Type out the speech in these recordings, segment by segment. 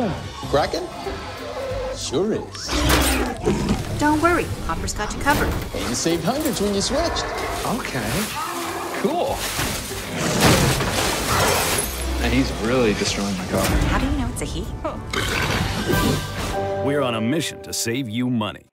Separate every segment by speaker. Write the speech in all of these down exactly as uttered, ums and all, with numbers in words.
Speaker 1: Cracking? Sure is.
Speaker 2: Don't worry, Hopper's got you covered.
Speaker 1: And you saved hundreds when you switched.
Speaker 3: Okay, cool. And he's really destroying my car.
Speaker 2: How do you know it's a he?
Speaker 4: We're on a mission to save you money.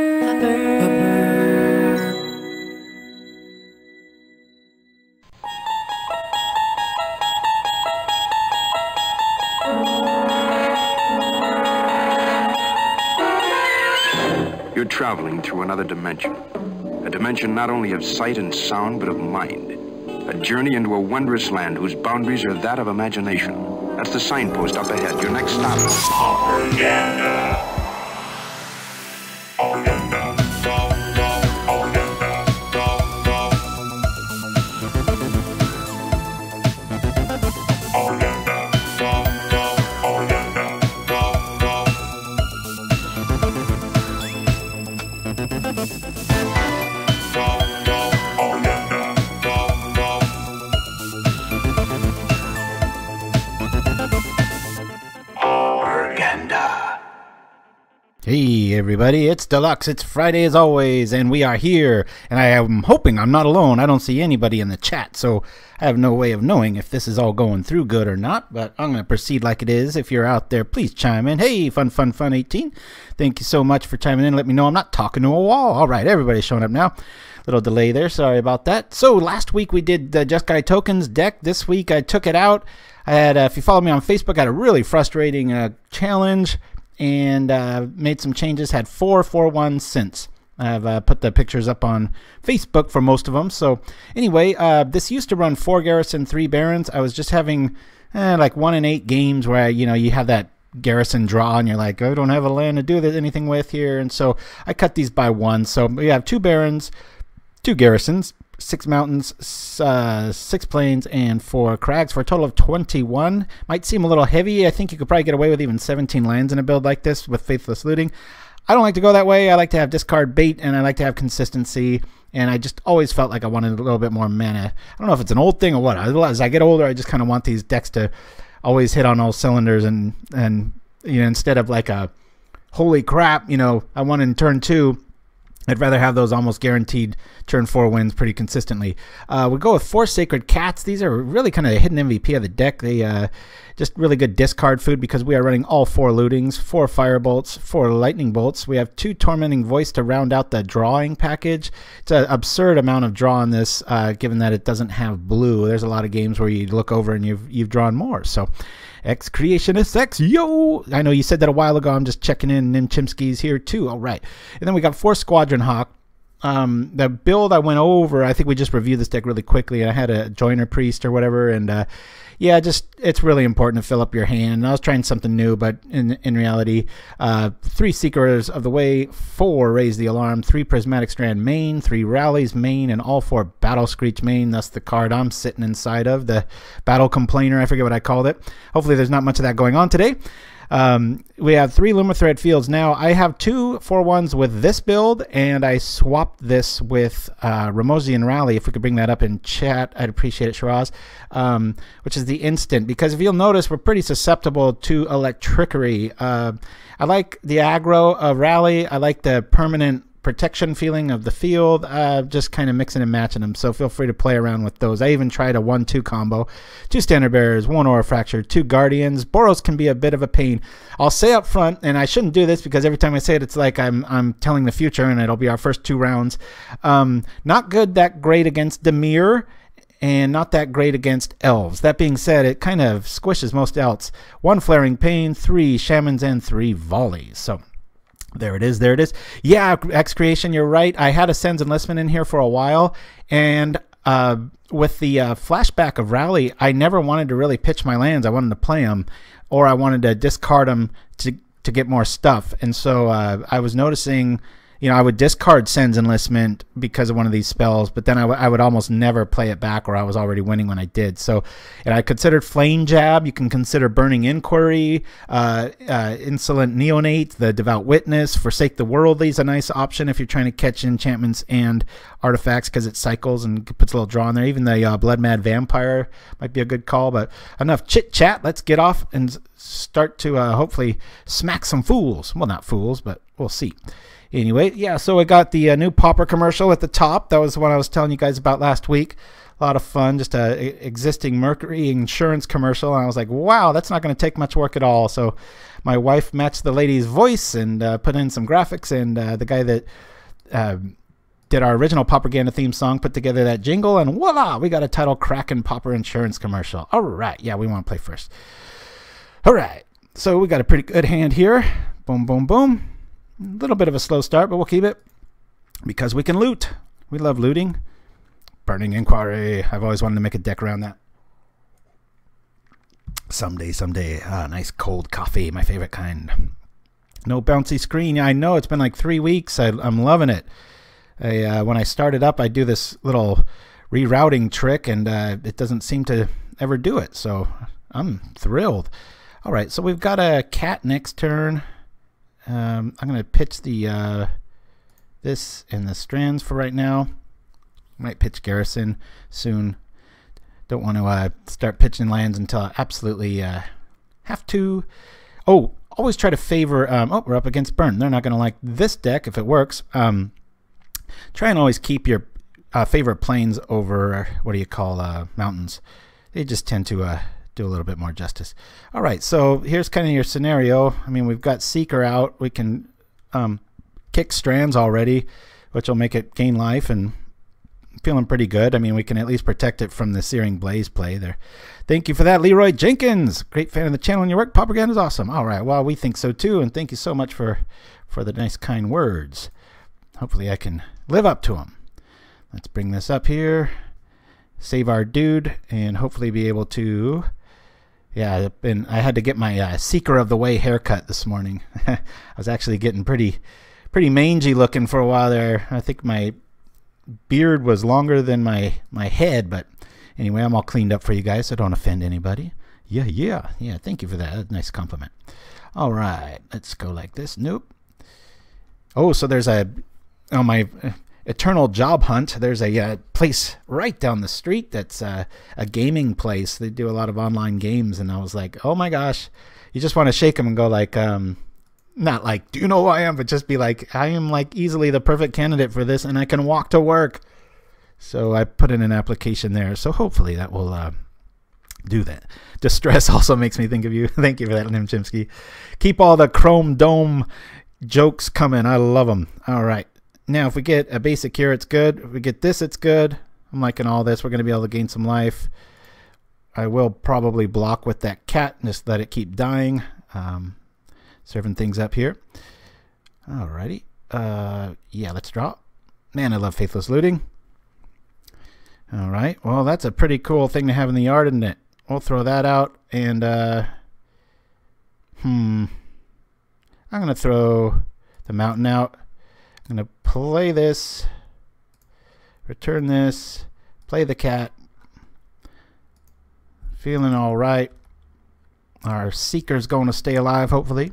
Speaker 5: You're traveling through another dimension. A dimension not only of sight and sound, but of mind. A journey into a wondrous land whose boundaries are that of imagination. That's the signpost up ahead. Your next stop. Propaganda.
Speaker 6: Hey everybody, it's Deluxe. It's Friday as always, and we are here. And I am hoping I'm not alone. I don't see anybody in the chat, so I have no way of knowing if this is all going through good or not. But I'm going to proceed like it is. If you're out there, please chime in. Hey, Fun Fun Fun eighteen. Thank you so much for chiming in. Let me know I'm not talking to a wall. All right, everybody's showing up now. Little delay there. Sorry about that. So last week we did the Jeskai Tokens deck. This week I took it out. I had, uh, if you follow me on Facebook, I had a really frustrating uh, challenge. And uh, made some changes, had four four one synths. I've uh, put the pictures up on Facebook for most of them. So anyway, uh, this used to run four Garrison, three Barons. I was just having eh, like one in eight games where, you know, you have that Garrison draw and you're like, oh, I don't have a land to do anything with here. And so I cut these by one. So we have two Barons, two Garrisons, six mountains, uh, six plains, and four crags for a total of twenty-one. Might seem a little heavy. I think you could probably get away with even seventeen lands in a build like this with Faithless Looting. I don't like to go that way. I like to have discard bait, and I like to have consistency, and I just always felt like I wanted a little bit more mana. I don't know if it's an old thing or what. As I get older, I just kind of want these decks to always hit on all cylinders, and, and you know, instead of like a holy crap, you know, I want in turn two, I'd rather have those almost guaranteed turn four wins pretty consistently. Uh, we go with four Sacred Cats. These are really kind of a hidden M V P of the deck. They uh, just really good discard food because we are running all four lootings, four Firebolts, four Lightning Bolts. We have two Tormenting Voice to round out the drawing package. It's an absurd amount of draw on this, uh, given that it doesn't have blue. There's a lot of games where you look over and you've you've drawn more. So, X Creationist X, yo! I know you said that a while ago. I'm just checking in. Nim Chimsky's here too. All right. And then we got four Squadron Hawk. Um, the build I went over, I think we just reviewed this deck really quickly. I had a Joiner Priest or whatever, and uh, yeah, just it's really important to fill up your hand. I was trying something new, but in in reality, uh, three Seekers of the Way, four Raise the Alarm, three Prismatic Strand main, three Rallies main, and all four Battle Screech main. That's the card I'm sitting inside of, the Battle Complainer. I forget what I called it. Hopefully there's not much of that going on today. Um, we have three Lumathread Fields now. I have two four ones with this build, and I swapped this with uh, Ramosian Rally. If we could bring that up in chat, I'd appreciate it, Shiraz. Um, which is the instant, because if you'll notice, we're pretty susceptible to Electrickery. Uh, I like the aggro of Rally. I like the permanent protection feeling of the field, uh, just kind of mixing and matching them, so feel free to play around with those. I even tried a one two combo, two Standard Bearers, one Aura Fracture, two Guardians. Boros can be a bit of a pain. I'll say up front, and I shouldn't do this because every time I say it, it's like I'm, I'm telling the future, and it'll be our first two rounds. Um, not good that great against Dimir, and not that great against Elves. That being said, it kind of squishes most else. One Flaring Pain, three Shamans, and three Volleys. So there it is. There it is. Yeah, X Creation, you're right. I had a Sen's Enlistment in here for a while, and uh, with the uh, flashback of Rally, I never wanted to really pitch my lands. I wanted to play them, or I wanted to discard them to to get more stuff. And so uh, I was noticing you know, I would discard Sen's Enlistment because of one of these spells, but then I, w I would almost never play it back, or I was already winning when I did. So, and I considered Flame Jab. You can consider Burning Inquiry, uh, uh, Insolent Neonate, the Devout Witness, Forsake the Worldly is a nice option if you're trying to catch enchantments and artifacts because it cycles and puts a little draw in there. Even the uh, Blood Mad Vampire might be a good call. But enough chit chat. Let's get off and start to uh, hopefully smack some fools. Well, not fools, but we'll see. Anyway, yeah, so I got the uh, new Pauper commercial at the top. That was the one I was telling you guys about last week. A lot of fun, just a existing Mercury insurance commercial. And I was like, wow, that's not going to take much work at all. So my wife matched the lady's voice and uh, put in some graphics. And uh, the guy that uh, did our original Pauperganda theme song put together that jingle. And voila, we got a title Kraken Pauper insurance commercial. All right, yeah, we want to play first. All right, so we got a pretty good hand here. Boom, boom, boom. A little bit of a slow start, but we'll keep it because we can loot. We love looting. Burning Inquiry. I've always wanted to make a deck around that. Someday, someday. Ah, nice cold coffee, my favorite kind. No bouncy screen. I know it's been like three weeks. I, I'm loving it. I, uh, when I started up, I do this little rerouting trick, and uh, it doesn't seem to ever do it. So I'm thrilled. All right, so we've got a cat next turn. Um, I'm going to pitch the uh, this and the strands for right now. Might pitch Garrison soon. Don't want to uh, start pitching lands until I absolutely uh, have to. Oh, always try to favor. Um, oh, we're up against Burn. They're not going to like this deck if it works. Um, try and always keep your uh, favorite plains over, what do you call, uh, mountains. They just tend to uh, do a little bit more justice. All right, so here's kind of your scenario. I mean, we've got Seeker out. We can um, kick strands already, which will make it gain life, and feeling pretty good. I mean, we can at least protect it from the Searing Blaze play there. Thank you for that, Leroy Jenkins. Great fan of the channel and your work. Pauperganda is awesome. All right, well, we think so too, and thank you so much for, for the nice, kind words. Hopefully I can live up to them. Let's bring this up here, save our dude, and hopefully be able to... Yeah, been, I had to get my uh, Seeker of the Way haircut this morning. I was actually getting pretty pretty mangy looking for a while there. I think my beard was longer than my, my head, but anyway, I'm all cleaned up for you guys, so don't offend anybody. Yeah, yeah, yeah, thank you for that. That's a nice compliment. All right, let's go like this. Nope. Oh, so there's a, on my Eternal Job Hunt, there's a uh, place right down the street that's uh, a gaming place. They do a lot of online games, and I was like, oh my gosh, you just want to shake them and go like, um, not like, do you know who I am, but just be like, I am like easily the perfect candidate for this, and I can walk to work. So I put in an application there, so hopefully that will uh, do that. Distress also makes me think of you. Thank you for that, Nim Chimsky. Keep all the Chrome Dome jokes coming. I love them. All right. Now, if we get a basic here, it's good. If we get this, it's good. I'm liking all this. We're going to be able to gain some life. I will probably block with that cat and just let it keep dying. Um, serving things up here. Alrighty. Uh, yeah, let's draw. Man, I love Faithless Looting. Alright. Well, that's a pretty cool thing to have in the yard, isn't it? We'll throw that out. And, uh, hmm. I'm going to throw the mountain out. I'm going to play this, return this, play the cat. Feeling all right. Our Seeker's going to stay alive, hopefully.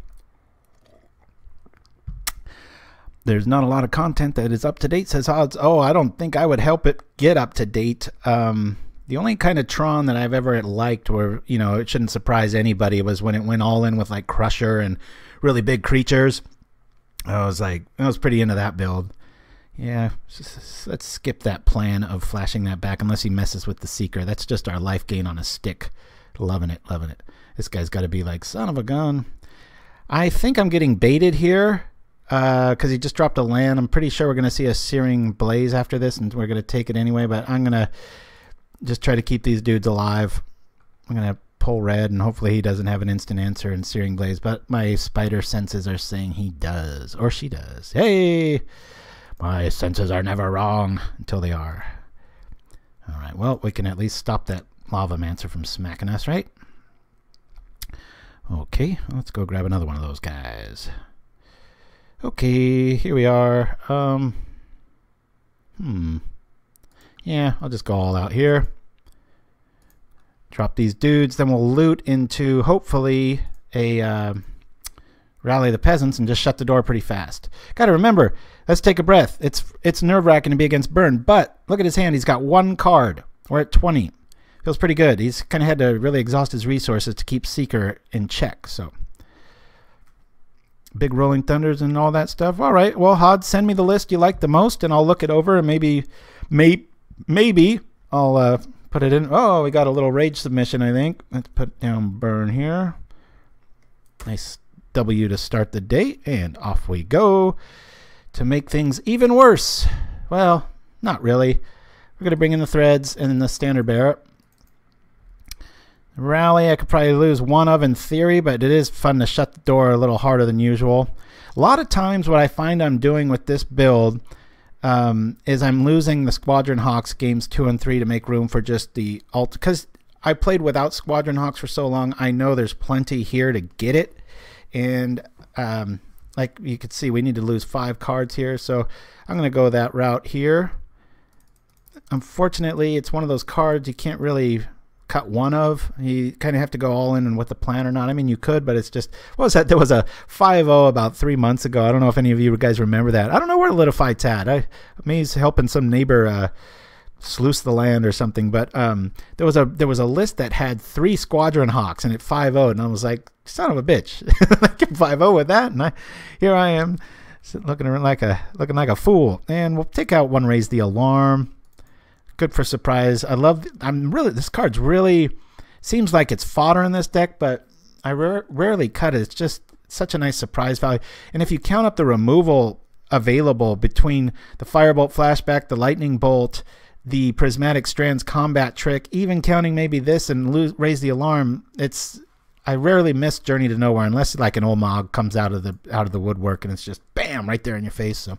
Speaker 6: There's not a lot of content that is up to date, says Odds. Oh, I don't think I would help it get up to date. Um, the only kind of Tron that I've ever liked, where, you know, it shouldn't surprise anybody, was when it went all in with like Crusher and really big creatures. I was like, I was pretty into that build. Yeah, just, let's skip that plan of flashing that back unless he messes with the Seeker. That's just our life gain on a stick. Loving it, loving it. This guy's got to be like, son of a gun. I think I'm getting baited here because uh, he just dropped a land. I'm pretty sure we're going to see a Searing Blaze after this, and we're going to take it anyway, but I'm going to just try to keep these dudes alive. I'm going to pull red, and hopefully he doesn't have an instant answer in Searing Blaze, but my spider senses are saying he does, or she does. Hey! My senses are never wrong until they are. All right, well, we can at least stop that Lavamancer from smacking us, right? Okay, let's go grab another one of those guys. Okay, here we are. Um, hmm. Yeah, I'll just go all out here. Drop these dudes, then we'll loot into, hopefully, a uh, Rally the Peasants and just shut the door pretty fast. Gotta remember, let's take a breath. It's it's nerve-wracking to be against Burn, but look at his hand. He's got one card. We're at twenty. Feels pretty good. He's kind of had to really exhaust his resources to keep Seeker in check, so... Big Rolling Thunders and all that stuff. All right, well, Hod, send me the list you like the most, and I'll look it over, and maybe, may, maybe I'll uh, put it in. Oh, we got a little rage submission, I think. Let's put down Burn here. Nice W to start the day, and off we go to make things even worse. Well, not really. We're going to bring in the Threads and the Standard Bearer. Rally, I could probably lose one of in theory, but it is fun to shut the door a little harder than usual. A lot of times what I find I'm doing with this build um, is I'm losing the Squadron Hawks games two and three to make room for just the ult. Because I played without Squadron Hawks for so long, I know there's plenty here to get it. And um, like you can see, we need to lose five cards here. So I'm going to go that route here. Unfortunately, it's one of those cards you can't really... cut one of. You kind of have to go all in and with the plan or not. I mean, you could, but it's just, what was that? There was a five oh about three months ago. I don't know if any of you guys remember that. I don't know where Littlefight's at. I, maybe he's helping some neighbor uh, sluice the land or something. But um, there was a there was a list that had three Squadron Hawks and it five oh, and I was like, son of a bitch, I can five oh with that, and I here I am looking like a looking like a fool. And we'll take out one Raise the Alarm. Good for surprise. I love, I'm really, this card's really, seems like it's fodder in this deck, but I rare, rarely cut it. It's just such a nice surprise value. And if you count up the removal available between the Firebolt Flashback, the Lightning Bolt, the Prismatic Strands Combat Trick, even counting maybe this and lose, Raise the Alarm, it's, I rarely miss Journey to Nowhere unless like an Ulamog comes out of the out of the woodwork and it's just bam right there in your face. So.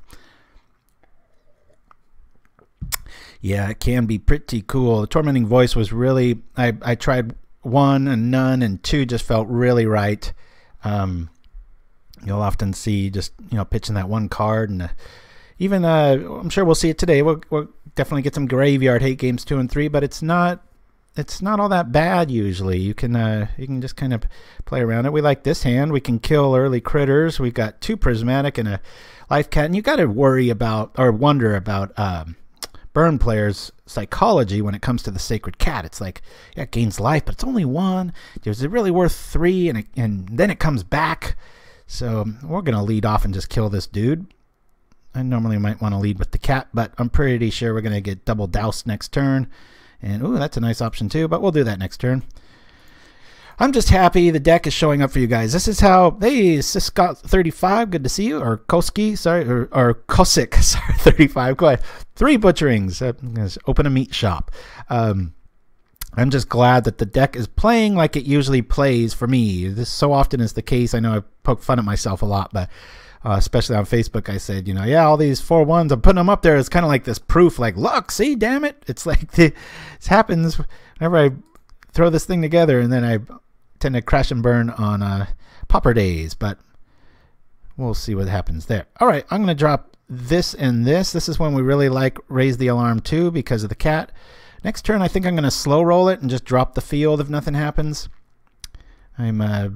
Speaker 6: Yeah, it can be pretty cool. The Tormenting Voice was really, I, I tried one and none, and two just felt really right. Um, you'll often see just, you know, pitching that one card. And uh, even, uh, I'm sure we'll see it today. We'll, we'll definitely get some Graveyard Hate games two and three, but it's not, it's not all that bad usually. You can, uh, you can just kind of play around it. We like this hand. We can kill early critters. We've got two Prismatic and a Life Cat, and you got to worry about, or wonder about, um, Burn players' psychology when it comes to the Sacred Cat. It's like, yeah, it gains life, but it's only one. Is it really worth three? And, it, and then it comes back. So we're going to lead off and just kill this dude. I normally might want to lead with the cat, but I'm pretty sure we're going to get double doused next turn. And, ooh, that's a nice option too, but we'll do that next turn. I'm just happy the deck is showing up for you guys. This is how, hey, Scott thirty-five, good to see you, or Koski, sorry, or, or Kosik, sorry, thirty-five, go ahead. Three butcherings, I'm going to open a meat shop. Um, I'm just glad that the deck is playing like it usually plays for me. This so often is the case. I know I poke fun at myself a lot, but uh, especially on Facebook, I said, you know, yeah, all these four ones, I'm putting them up there. It's kind of like this proof, like, look, see, damn it. It's like, this happens whenever I throw this thing together, and then I tend to crash and burn on uh, Popper days, but we'll see what happens there. All right, I'm going to drop this and this. This is when we really like Raise the Alarm too because of the cat. Next turn, I think I'm going to slow roll it and just drop the field if nothing happens. I'm, uh,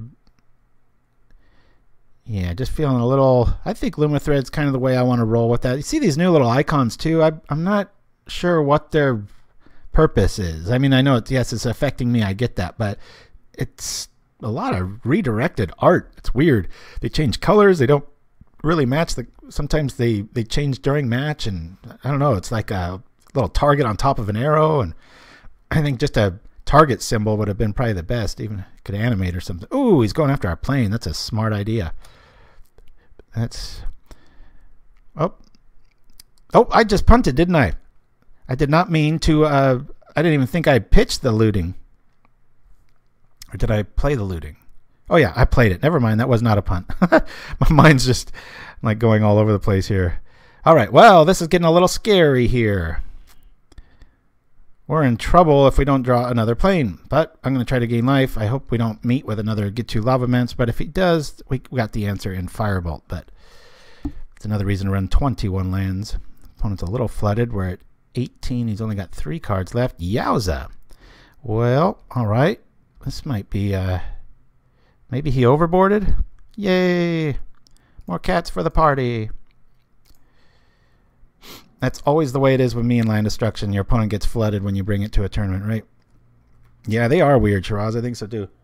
Speaker 6: yeah, just feeling a little, I think Luma Thread's kind of the way I want to roll with that. You see these new little icons too. I, I'm not sure what their purpose is. I mean, I know, it's, yes, it's affecting me. I get that, but it's a lot of redirected art. It's weird. They change colors. They don't really match. The sometimes they they change during match, and I don't know. It's like a little target on top of an arrow, and I think just a target symbol would have been probably the best. Even could animate or something. Ooh, he's going after our plane. That's a smart idea. That's oh oh. I just punted, didn't I? I did not mean to. Uh, I didn't even think I pitched the looting. Or did I play the looting? Oh, yeah, I played it. Never mind. That was not a punt. My mind's just like going all over the place here. All right. Well, this is getting a little scary here. We're in trouble if we don't draw another plane. But I'm going to try to gain life. I hope we don't meet with another Get to Lava Ments. But if he does, we, we got the answer in Firebolt. But It's another reason to run twenty-one lands. Opponent's a little flooded. We're at eighteen. He's only got three cards left. Yowza. Well, all right. This might be, uh, maybe he overboarded? Yay. More cats for the party. That's always the way it is with me in Land Destruction. Your opponent gets flooded when you bring it to a tournament, right? Yeah, they are weird, Shiraz. I think so, too.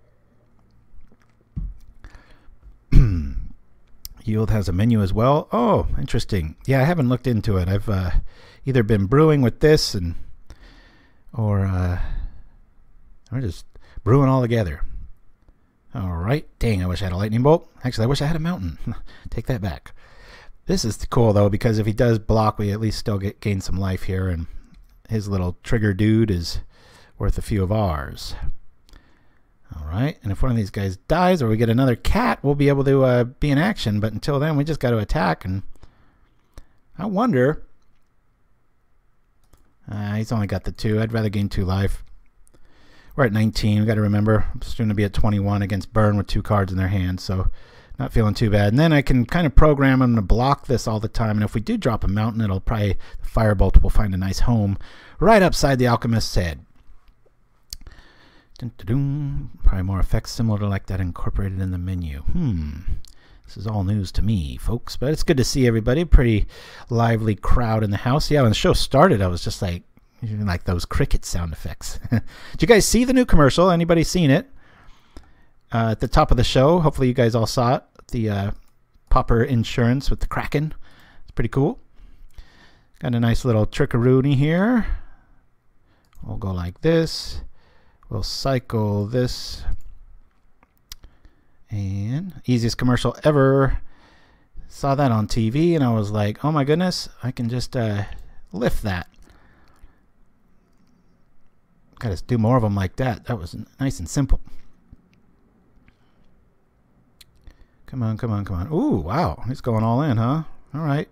Speaker 6: Yield has a menu as well. Oh, interesting. Yeah, I haven't looked into it. I've uh, either been brewing with this and or uh, or just brewing all together. All right. Dang, I wish I had a lightning bolt. Actually, I wish I had a mountain. Take that back. This is cool, though, because if he does block, we at least still get gain some life here, and his little trigger dude is worth a few of ours. All right, and if one of these guys dies or we get another cat, we'll be able to uh, be in action, but until then, we just got to attack, and I wonder... Uh, he's only got the two. I'd rather gain two life. We're at nineteen. We've got to remember, I'm soon to be at twenty-one against Burn with two cards in their hand, so... Not feeling too bad. And then I can kind of program them to block this all the time. And if we do drop a mountain, it'll probably, the Firebolt will find a nice home right upside the Alchemist's head. Dun, dun, dun. Probably more effects similar to like that incorporated in the menu. Hmm. This is all news to me, folks. But it's good to see everybody. Pretty lively crowd in the house. Yeah, when the show started, I was just like, like those cricket sound effects. Did you guys see the new commercial? Anybody seen it? Uh, at the top of the show, hopefully you guys all saw it. The uh, Popper Insurance with the Kraken. It's pretty cool. Got a nice little trickaroonie here. We'll go like this. We'll cycle this. And easiest commercial ever. Saw that on T V and I was like, oh my goodness, I can just uh, lift that. Gotta do more of them like that. That was nice and simple. Come on, come on, come on. Ooh, wow. He's going all in, huh? All right.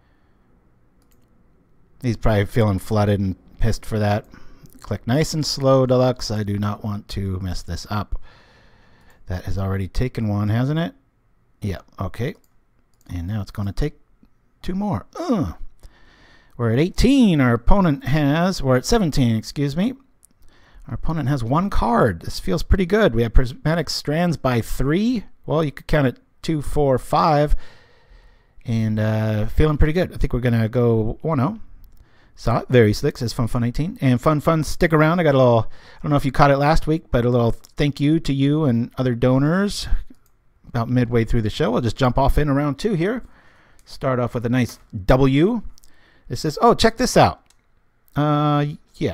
Speaker 6: He's probably feeling flooded and pissed for that. Click nice and slow, Deluxe. I do not want to mess this up. That has already taken one, hasn't it? Yeah, okay. And now it's going to take two more. Ugh. We're at eighteen. Our opponent has... We're at seventeen, excuse me. Our opponent has one card. This feels pretty good. We have Prismatic Strands by three. Well, you could count it two, four, five, and uh, feeling pretty good. I think we're gonna go one oh. Saw it, very slick, says Fun Fun eighteen. And Fun Fun, stick around. I got a little, I don't know if you caught it last week, but a little thank you to you and other donors about midway through the show. We'll just jump off in around two here. Start off with a nice W. This is, oh, check this out. Uh, yeah.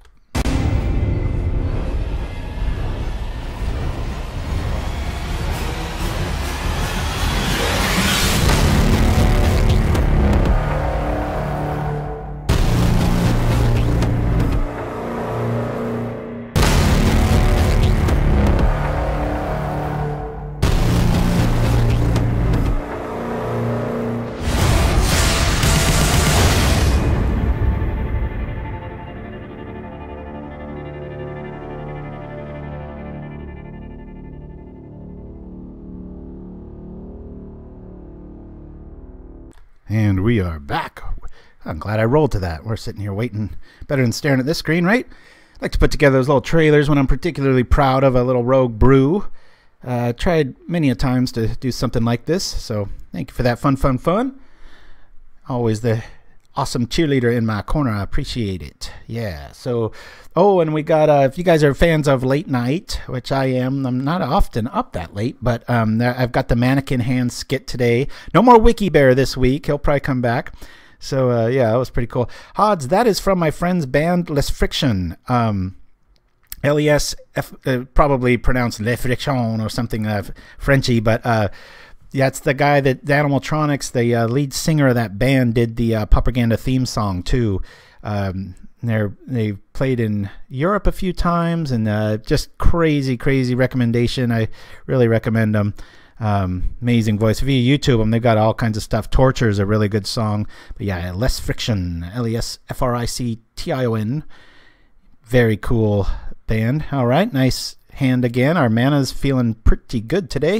Speaker 6: And we are back. I'm glad I rolled to that. We're sitting here waiting. Better than staring at this screen, right? I like to put together those little trailers when I'm particularly proud of a little rogue brew. Uh, tried many a times to do something like this, so thank you for that. Fun, fun, fun. Always the awesome cheerleader in my corner. I appreciate it. Yeah, so, oh, and we got, uh, if you guys are fans of late night, which I am, I'm not often up that late, but um, I've got the Mannequin Hand skit today. No more Wiki Bear this week. He'll probably come back. So, uh, yeah, that was pretty cool. Hods, that is from my friend's band, Les Friction. Um, L E S, F, uh, probably pronounced Les Friction or something uh, Frenchy, but uh, yeah, it's the guy that, the Animaltronics, the uh, lead singer of that band, did the uh, Propaganda theme song, too. Um, they're, they played in Europe a few times, and uh, just crazy, crazy recommendation. I really recommend them. Um, amazing voice. If you YouTube them, they've got all kinds of stuff. Torture is a really good song. But yeah, Les Friction, L E S F R I C T I O N. Very cool band. All right, nice hand again. Our mana's feeling pretty good today.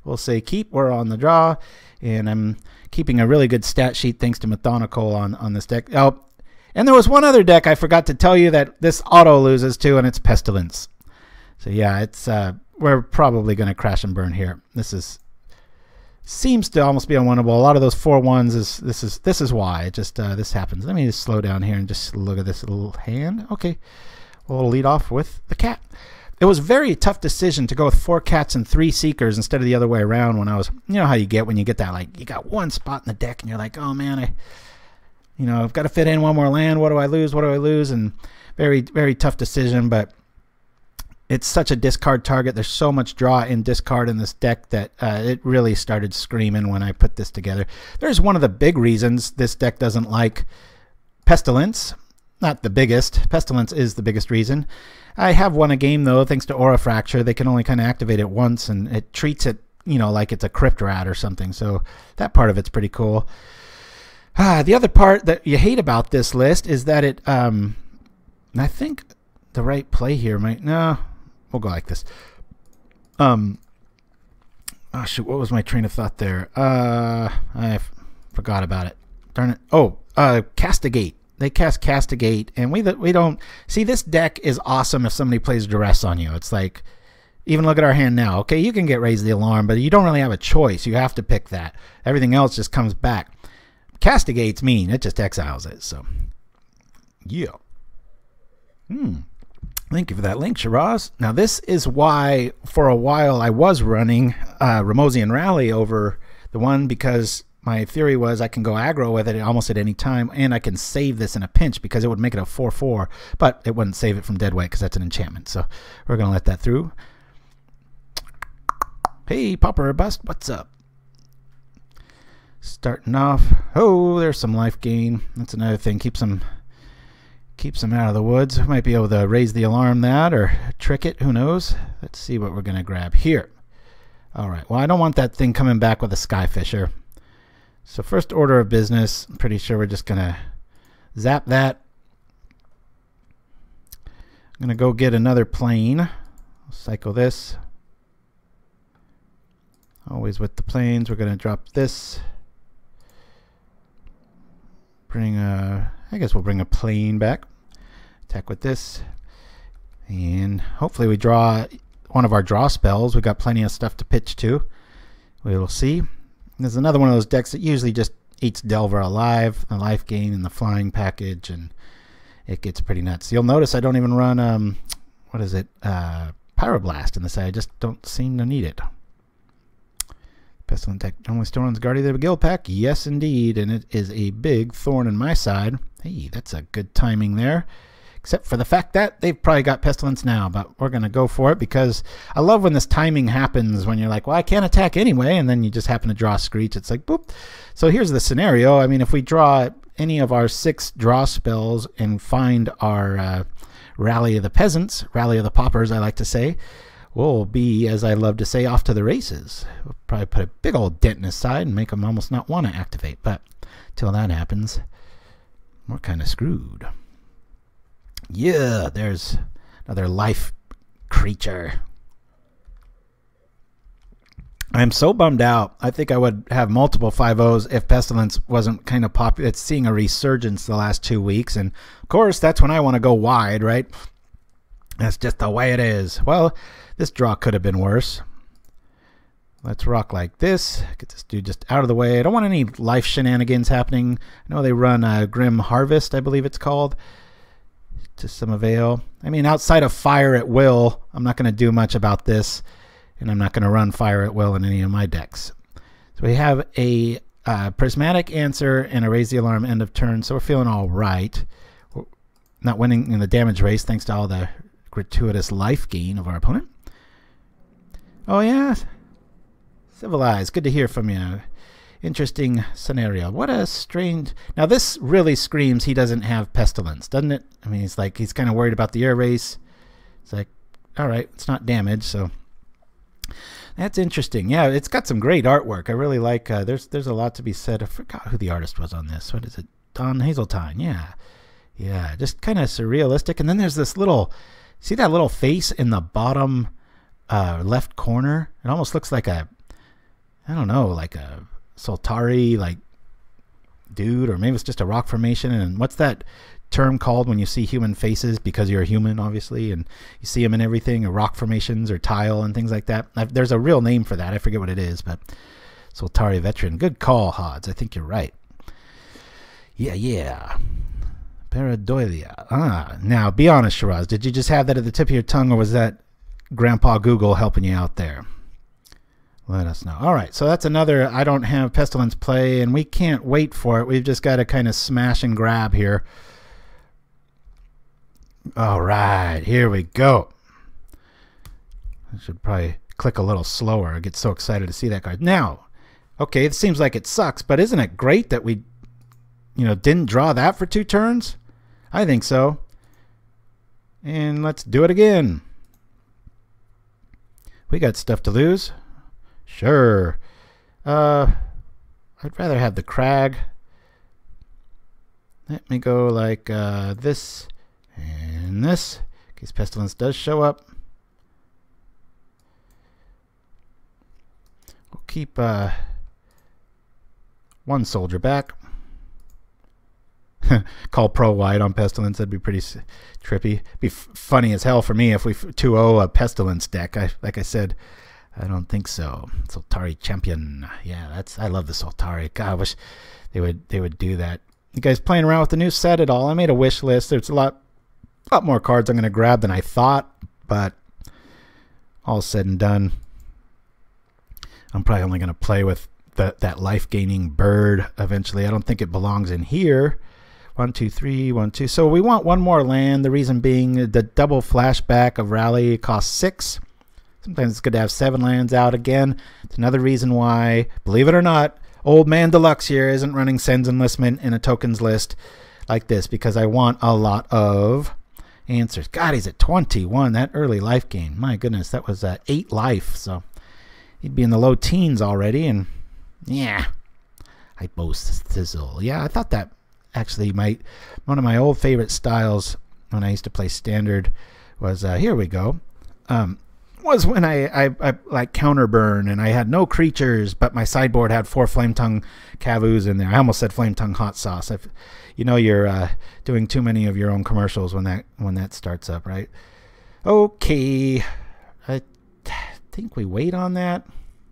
Speaker 6: we'll say keep. We're on the draw, and I'm keeping a really good stat sheet thanks to Methodical on, on this deck. Oh, and there was one other deck I forgot to tell you that this auto loses to, and it's Pestilence. So yeah, it's uh, we're probably going to crash and burn here. This is seems to almost be unwinnable. A lot of those four ones is this is this is why it just uh, this happens. Let me just slow down here and just look at this little hand. Okay, we'll lead off with the cat. It was a very tough decision to go with four cats and three seekers instead of the other way around. When I was, you know how you get when you get that, like you got one spot in the deck and you're like, oh man, I, you know, I've got to fit in one more land. What do I lose? What do I lose? And very very tough decision, but it's such a discard target. There's so much draw in discard in this deck that uh, it really started screaming when I put this together. There's one of the big reasons this deck doesn't like Pestilence. Not the biggest. Pestilence is the biggest reason. I have won a game, though, thanks to Aura Fracture. They can only kind of activate it once, and it treats it, you know, like it's a Crypt Rat or something. So that part of it's pretty cool. Ah, the other part that you hate about this list is that it, um, I think the right play here might, no, we'll go like this. Um, oh, shoot, what was my train of thought there? Uh, I forgot about it. Darn it. Oh, uh, Castigate. They cast Castigate, and we we don't see this deck is awesome if somebody plays Duress on you. It's like, even look at our hand now. Okay, you can get Raise the Alarm, but you don't really have a choice. You have to pick that. Everything else just comes back. Castigate's mean. It just exiles it. So, yeah. Hmm. Thank you for that link, Shiraz. Now, this is why, for a while, I was running uh, Ramosian Rally over the one, because my theory was I can go aggro with it almost at any time, and I can save this in a pinch because it would make it a four four, but it wouldn't save it from dead weight because that's an enchantment. So we're going to let that through. Hey, Popper or Bust, what's up? Starting off. Oh, there's some life gain. That's another thing. Keeps them, keeps them out of the woods. Might be able to raise the alarm that or trick it. Who knows? Let's see what we're going to grab here. All right. Well, I don't want that thing coming back with a Skyfisher. So first order of business, I'm pretty sure we're just going to zap that. I'm going to go get another plane. Cycle this. Always with the planes, we're going to drop this. Bring a, I guess we'll bring a plane back. Attack with this. And hopefully we draw one of our draw spells. We've got plenty of stuff to pitch to. We will see. There's another one of those decks that usually just eats Delver alive, the life gain, and the flying package, and it gets pretty nuts. You'll notice I don't even run, um, what is it, uh, Pyroblast in this. I just don't seem to need it. Pestilent Tech only still runs Guardian of the Guild pack. Yes, indeed, and it is a big thorn in my side. Hey, that's a good timing there. Except for the fact that they've probably got Pestilence now, but we're going to go for it because I love when this timing happens when you're like, well, I can't attack anyway, and then you just happen to draw Screech. It's like, boop. So here's the scenario. I mean, if we draw any of our six draw spells and find our uh, Rally of the Peasants, Rally of the Paupers, I like to say, we'll be, as I love to say, off to the races. We'll probably put a big old dent in his side and make him almost not want to activate, but till that happens, we're kind of screwed. Yeah, there's another life creature. I'm so bummed out. I think I would have multiple five ohs if Pestilence wasn't kind of popular. It's seeing a resurgence the last two weeks. And, of course, that's when I want to go wide, right? That's just the way it is. Well, this draw could have been worse. Let's rock like this. Get this dude just out of the way. I don't want any life shenanigans happening. I know they run uh, Grim Harvest, I believe it's called. To some avail. I mean, outside of Fire at Will, I'm not going to do much about this, and I'm not going to run Fire at Will in any of my decks. So we have a uh, Prismatic Answer and a Raise the Alarm end of turn, so we're feeling all right. We're not winning in the damage race thanks to all the gratuitous life gain of our opponent. Oh yeah, Civilized, good to hear from you. Interesting scenario. What a strange... Now this really screams he doesn't have Pestilence, doesn't it? I mean, he's like, he's kind of worried about the air race. It's like, all right, it's not damage, so... That's interesting. Yeah, it's got some great artwork. I really like... Uh, there's there's a lot to be said. I forgot who the artist was on this. What is it? Don Hazeltine. Yeah. Yeah, just kind of surrealistic. And then there's this little... See that little face in the bottom uh, left corner? It almost looks like a... I don't know, like a Soltari, like, dude, or maybe it's just a rock formation. And what's that term called when you see human faces, because you're a human, obviously, and you see them in everything, or rock formations or tile and things like that? I've, there's a real name for that. I forget what it is, but Soltari Veteran. Good call, Hodds. I think you're right. Yeah, yeah. Pareidolia. Ah, now, be honest, Shiraz. Did you just have that at the tip of your tongue, or was that Grandpa Google helping you out there? Let us know. All right, so that's another I don't have Pestilence play, and we can't wait for it. We've just got to kind of smash and grab here. All right, here we go. I should probably click a little slower. I get so excited to see that card. Now, okay, it seems like it sucks, but isn't it great that we, you know, didn't draw that for two turns? I think so. And let's do it again. We got stuff to lose. Sure. Uh, I'd rather have the crag. Let me go like uh, this and this, in case Pestilence does show up. We'll keep uh, one soldier back. Call pro wide on Pestilence. That'd be pretty trippy. Be f funny as hell for me if we two oh a Pestilence deck. I, like I said, I don't think so. Soltari Champion. Yeah, that's I love the Soltari. God, I wish they would they would do that. You guys playing around with the new set at all? I made a wish list. There's a lot lot more cards I'm going to grab than I thought, but all said and done, I'm probably only going to play with the, that life-gaining bird eventually. I don't think it belongs in here. One, two, three, one, two. So we want one more land. The reason being the double flashback of Rally costs six. Sometimes it's good to have seven lands out again. It's another reason why, believe it or not, Old Man Deluxe here isn't running Sen's Enlistment in a tokens list like this, because I want a lot of answers. God, he's at twenty-one. That early life gain. My goodness, that was uh, eight life. So he'd be in the low teens already. And yeah, Hypothizzle. Yeah, I thought that actually might, one of my old favorite styles when I used to play Standard was, uh, here we go, um, was when I, I, I like counterburn and I had no creatures, but my sideboard had four Flame Tongue Cavus in there. I almost said Flame Tongue Hot Sauce. I've, you know, you're uh, doing too many of your own commercials when that when that starts up, right? Okay, I think we wait on that.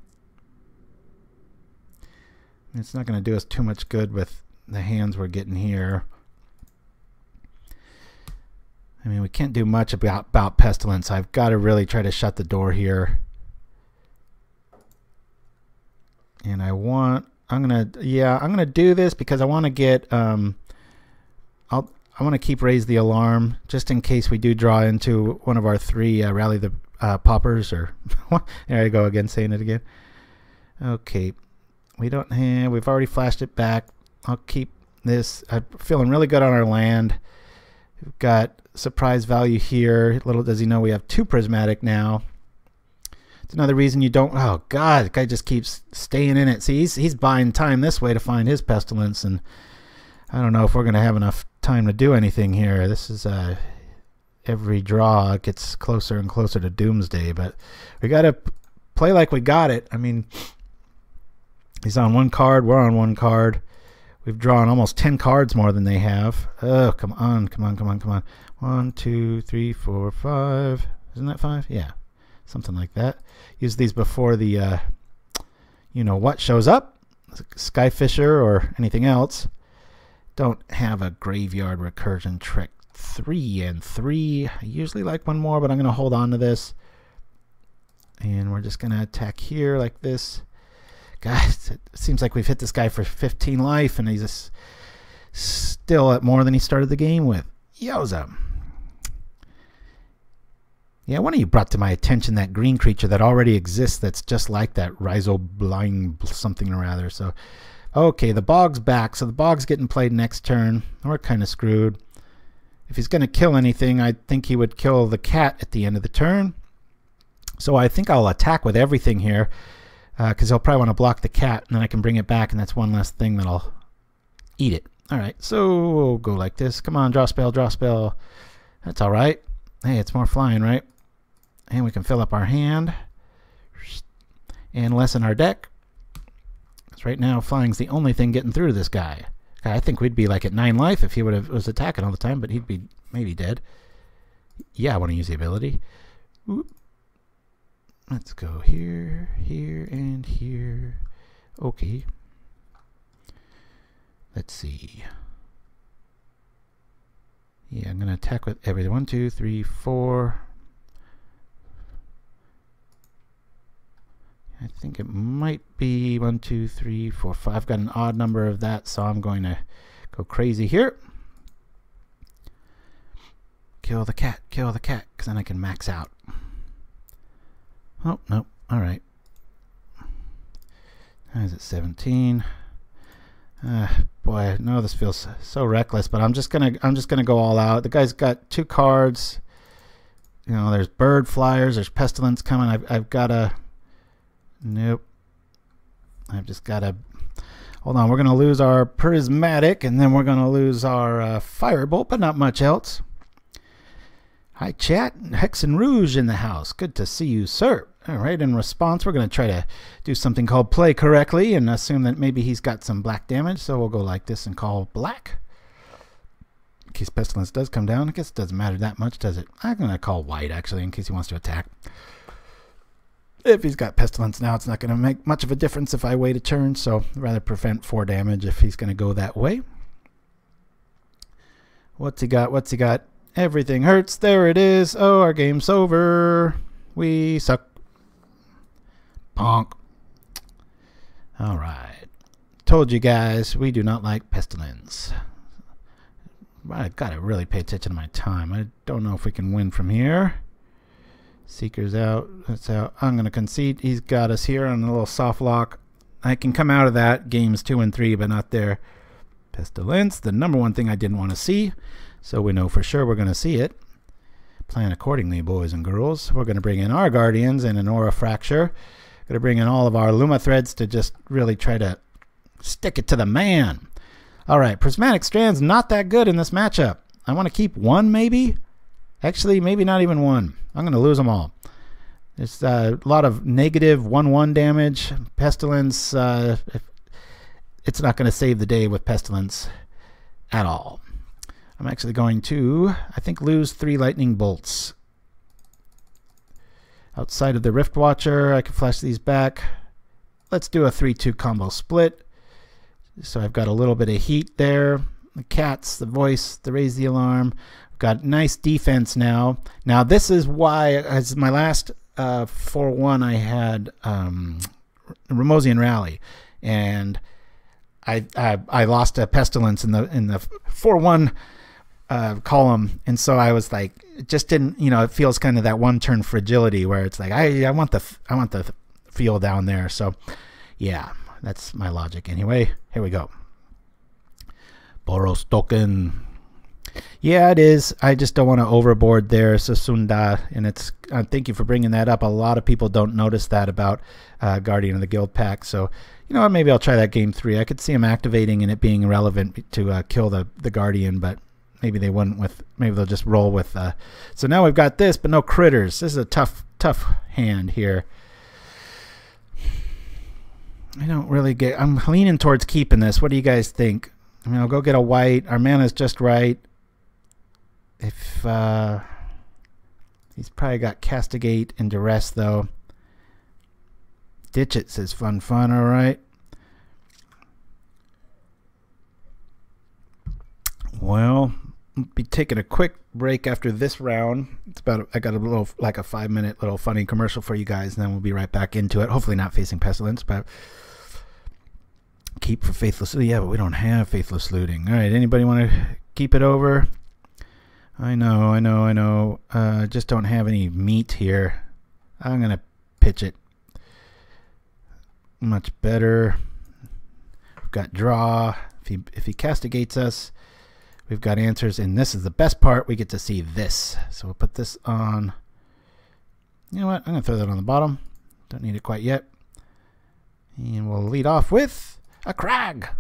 Speaker 6: It's not going to do us too much good with the hands we're getting here. I mean, we can't do much about, about Pestilence. I've got to really try to shut the door here. And I want, I'm going to, yeah, I'm going to do this because I want to get, um, I'll, I want to keep Raise the Alarm just in case we do draw into one of our three uh, Rally the uh, Poppers, or, there I go again, saying it again. Okay. We don't have, we've already flashed it back. I'll keep this. I'm feeling really good on our land. We've got surprise value here. Little does he know we have two prismatic now. It's another reason you don't, oh God, the guy just keeps staying in it. See, he's, he's buying time this way to find his Pestilence, and I don't know if we're going to have enough time to do anything here. This is uh, every draw it gets closer and closer to Doomsday, but we got to play like we got it. I mean, he's on one card, we're on one card. We've drawn almost ten cards more than they have. Oh, come on, come on, come on, come on. One, two, three, four, five. Isn't that five? Yeah, something like that. Use these before the, uh, you know what shows up. Skyfisher or anything else. Don't have a Graveyard Recursion Trick. Three and three. I usually like one more, but I'm going to hold on to this. And we're just going to attack here like this. Guys, it seems like we've hit this guy for fifteen life, and he's just still at more than he started the game with. Yoza. Yeah, one of you brought to my attention that green creature that already exists that's just like that Rhizoblind something or other. So, okay, the Bog's back. So the Bog's getting played next turn. We're kind of screwed. If he's going to kill anything, I think he would kill the cat at the end of the turn. So I think I'll attack with everything here. Because uh, he'll probably want to block the cat, and then I can bring it back, and that's one less thing that'll eat it. All right, so we'll go like this. Come on, draw spell, draw spell. That's all right. Hey, it's more flying, right? And we can fill up our hand and lessen our deck. 'Cause right now, flying's the only thing getting through to this guy. I think we'd be like at nine life if he would have was attacking all the time, but he'd be maybe dead. Yeah, I want to use the ability. Oop. Let's go here, here, and here. Okay. Let's see. Yeah, I'm going to attack with everything. One, two, three, four. I think it might be one, two, three, four, five. I've got an odd number of that, so I'm going to go crazy here. Kill the cat, kill the cat, because then I can max out. Oh, no. All right. How is it? seventeen. Uh, boy, no, this feels so reckless, but I'm just gonna I'm just gonna go all out. The guy's got two cards. You know, there's bird flyers, there's pestilence coming. I've I've gotta Nope. I've just gotta hold on, we're gonna lose our prismatic and then we're gonna lose our uh, firebolt, but not much else. Hi chat, Hexen Rouge in the house. Good to see you, sir. Alright, in response, we're going to try to do something called play correctly and assume that maybe he's got some black damage. So we'll go like this and call black. In case Pestilence does come down. I guess it doesn't matter that much, does it? I'm going to call white, actually, in case he wants to attack. If he's got Pestilence now, it's not going to make much of a difference if I wait a turn. So I'd rather prevent four damage if he's going to go that way. What's he got? What's he got? Everything hurts. There it is. Oh, our game's over. We suck. Bonk. Alright. Told you guys, we do not like Pestilence. I gotta really pay attention to my time. I don't know if we can win from here. Seeker's out. That's out. I'm gonna concede. He's got us here on a little soft lock. I can come out of that games two and three, but not there. Pestilence, the number one thing I didn't want to see. So we know for sure we're gonna see it. Plan accordingly, boys and girls. We're gonna bring in our Guardians and an Aura Fracture. Going to bring in all of our Luma Threads to just really try to stick it to the man. All right, Prismatic Strand's not that good in this matchup. I want to keep one, maybe. Actually, maybe not even one. I'm going to lose them all. There's uh, a lot of negative one one damage. Pestilence, uh, it's not going to save the day with Pestilence at all. I'm actually going to, I think, lose three Lightning Bolts. Outside of the Rift Watcher, I can flash these back. Let's do a three two combo split. So I've got a little bit of heat there. The cats, the voice, the raise the alarm. I've got nice defense now. Now this is why, as my last uh, four one, I had um, Ramosian Rally, and I, I I lost a Pestilence in the in the four one. Uh, column, and so I was like, it just didn't, you know, it feels kind of that one turn fragility where it's like, I I want the I want the feel down there. So yeah, that's my logic anyway. Here we go. Boros token. Yeah, it is. I just don't want to overboard there, Sasunda, and it's uh, thank you for bringing that up. A lot of people don't notice that about uh, Guardian of the Guild pack. So you know what, maybe I'll try that game three. I could see him activating and it being relevant to uh, kill the the Guardian, but maybe they wouldn't with, maybe they'll just roll with, uh, so now we've got this, but no critters. This is a tough, tough hand here. I don't really get, I'm leaning towards keeping this. What do you guys think? I mean, I'll go get a white. Our mana's just right. If, uh, he's probably got Castigate and Duress, though. Ditch It says fun, fun, all right. Well, I'll be taking a quick break after this round. It's about, I got a little, like a five minute little funny commercial for you guys, and then we'll be right back into it. Hopefully not facing Pestilence, but keep for Faithless. Yeah, but we don't have Faithless Looting. All right, anybody want to keep it over? I know, I know, I know. Uh, just don't have any meat here. I'm going to pitch it. Much better. We've got draw. If he, if he castigates us, we've got answers, and this is the best part. We get to see this. So we'll put this on. You know what? I'm going to throw that on the bottom. Don't need it quite yet. And we'll lead off with a crag.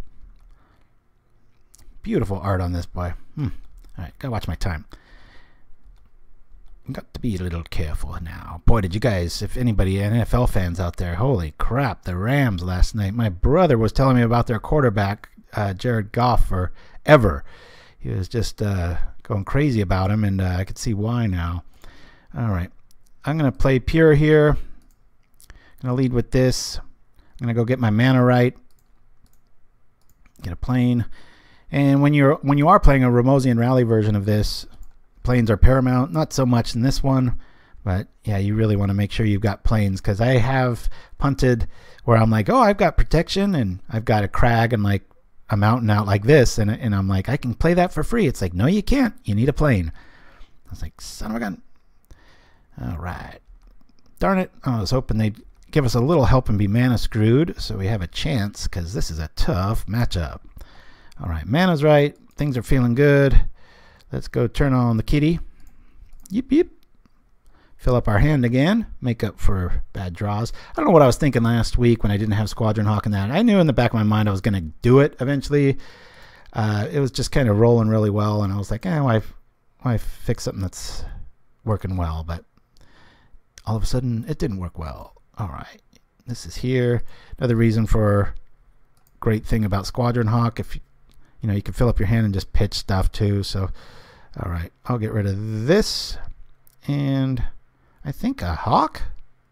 Speaker 6: Beautiful art on this boy. Hmm. All right, gotta watch my time. got to be a little careful now. Boy, did you guys, if anybody, N F L fans out there, holy crap, the Rams last night. My brother was telling me about their quarterback, uh, Jared Goff, forever. He was just uh, going crazy about him, and uh, I could see why now. All right. I'm going to play pure here. I'm going to lead with this. I'm going to go get my mana right. Get a plane. And when you're when you are playing a Ramosian Rally version of this, planes are paramount. Not so much in this one, but yeah, you really want to make sure you've got planes, because I have punted where I'm like, oh, I've got protection and I've got a crag and like a mountain out like this, and and I'm like, I can play that for free. It's like, no, you can't. You need a plane. I was like, son of a gun. All right. Darn it. I was hoping they'd give us a little help and be mana screwed, so we have a chance, because this is a tough matchup. All right, mana's right. Things are feeling good. Let's go turn on the kitty. Yip, yip. Fill up our hand again. Make up for bad draws. I don't know what I was thinking last week when I didn't have Squadron Hawk in that. I knew in the back of my mind I was going to do it eventually. Uh, it was just kind of rolling really well, and I was like, eh, why, why fix something that's working well? But all of a sudden, it didn't work well. All right, this is here. Another reason for great thing about Squadron Hawk, if you know, you can fill up your hand and just pitch stuff too. So, all right, I'll get rid of this, and I think a hawk.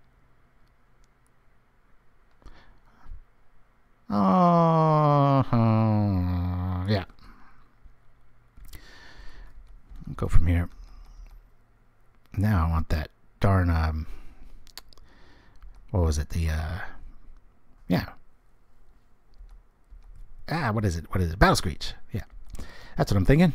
Speaker 6: Oh, uh, yeah. Go from here. Now I want that darn um. What was it? The, uh, yeah. Ah, what is it? What is it? Battle Screech. Yeah. That's what I'm thinking.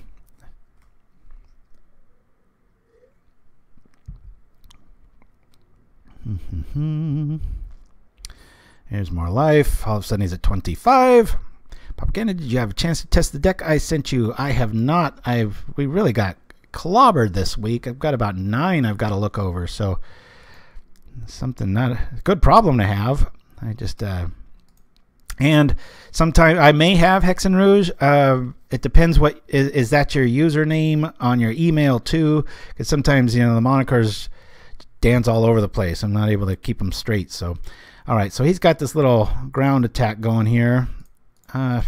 Speaker 6: Here's more life. All of a sudden he's at twenty-five. Propaganda, did you have a chance to test the deck I sent you? I have not. I've, we really got clobbered this week. I've got about nine I've got to look over, so something not a good problem to have. I just uh and sometimes I may have Hexen Rouge. Uh, it depends what is, is that your username on your email too, because sometimes, you know, the monikers dance all over the place. I'm not able to keep them straight. So all right, so he's got this little ground attack going here. Uh,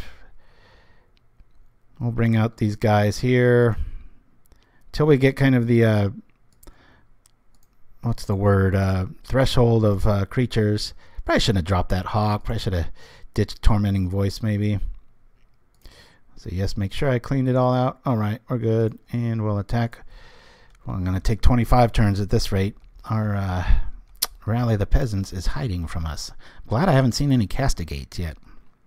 Speaker 6: we'll bring out these guys here till we get kind of the uh what's the word, uh, threshold of uh, creatures. Probably shouldn't have dropped that hawk. Probably should have ditched Tormenting Voice maybe. So yes, make sure I cleaned it all out. All right, we're good. And we'll attack. Well, I'm going to take twenty-five turns at this rate. Our uh, Rally the Peasants is hiding from us. Glad I haven't seen any Castigates yet.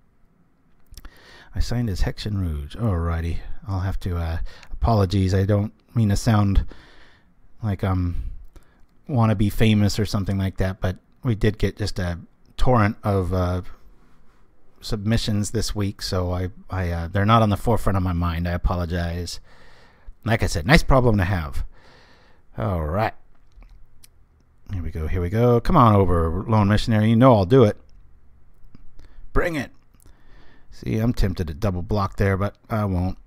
Speaker 6: I signed as Hexen Rouge. Alrighty. I'll have to, uh, apologies. I don't mean to sound like I'm want to be famous or something like that, but we did get just a torrent of uh, submissions this week, so I, I uh, they're not on the forefront of my mind. I apologize. Like I said, nice problem to have. All right, here we go. Here we go. Come on over, Lone Missionary. You know I'll do it. Bring it. See, I'm tempted to double block there, but I won't.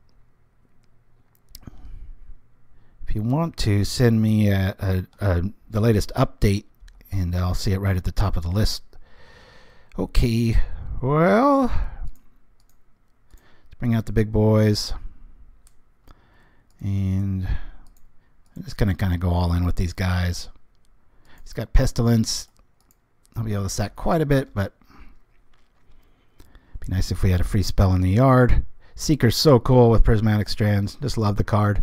Speaker 6: If you want to send me a, a, a, the latest update, and I'll see it right at the top of the list. Okay, well, let's bring out the big boys, and I'm just gonna kind of go all in with these guys. He's got Pestilence. I'll be able to sack quite a bit, but it'd be nice if we had a free spell in the yard. Seeker's so cool with Prismatic Strands. Just love the card.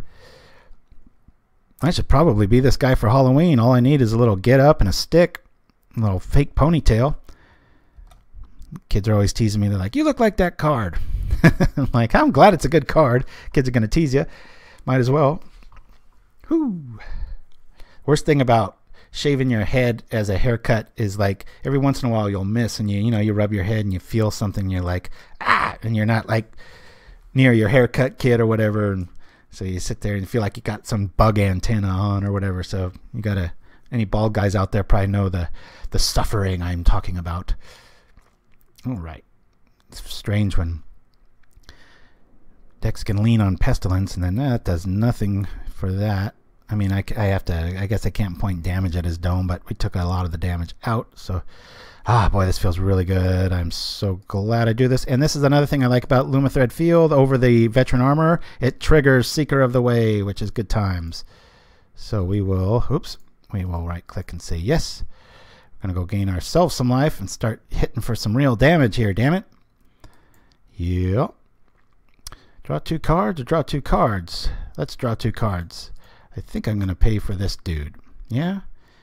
Speaker 6: I should probably be this guy for Halloween. All I need is a little get up and a stick, a little fake ponytail. Kids are always teasing me. They're like, you look like that card. I'm like, I'm glad it's a good card. Kids are going to tease you. Might as well. Whew. Worst thing about shaving your head as a haircut is, like, every once in a while you'll miss, and you you know you rub your head and you feel something, and you're like, ah, and you're not like near your haircut kit or whatever, and so you sit there and feel like you got some bug antenna on or whatever. So you gotta, any bald guys out there probably know the the suffering I'm talking about. All right, it's strange when decks can lean on Pestilence, and then that does nothing for that. I mean, I, I have to, I guess I can't point damage at his dome, but we took a lot of the damage out. So, ah, boy, this feels really good. I'm so glad I do this. And this is another thing I like about Lumathread Field over the Veteran Armor. It triggers Seeker of the Way, which is good times. So we will, oops, we will right click and say yes. We're going to go gain ourselves some life and start hitting for some real damage here, damn it. Yep. Draw two cards or draw two cards? Let's draw two cards. I think I'm going to pay for this dude. Yeah?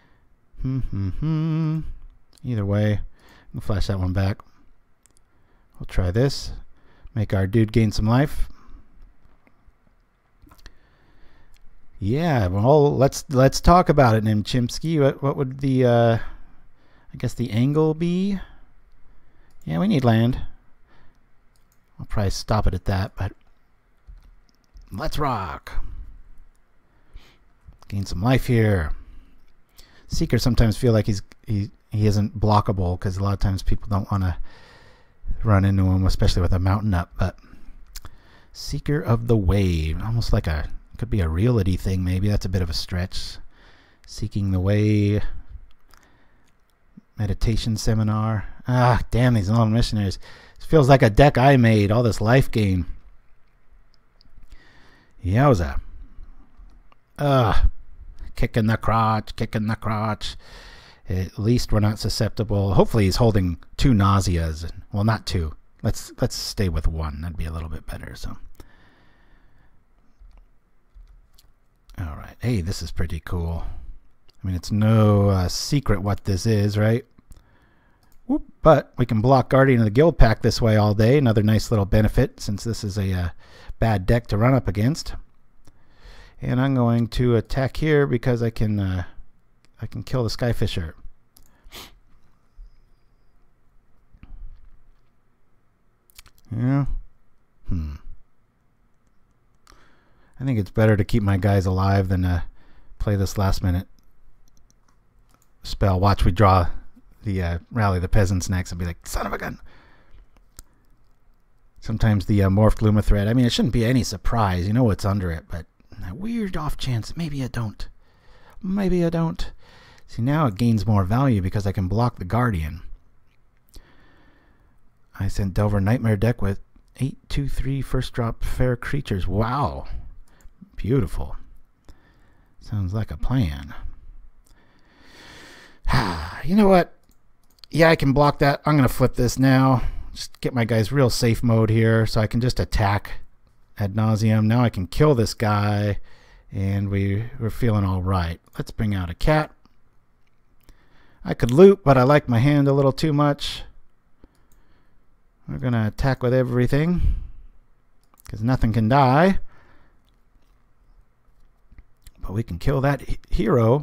Speaker 6: Hmm. Either way, we'll flash that one back. We'll try this. Make our dude gain some life. Yeah, well, let's let's talk about it, Nimchimsky. What what would the uh, I guess the angle be? Yeah, we need land. I'll probably stop it at that, but let's rock. Gain some life here. Seekers sometimes feel like he's he he isn't blockable because a lot of times people don't want to run into him, especially with a mountain up. But Seeker of the Way, almost like a could be a reality thing. Maybe that's a bit of a stretch. Seeking the Way, meditation seminar. Ah, damn these lone missionaries. This feels like a deck I made. All this life gain. Yowza. Ugh. Kicking the crotch, kicking the crotch. At least we're not susceptible. Hopefully he's holding two nauseas. Well, not two. Let's let's stay with one. That'd be a little bit better. So, all right. Hey, this is pretty cool. I mean, it's no uh, secret what this is, right? Whoop, but we can block Guardian of the Guild Pack this way all day. Another nice little benefit since this is a uh, bad deck to run up against. And I'm going to attack here because I can uh, I can kill the Skyfisher. Yeah. Hmm. I think it's better to keep my guys alive than uh, play this last minute spell. Watch, we draw the uh, Rally the Peasants next and be like, son of a gun. Sometimes the uh, morphed Lumathread, I mean, it shouldn't be any surprise. You know what's under it, but that weird off chance, maybe I don't. Maybe I don't. See, now it gains more value because I can block the Guardian. I sent Delver Nightmare deck with eight two three first drop fair creatures. Wow. Beautiful. Sounds like a plan. You know what? Yeah, I can block that. I'm going to flip this now. Just get my guys real safe mode here so I can just attack ad nauseum. Now I can kill this guy and we, we're feeling all right. Let's bring out a cat. I could loot, but I like my hand a little too much. We're going to attack with everything because nothing can die. But we can kill that hero.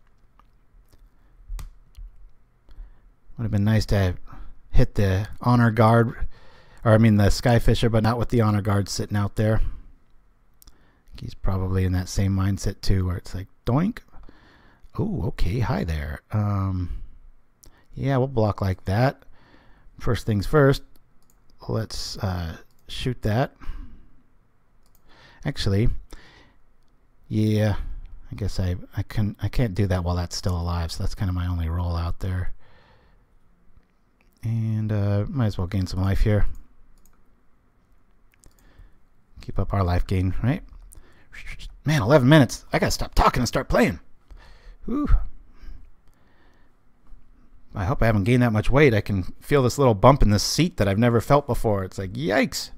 Speaker 6: Would have been nice to have hit the honor guard, or I mean the Skyfisher, but not with the honor guard sitting out there. He's probably in that same mindset too, where it's like doink. Oh, okay, hi there. Um, yeah, we'll block like that. First things first, let's uh, shoot that. Actually, yeah, I guess I I can I can't do that while that's still alive, so that's kind of my only roll out there. And uh, might as well gain some life here. Keep up our life gain, right? Man, eleven minutes. I gotta stop talking and start playing. Whew. I hope I haven't gained that much weight. I can feel this little bump in this seat that I've never felt before. It's like, yikes.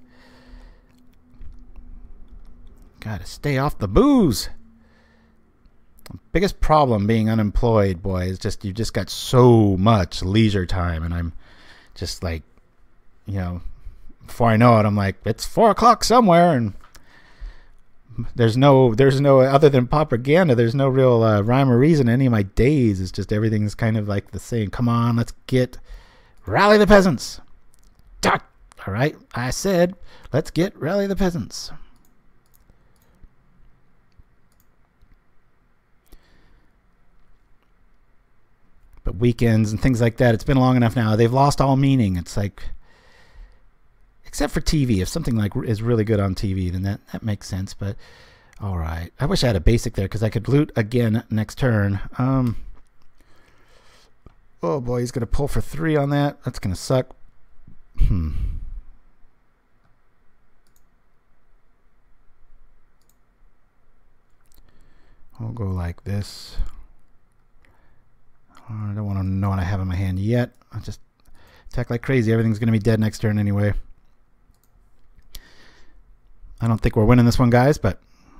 Speaker 6: Gotta stay off the booze. The biggest problem being unemployed, boy, is just you've just got so much leisure time, and I'm just like, you know, before I know it, I'm like, it's four o'clock somewhere, and there's no, there's no other than propaganda. There's no real uh, rhyme or reason in any of my days. It's just everything's kind of like the same. Come on, let's get Rally the Peasants. All right, I said, let's get Rally the Peasants. But weekends and things like that, it's been long enough now. They've lost all meaning. It's like, except for T V. If something like is really good on T V, then that, that makes sense. But All right. I wish I had a basic there because I could loot again next turn. Um, oh boy, he's going to pull for three on that. That's going to suck. Hmm. We'll go like this. I don't want to know what I have in my hand yet. I'll just attack like crazy. Everything's going to be dead next turn anyway. I don't think we're winning this one, guys, but...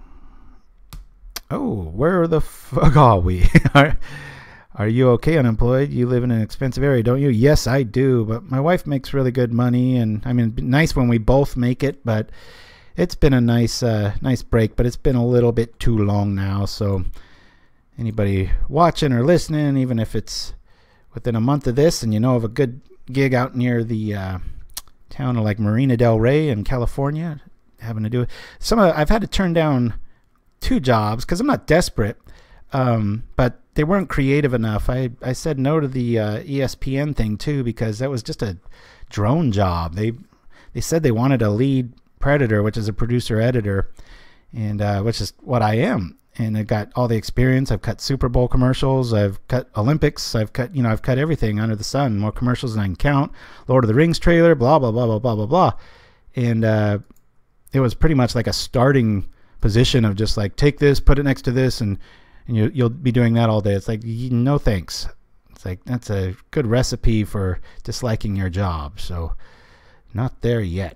Speaker 6: Oh, where the fuck are we? are, are you okay, unemployed? You live in an expensive area, don't you? Yes, I do, but my wife makes really good money, and I mean, nice when we both make it, but it's been a nice, uh, nice break, but it's been a little bit too long now, so anybody watching or listening, even if it's within a month of this, and you know of a good gig out near the uh, town of like Marina del Rey in California, having to do it. Some of the, I've had to turn down two jobs because I'm not desperate, um, but they weren't creative enough. I, I said no to the uh, E S P N thing too because that was just a drone job. They they said they wanted a lead Predator, which is a producer editor, and uh, which is what I am. And I got all the experience. I've cut Super Bowl commercials. I've cut Olympics. I've cut, you know, I've cut everything under the sun. More commercials than I can count. Lord of the Rings trailer. Blah blah blah blah blah blah blah. And uh, it was pretty much like a starting position of just like take this, put it next to this, and and you, you'll be doing that all day. It's like no thanks. It's like that's a good recipe for disliking your job. So not there yet.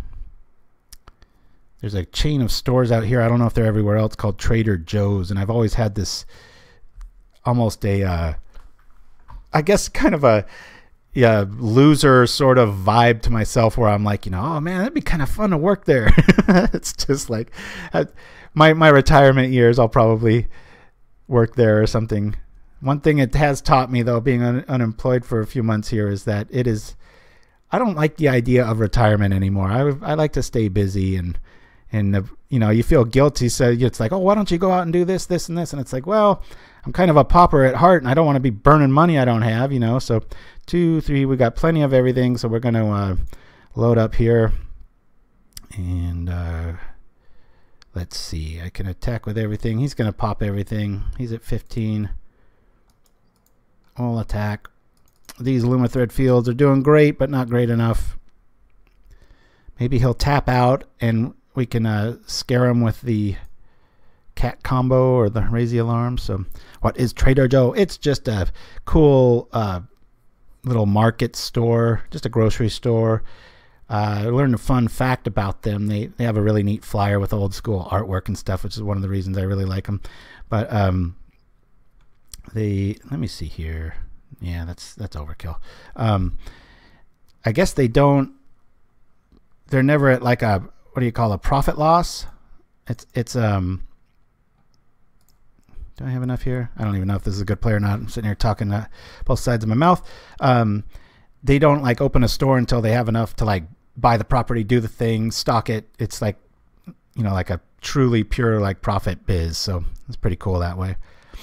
Speaker 6: There's a chain of stores out here. I don't know if they're everywhere else, called Trader Joe's, and I've always had this almost a, uh, I guess, kind of a yeah loser sort of vibe to myself, where I'm like, you know, oh man, that'd be kind of fun to work there. It's just like I, my my retirement years, I'll probably work there or something. One thing it has taught me, though, being un unemployed for a few months here, is that it is. I don't like the idea of retirement anymore. I I like to stay busy and. And, uh, you know, you feel guilty. So it's like, oh, why don't you go out and do this, this, and this? And it's like, well, I'm kind of a pauper at heart, and I don't want to be burning money I don't have, you know. So two, three, we got plenty of everything. So we're going to uh, load up here. And uh, let's see. I can attack with everything. He's going to pop everything. He's at fifteen. All attack. These Lumathread fields are doing great, but not great enough. Maybe he'll tap out and we can uh, scare him with the cat combo or the raise the alarm. So what is Trader Joe? It's just a cool uh, little market store, just a grocery store. Uh, I learned a fun fact about them. They, they have a really neat flyer with old school artwork and stuff, which is one of the reasons I really like them. But um, they, let me see here. Yeah, that's, that's overkill. Um, I guess they don't, they're never at like a, what do you call a profit loss? It's it's um. Do I have enough here? I don't even know if this is a good play or not. I'm sitting here talking uh, both sides of my mouth. Um, they don't like open a store until they have enough to like buy the property, do the thing, stock it. It's like, you know, like a truly pure like profit biz. So it's pretty cool that way.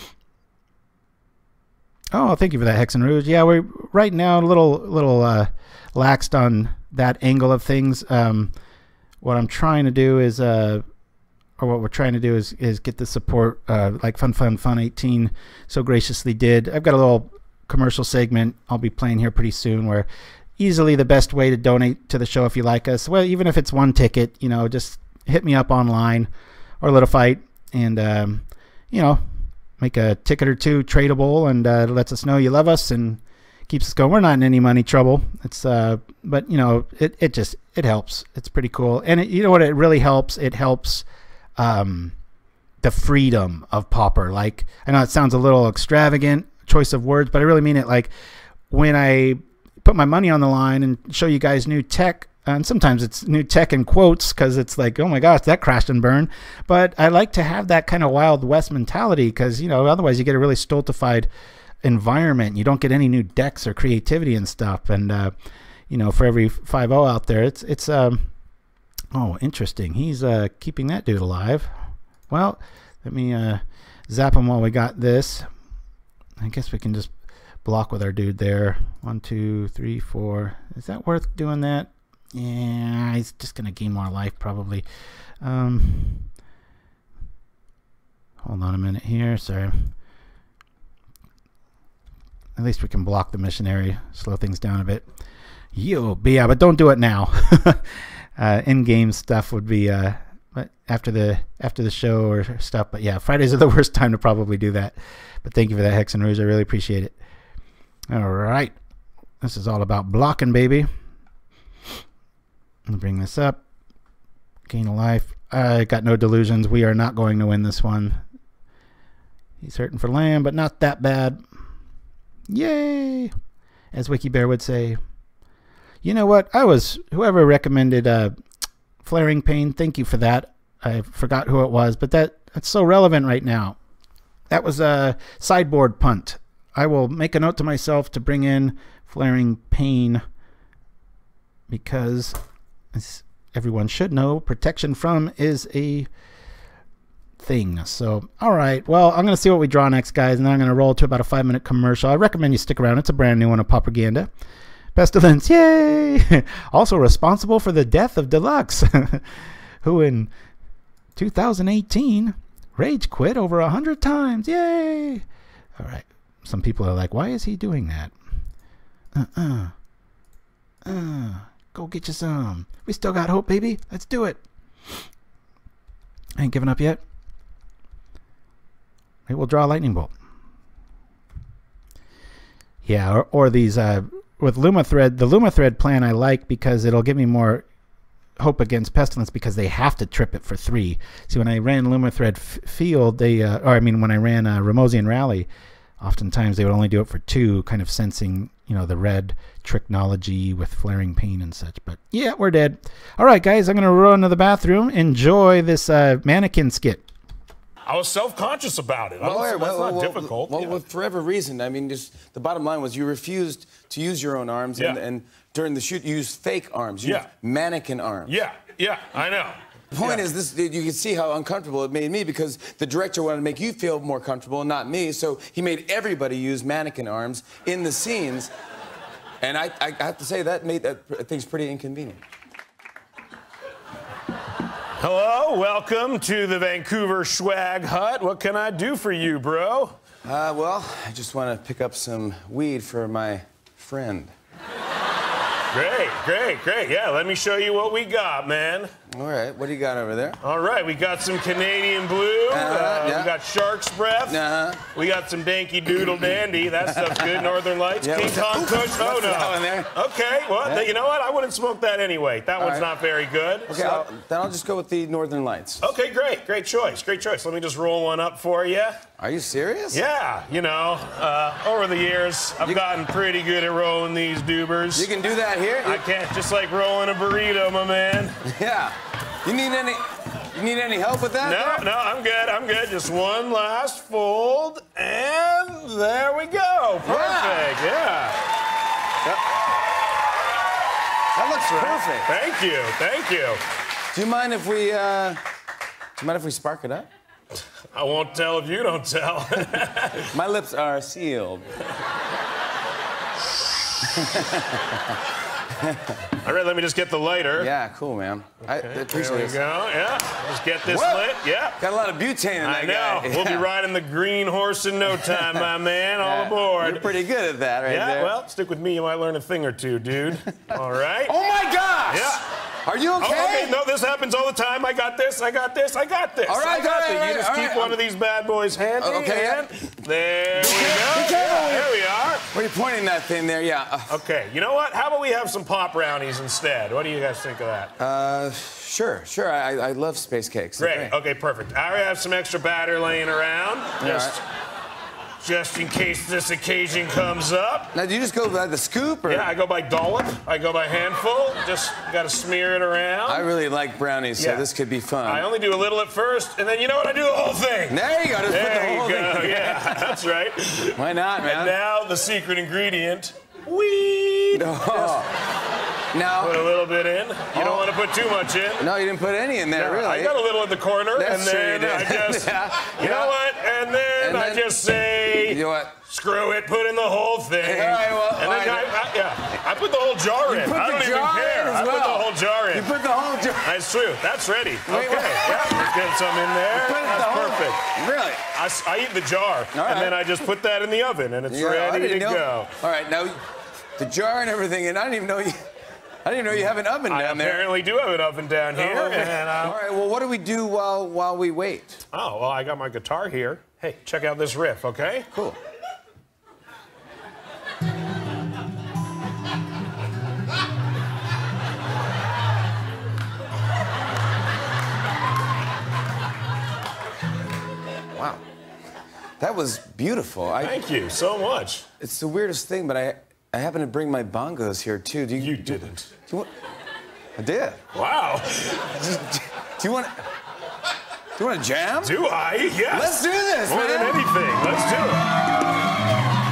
Speaker 6: Oh, thank you for that, Hexen Rouge. Yeah, we're right now a little little uh, laxed on that angle of things. Um, What I'm trying to do is, uh, or what we're trying to do is, is get the support, uh, like Fun Fun Fun eighteen so graciously did. I've got a little commercial segment I'll be playing here pretty soon, where easily the best way to donate to the show if you like us. Well, even if it's one ticket, you know, just hit me up online or Little Fight, and um, you know, make a ticket or two tradable, and uh, lets us know you love us and keeps us going. We're not in any money trouble. It's uh, but you know, it it just it helps. It's pretty cool, and it, you know what? It really helps. It helps um, the freedom of Pauper. Like, I know it sounds a little extravagant choice of words, but I really mean it. Like, when I put my money on the line and show you guys new tech, and sometimes it's new tech in quotes because it's like, oh my gosh, that crashed and burned. But I like to have that kind of Wild West mentality because, you know, otherwise you get a really stultified environment. You don't get any new decks or creativity and stuff. And uh, you know, for every five oh out there, it's it's um oh, interesting. He's uh keeping that dude alive. Well, let me uh zap him while we got this. I guess we can just block with our dude there. One, two, three, four. Is that worth doing that? Yeah, he's just gonna gain more life probably. Um Hold on a minute here. Sorry. At least we can block the missionary, slow things down a bit. Yo, but yeah, but don't do it now. uh, in-game stuff would be uh, after the after the show or stuff. But yeah, Fridays are the worst time to probably do that. But thank you for that, Hex and Rouge. I really appreciate it. All right, this is all about blocking, baby. Let me bring this up. Gain a life. I got no delusions. We are not going to win this one. He's hurting for land, but not that bad. Yay! As Wiki Bear would say. You know what? I was, whoever recommended uh, Flaring Pain, thank you for that. I forgot who it was, but that that's so relevant right now. That was a sideboard punt. I will make a note to myself to bring in Flaring Pain because, as everyone should know, protection from is a thing. So, all right. Well, I'm going to see what we draw next, guys, and then I'm going to roll to about a five-minute commercial. I recommend you stick around. It's a brand new one of Propaganda. Pestilence, yay! Also responsible for the death of Deluxe, who in two thousand eighteen rage quit over a hundred times. Yay! All right. Some people are like, why is he doing that? Uh-uh. Uh, go get you some. We still got hope, baby. Let's do it. I ain't giving up yet. Maybe we'll draw a lightning bolt. Yeah, or, or these... Uh, with Luma Thread, the Luma Thread plan I like because it'll give me more hope against Pestilence because they have to trip it for three. See, when I ran Luma Thread f Field, they, uh, or I mean, when I ran uh, Ramosian Rally, oftentimes they would only do it for two, kind of sensing, you know, the red tricknology with Flaring Pain and such. But yeah, we're dead. All right, guys, I'm going to run to the bathroom. Enjoy this uh, mannequin skit.
Speaker 7: I was self-conscious about it.
Speaker 1: Well,
Speaker 7: That's
Speaker 1: well,
Speaker 7: well, not
Speaker 1: well,
Speaker 7: difficult.
Speaker 1: Well,
Speaker 7: yeah.
Speaker 1: well, for every reason. I mean, just the bottom line was you refused to use your own arms, and,
Speaker 7: Yeah.
Speaker 1: and during the shoot, you used fake arms. You
Speaker 7: Yeah.
Speaker 1: used mannequin arms.
Speaker 7: Yeah, yeah, I know.
Speaker 1: The point
Speaker 7: Yeah.
Speaker 1: is, this you can see how uncomfortable it made me because the director wanted to make you feel more comfortable, not me. So he made everybody use mannequin arms in the scenes, and I, I have to say that made that things pretty inconvenient.
Speaker 7: Hello, welcome to the Vancouver Swag Hut. What can I do for you, bro?
Speaker 1: Uh, well, I just want to pick up some weed for my friend.
Speaker 7: Great, great, great. Yeah, let me show you what we got, man.
Speaker 1: All right, what do you got over there?
Speaker 7: All right, we got some Canadian Blue.
Speaker 1: Uh-huh,
Speaker 7: uh,
Speaker 1: yeah.
Speaker 7: We got Shark's Breath.
Speaker 1: Uh-huh.
Speaker 7: We got some Danky Doodle Dandy. That stuff's good. Northern Lights.
Speaker 1: Yeah,
Speaker 7: King
Speaker 1: what's that?
Speaker 7: Kong
Speaker 1: Ooh,
Speaker 7: Kush. Oh,
Speaker 1: what's
Speaker 7: no.
Speaker 1: that one there?
Speaker 7: Okay, well,
Speaker 1: Yeah.
Speaker 7: th- you know what? I wouldn't smoke that anyway. That one's
Speaker 1: right.
Speaker 7: not very good.
Speaker 1: Okay,
Speaker 7: so-
Speaker 1: I'll, then I'll just go with the Northern Lights.
Speaker 7: Okay, great. Great choice. Great choice. Let me just roll one up for you.
Speaker 1: Are you serious?
Speaker 7: Yeah, you know, uh, over the years, I've
Speaker 1: You-
Speaker 7: gotten pretty good at rolling these doobers.
Speaker 1: You can do that here?
Speaker 7: I can't, just like rolling a burrito, my man.
Speaker 1: Yeah. You need any you need any help with that?
Speaker 7: No, no, I'm good. I'm good. Just one last fold, and there we go. Perfect. Yeah.
Speaker 1: That looks perfect.
Speaker 7: Thank you. Thank you.
Speaker 1: Do you mind if we uh do you mind if we spark it up?
Speaker 7: I won't tell if you don't tell.
Speaker 1: My lips are sealed.
Speaker 7: All right, let me just get the lighter.
Speaker 1: Yeah, cool, man. I
Speaker 7: Okay,
Speaker 1: appreciate
Speaker 7: there we
Speaker 1: this.
Speaker 7: go. Yeah. Just get this
Speaker 1: Whoa.
Speaker 7: lit. Yeah.
Speaker 1: Got a lot of butane in that
Speaker 7: I know.
Speaker 1: guy.
Speaker 7: We'll be
Speaker 1: Yeah.
Speaker 7: riding the green horse in no time, my man. All
Speaker 1: Yeah.
Speaker 7: aboard.
Speaker 1: You're pretty good at that right
Speaker 7: yeah,
Speaker 1: there.
Speaker 7: well, stick with me. You might learn a thing or two, dude. All right.
Speaker 1: Oh my gosh!
Speaker 7: Yeah.
Speaker 1: Are you okay?
Speaker 7: Oh, okay, no, this happens all the time. I got this, I got this, I got this.
Speaker 1: All right,
Speaker 7: I got
Speaker 1: all right,
Speaker 7: this.
Speaker 1: all
Speaker 7: You
Speaker 1: right,
Speaker 7: just
Speaker 1: all
Speaker 7: keep
Speaker 1: right.
Speaker 7: one of these bad boys handy.
Speaker 1: Okay,
Speaker 7: and there we
Speaker 1: careful,
Speaker 7: go.
Speaker 1: be careful.
Speaker 7: Yeah, there we are.
Speaker 1: Where are you pointing that thing there? Yeah. Uh,
Speaker 7: Okay, you know what? How about we have some pop brownies instead? What do you guys think of that?
Speaker 1: Uh, sure, sure. I, I love space cakes. They're
Speaker 7: Great. Okay, perfect. I already have some extra batter laying around. Just, just in case this occasion comes up.
Speaker 1: Now, do you just go by the scoop, or?
Speaker 7: Yeah, I go by dollop. I go by handful. Just got to smear it around.
Speaker 1: I really like brownies, so
Speaker 7: Yeah.
Speaker 1: this could be fun.
Speaker 7: I only do a little at first, and then you know what? I do the whole thing.
Speaker 1: There you go. Just put the
Speaker 7: There
Speaker 1: whole
Speaker 7: you go.
Speaker 1: thing.
Speaker 7: Yeah, that's right.
Speaker 1: Why not,
Speaker 7: And
Speaker 1: man?
Speaker 7: now the secret ingredient, weed.
Speaker 1: Oh.
Speaker 7: Put
Speaker 1: Now,
Speaker 7: a little bit in. You don't want to put too much in.
Speaker 1: no, you didn't put any in there, really.
Speaker 7: I got a little in the corner,
Speaker 1: That's
Speaker 7: and
Speaker 1: true
Speaker 7: then
Speaker 1: you did.
Speaker 7: I just,
Speaker 1: Yeah.
Speaker 7: you know
Speaker 1: Yeah.
Speaker 7: what? And then
Speaker 1: And
Speaker 7: I
Speaker 1: then-
Speaker 7: just say,
Speaker 1: You know what?
Speaker 7: screw it, put in the whole thing.
Speaker 1: All right, well,
Speaker 7: and then
Speaker 1: all right.
Speaker 7: I, I, yeah, I put the whole jar
Speaker 1: You
Speaker 7: in.
Speaker 1: put
Speaker 7: I
Speaker 1: the
Speaker 7: don't
Speaker 1: jar
Speaker 7: even care.
Speaker 1: in as
Speaker 7: I
Speaker 1: well.
Speaker 7: put the whole jar in.
Speaker 1: You put the whole jar.
Speaker 7: That's true. That's ready.
Speaker 1: Wait,
Speaker 7: okay.
Speaker 1: wait.
Speaker 7: Yeah, let's get some in there.
Speaker 1: Put it
Speaker 7: That's
Speaker 1: the whole-
Speaker 7: perfect.
Speaker 1: Really?
Speaker 7: I, s- I eat the jar,
Speaker 1: All right.
Speaker 7: and then I just put that in the oven, and it's
Speaker 1: Yeah, I
Speaker 7: ready to
Speaker 1: didn't know.
Speaker 7: go.
Speaker 1: All right, now the jar and everything, and I didn't even know you. I didn't even know you have an oven
Speaker 7: I
Speaker 1: down there.
Speaker 7: apparently do have an oven down here.
Speaker 1: Oh, okay.
Speaker 7: and, uh,
Speaker 1: All right. Well, what do we do while while we wait?
Speaker 7: Oh, well, I got my guitar here. Hey, check out this riff, okay?
Speaker 1: Cool. Wow. That was beautiful. I,
Speaker 7: Thank you so much.
Speaker 1: it's the weirdest thing, but I I happen to bring my bongos here too. Do you?
Speaker 7: You
Speaker 1: do-
Speaker 7: didn't.
Speaker 1: Do you want? I did.
Speaker 7: Wow.
Speaker 1: Do you want? Do you want to jam?
Speaker 7: Do I? Yes.
Speaker 1: Let's do this,
Speaker 7: More
Speaker 1: man.
Speaker 7: than anything. Let's do it.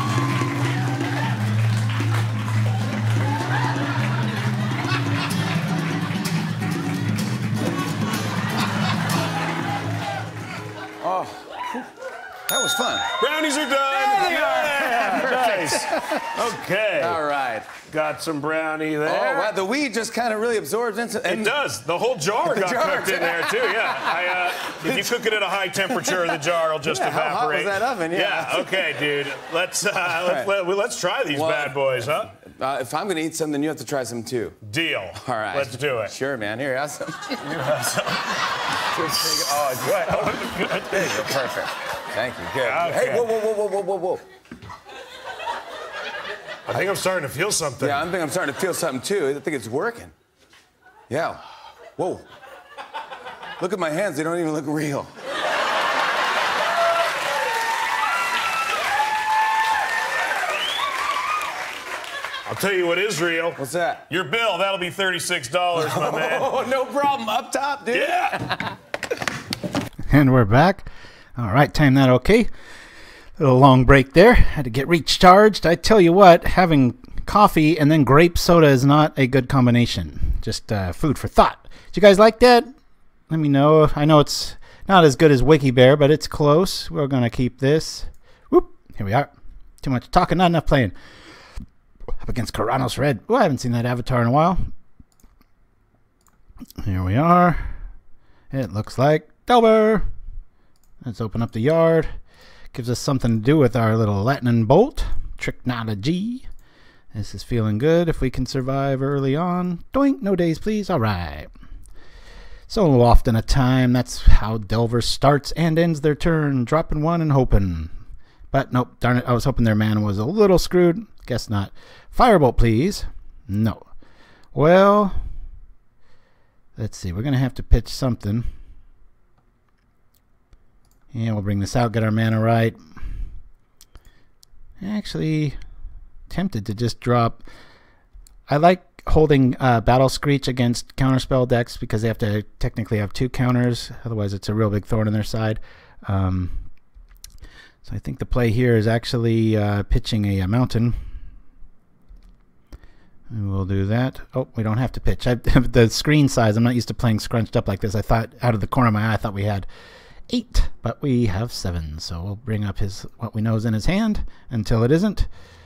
Speaker 1: That was fun.
Speaker 7: Brownies are done.
Speaker 1: There they are.
Speaker 7: Yeah, nice. Okay.
Speaker 1: All right.
Speaker 7: Got some brownie there.
Speaker 1: Oh wow, the weed just kind of really absorbs into.
Speaker 7: It does. The whole jar
Speaker 1: The
Speaker 7: got
Speaker 1: jar,
Speaker 7: cooked in
Speaker 1: too.
Speaker 7: there too. Yeah. I, uh, if you cook it at a high temperature, the jar will just
Speaker 1: Yeah, how hot was
Speaker 7: evaporate.
Speaker 1: that oven? Yeah.
Speaker 7: Okay, dude. Let's uh, let's,
Speaker 1: right.
Speaker 7: let, let's try these
Speaker 1: Well,
Speaker 7: bad boys, huh?
Speaker 1: Uh, if I'm gonna eat some, then you have to try some too.
Speaker 7: Deal.
Speaker 1: All right.
Speaker 7: Let's do it.
Speaker 1: Sure, man. Here, have some.
Speaker 7: Oh, it's wet. Oh, good.
Speaker 1: There you go. Perfect. Thank you. Good.
Speaker 7: Okay.
Speaker 1: Hey, whoa, whoa, whoa, whoa, whoa, whoa, whoa.
Speaker 7: I think I'm starting to feel something.
Speaker 1: Yeah, I think I'm starting to feel something too. I think it's working. Yeah. Whoa. Look at my hands. They don't even look real.
Speaker 7: I'll tell you what is real.
Speaker 1: What's that?
Speaker 7: Your bill. That'll be thirty-six dollars, my man.
Speaker 1: Oh, no problem. Up top, dude.
Speaker 7: Yeah.
Speaker 6: And we're back. All right, time that okay. Little long break there. Had to get recharged. I tell you what, having coffee and then grape soda is not a good combination. Just uh, food for thought. Did you guys like that? Let me know. I know it's not as good as Wiki Bear, but it's close. We're going to keep this. Whoop. Here we are. Too much talking, not enough playing. Up against Karanos Red. Oh, I haven't seen that avatar in a while. Here we are. It looks like Delver. Let's open up the yard. Gives us something to do with our little Latin bolt. Tricknology. This is feeling good if we can survive early on. Doink, no days please. All right. So often a time, that's how Delver starts and ends their turn. Dropping one and hoping. But nope, darn it, I was hoping their mana was a little screwed. Guess not. Firebolt, please. No. Well, let's see. We're going to have to pitch something. And we'll bring this out, get our mana right. Actually, tempted to just drop. I like holding uh, Battle Screech against counterspell decks because they have to technically have two counters. Otherwise, it's a real big thorn in their side. Um, so I think the play here is actually uh, pitching a, a mountain. And we'll do that. Oh, we don't have to pitch. I, the screen size, I'm not used to playing scrunched up like this. I thought, out of the corner of my eye, I thought we had eight, but we have seven. So we'll bring up his what we know is in his hand until it isn't.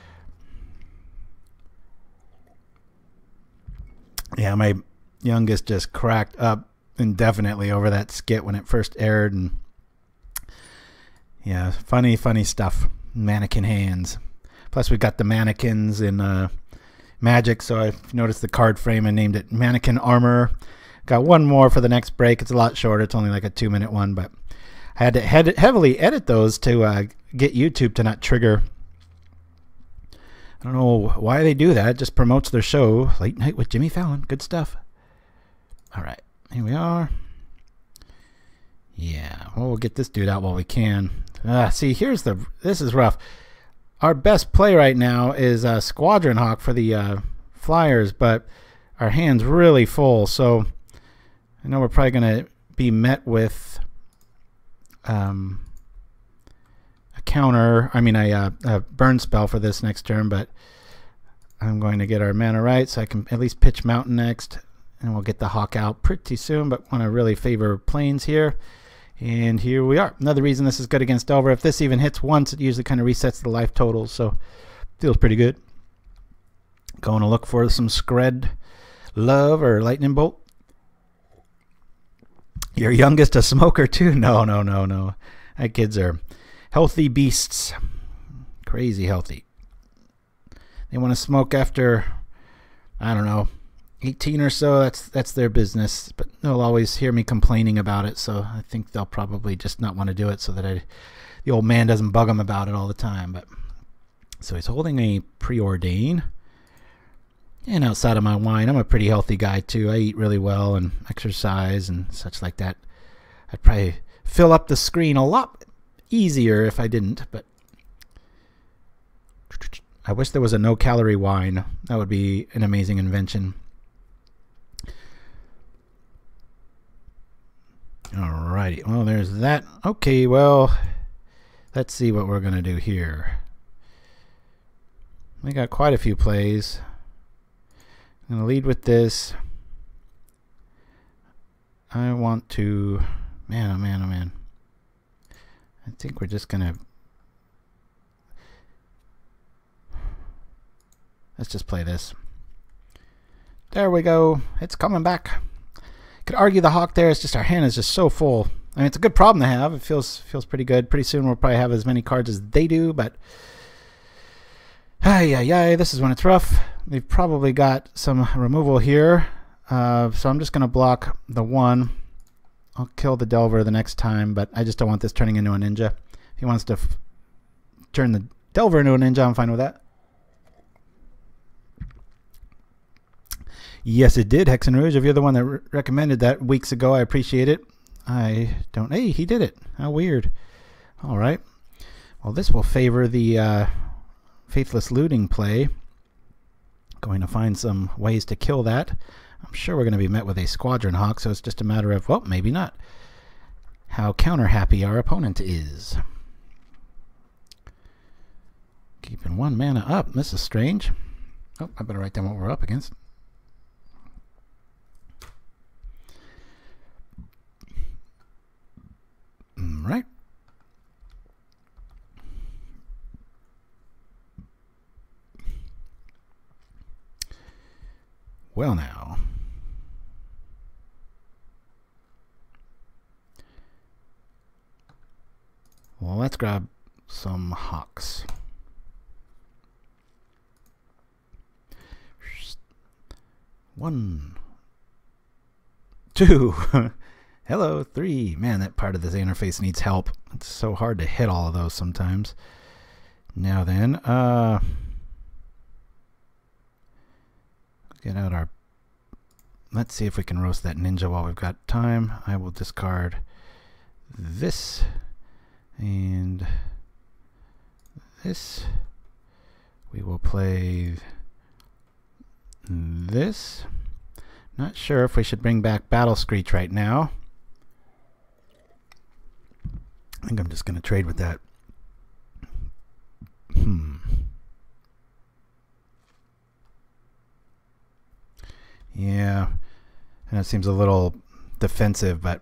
Speaker 6: Yeah, my youngest just cracked up indefinitely over that skit when it first aired, and yeah, funny, funny stuff. Mannequin hands. Plus, we got the mannequins in uh, Magic, so I noticed the card frame and named it Mannequin Armor. Got one more for the next break. It's a lot shorter. It's only like a two-minute one, but I had to head heavily edit those to uh, get YouTube to not trigger. I don't know why they do that. It just promotes their show, Late Night with Jimmy Fallon. Good stuff. All right, here we are. Yeah, well, we'll get this dude out while we can. Uh, see, here's the... This is rough. Our best play right now is uh, Squadron Hawk for the uh, Flyers, but our hand's really full, so I know we're probably going to be met with um, a counter, I mean a, uh, a burn spell for this next turn, but I'm going to get our mana right so I can at least pitch Mountain next, and we'll get the Hawk out pretty soon, but want to really favor Plains here. And here we are. Another reason this is good against Delver. If this even hits once, it usually kind of resets the life totals, so feels pretty good. Going to look for some Scred Love or Lightning Bolt. Your youngest a smoker too? No, no, no, no. My kids are healthy beasts. Crazy healthy. They want to smoke after, I don't know, eighteen or so. That's that's their business. But they'll always hear me complaining about it, so I think they'll probably just not want to do it so that I, the old man doesn't bug them about it all the time. But so he's holding a Preordain. And outside of my wine, I'm a pretty healthy guy too. I eat really well and exercise and such like that. I'd probably fill up the screen a lot easier if I didn't, but I wish there was a no-calorie wine. That would be an amazing invention. Alrighty, well, there's that. Okay, well, let's see what we're going to do here. We got quite a few plays. I'm going to lead with this. I want to... Man, oh man, oh man. I think we're just going to... Let's just play this. There we go. It's coming back. Could argue the Hawk there. It's just our hand is just so full. I mean, it's a good problem to have. It feels feels pretty good. Pretty soon we'll probably have as many cards as they do, but... Ay, ay, ay, this is when it's rough. We've probably got some removal here. Uh, so I'm just going to block the one. I'll kill the Delver the next time, but I just don't want this turning into a ninja. If he wants to f turn the Delver into a ninja, I'm fine with that. Yes, it did, Hexen Rouge. If you're the one that re recommended that weeks ago, I appreciate it. I don't... Hey, he did it. How weird. All right. Well, this will favor the uh, Faithless Looting play. Going to find some ways to kill that. I'm sure we're going to be met with a Squadron Hawk, so it's just a matter of, well, maybe not, how counter-happy our opponent is. Keeping one mana up. This is strange. Oh, I better write down what we're up against. Right. Well now. Well, let's grab some Hawks. One. Two. Hello, three. Man, that part of this interface needs help. It's so hard to hit all of those sometimes. Now then, uh... get out our... Let's see if we can roast that ninja while we've got time. I will discard this and this. We will play this. Not sure if we should bring back Battle Screech right now. I think I'm just going to trade with that. Hmm. Yeah, and it seems a little defensive, but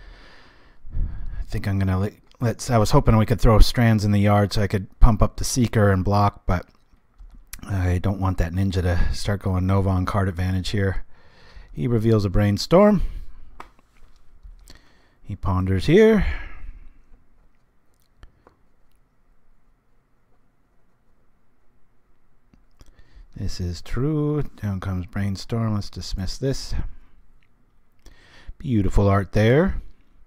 Speaker 6: I think I'm gonna let, let's. I was hoping we could throw strands in the yard so I could pump up the Seeker and block, but I don't want that ninja to start going Nova on card advantage here. He reveals a Brainstorm. He ponders here. This is true. Down comes Brainstorm. Let's dismiss this. Beautiful art there.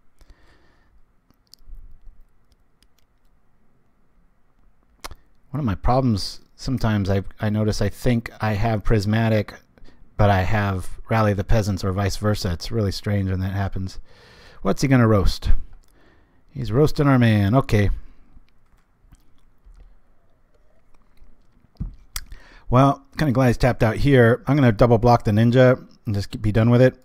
Speaker 6: One of my problems sometimes I, I notice I think I have Prismatic, but I have Rally the Peasants or vice versa. It's really strange when that happens. What's he going to roast? He's roasting our man. Okay. Well, kind of glad he's tapped out here. I'm going to double block the ninja and just be done with it.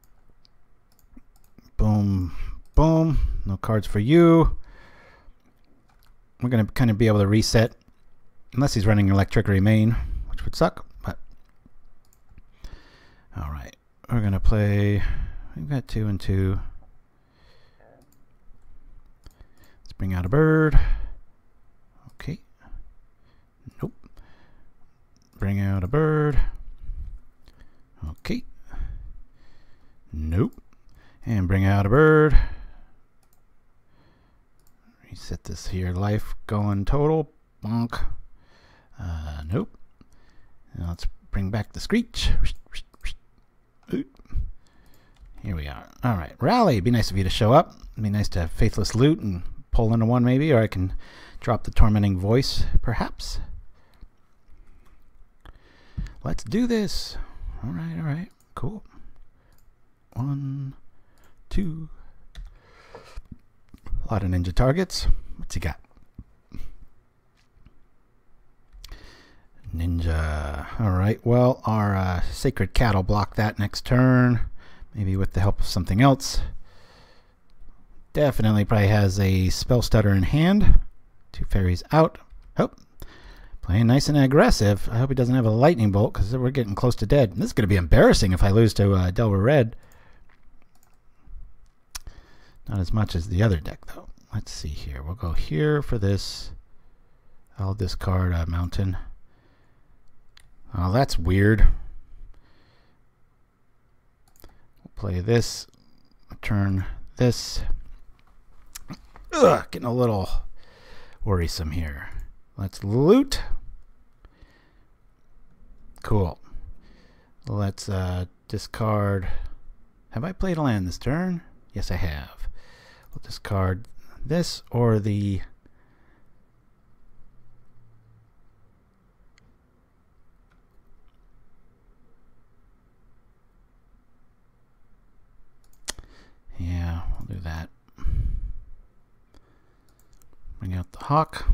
Speaker 6: Boom, boom. No cards for you. We're going to kind of be able to reset, unless he's running Electricity main, which would suck. But all right, we're going to play. We've got two and two. bring out a bird. Okay. Nope. Bring out a bird. Okay. Nope. And bring out a bird. Reset this here. Life going total. Bonk. Uh, nope. Now let's bring back the screech. Here we are. All right. Rally. It'd be nice of you to show up. It'd be nice to have Faithless Loot and pull into one maybe, or I can drop the Tormenting Voice, perhaps. Let's do this. All right. All right. Cool. One, two. A lot of ninja targets. What's he got? Ninja. All right. Well, our uh, Sacred Cat will block that next turn. Maybe with the help of something else. Definitely probably has a Spell Stutter in hand. Two fairies out. Oh. Playing nice and aggressive. I hope he doesn't have a Lightning Bolt because we're getting close to dead. This is going to be embarrassing if I lose to uh, Delver Red. Not as much as the other deck, though. Let's see here. We'll go here for this. I'll discard a Mountain. Oh, that's weird. We'll play this. Turn this. Ugh, getting a little worrisome here. Let's loot. Cool. Let's uh, discard. Have I played a land this turn? Yes, I have. We'll discard this or the yeah, we'll do that. Bring out the Hawk.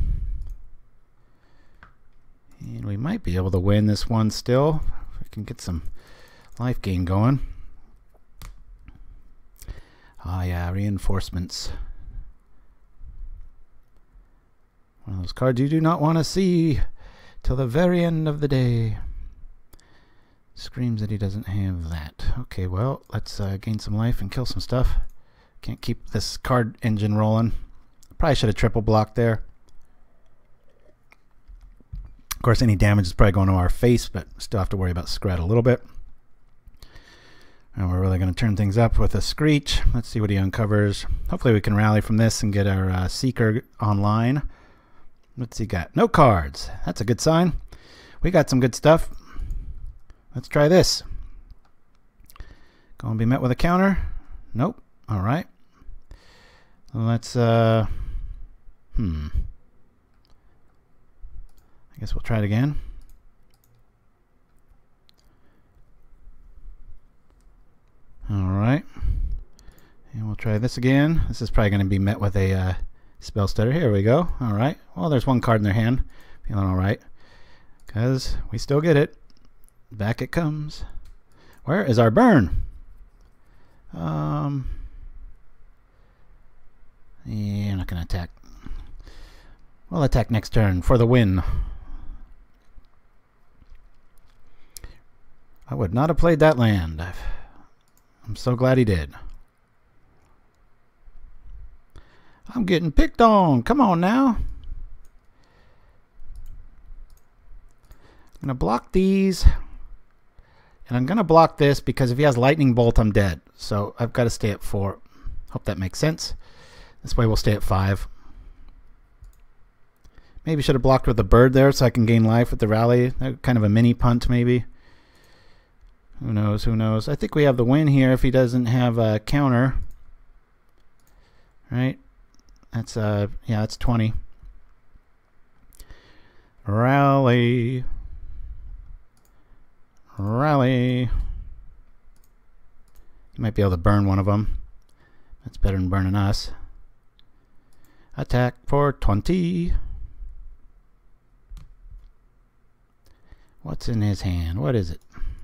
Speaker 6: And we might be able to win this one still. If we can get some life gain going. Ah, yeah, reinforcements. One of those cards you do not want to see till the very end of the day. Screams that he doesn't have that. Okay, well, let's uh, gain some life and kill some stuff. Can't keep this card engine rolling. Probably should have triple blocked there. Of course, any damage is probably going to our face, but still have to worry about Scrat a little bit. And we're really going to turn things up with a Screech. Let's see what he uncovers. Hopefully we can rally from this and get our uh, Seeker online. What's he got? No cards. That's a good sign. We got some good stuff. Let's try this. Going to be met with a counter? Nope. All right. Let's, uh, hmm. I guess we'll try it again. Alright. And we'll try this again. This is probably going to be met with a uh, Spell Stutter. Here we go. Alright. Well, there's one card in their hand. Feeling alright. Because we still get it. Back it comes. Where is our burn? Um. Yeah, I'm not going to attack. We'll attack next turn for the win. I would not have played that land. I've I'm so glad he did. I'm getting picked on. Come on now. I'm going to block these. And I'm going to block this because if he has Lightning Bolt, I'm dead. So I've got to stay at four. Hope that makes sense. This way we'll stay at five. Maybe should have blocked with the bird there so I can gain life with the rally. Kind of a mini punt maybe. Who knows, who knows. I think we have the win here if he doesn't have a counter. Right? That's, uh, yeah, that's twenty. Rally. Rally. You might be able to burn one of them. That's better than burning us. Attack for twenty. What's in his hand? What is it?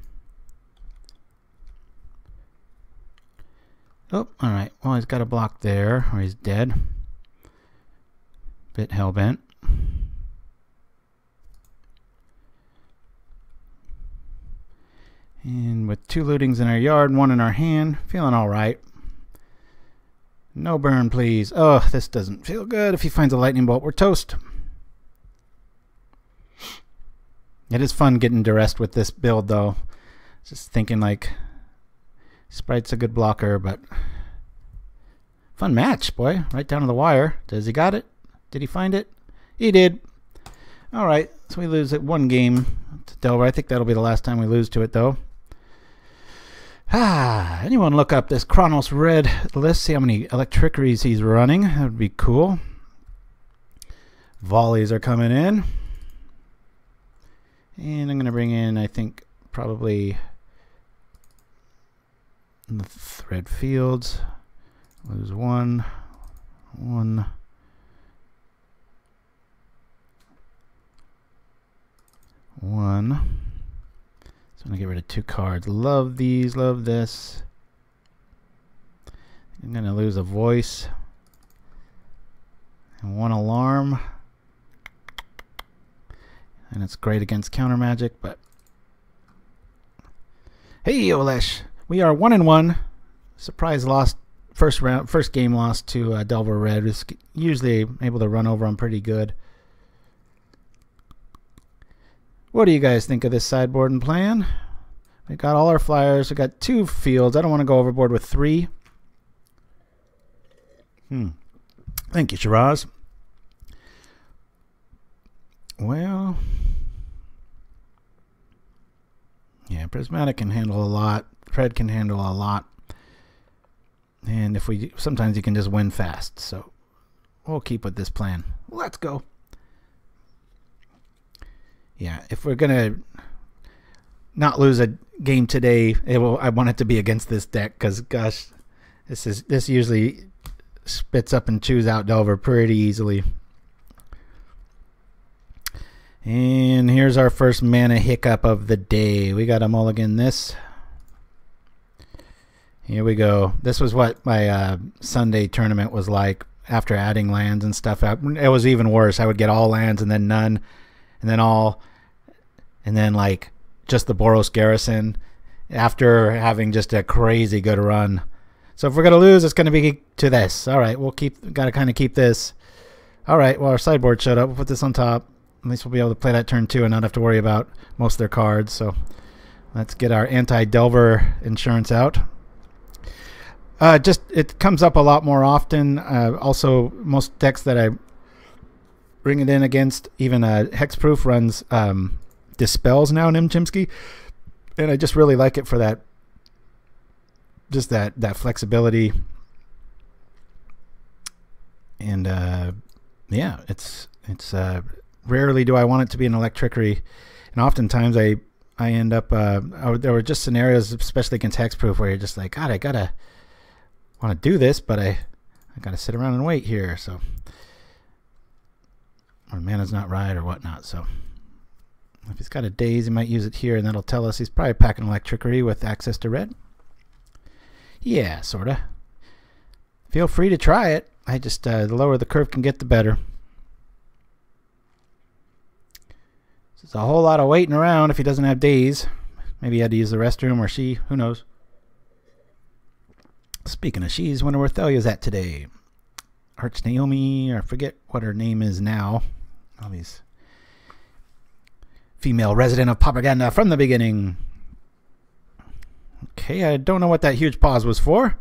Speaker 6: Oh, alright. Well, he's got a block there, or he's dead. Bit hellbent. And with two lootings in our yard and one in our hand, feeling alright. No burn, please. Oh, this doesn't feel good. If he finds a lightning bolt, we're toast. It is fun getting duressed with this build, though. Just thinking, like, Sprite's a good blocker, but fun match, boy. Right down to the wire. Does he got it? Did he find it? He did. All right, so we lose at one game to Delver. I think that'll be the last time we lose to it, though. Ah, anyone look up this Kronos Red list? See how many Electrickeries he's running. That would be cool. Volleys are coming in. And I'm going to bring in, I think, probably the Thread Fields. Lose one. One. One. So I'm going to get rid of two cards. Love these. Love this. I'm going to lose a Voice. And one Alarm. And it's great against counter magic, but hey, Olesh, we are one and one. Surprise loss, first round, first game lost to uh, Delver Red. Was usually able to run over them pretty good. What do you guys think of this sideboard and plan? We got all our flyers. We got two fields. I don't want to go overboard with three. Hmm. Thank you, Shiraz. Well, yeah, Prismatic can handle a lot. Pred can handle a lot. And if we, sometimes you can just win fast. So we'll keep with this plan. Let's go. Yeah, if we're gonna not lose a game today, it will, I want it to be against this deck because, gosh, this is this usually spits up and chews out Delver pretty easily. And here's our first mana hiccup of the day. We got a mulligan this. Here we go. This was what my uh, Sunday tournament was like after adding lands and stuff. It was even worse. I would get all lands and then none. And then all. And then like just the Boros Garrison after having just a crazy good run. So if we're going to lose, it's going to be to this. All right, we'll keep, got to kind of keep this. All right, well, our sideboard showed up. We'll put this on top. At least we'll be able to play that turn two and not have to worry about most of their cards. So let's get our anti-Delver insurance out. Uh, just it comes up a lot more often. Uh, also, most decks that I bring it in against, even uh, Hexproof runs um, Dispels now in Nim Chimpsky, and I just really like it for that. Just that that flexibility, and uh, yeah, it's it's. Uh, Rarely do I want it to be an Electrickery, and oftentimes I I end up uh, I, there were just scenarios, especially against Hexproof, where you're just like, God, I gotta want to do this, but I I gotta sit around and wait here, so or mana's not right or whatnot. So if he's got a Daze, he might use it here, and that'll tell us he's probably packing Electrickery with access to red. Yeah, sorta. Feel free to try it. I just uh, the lower the curve can get, the better. It's a whole lot of waiting around if he doesn't have Daze. Maybe he had to use the restroom, or she, who knows. Speaking of she's, wonder where Thelia's at today. Arch Naomi, or I forget what her name is now. All these female resident of propaganda from the beginning. Okay, I don't know what that huge pause was for.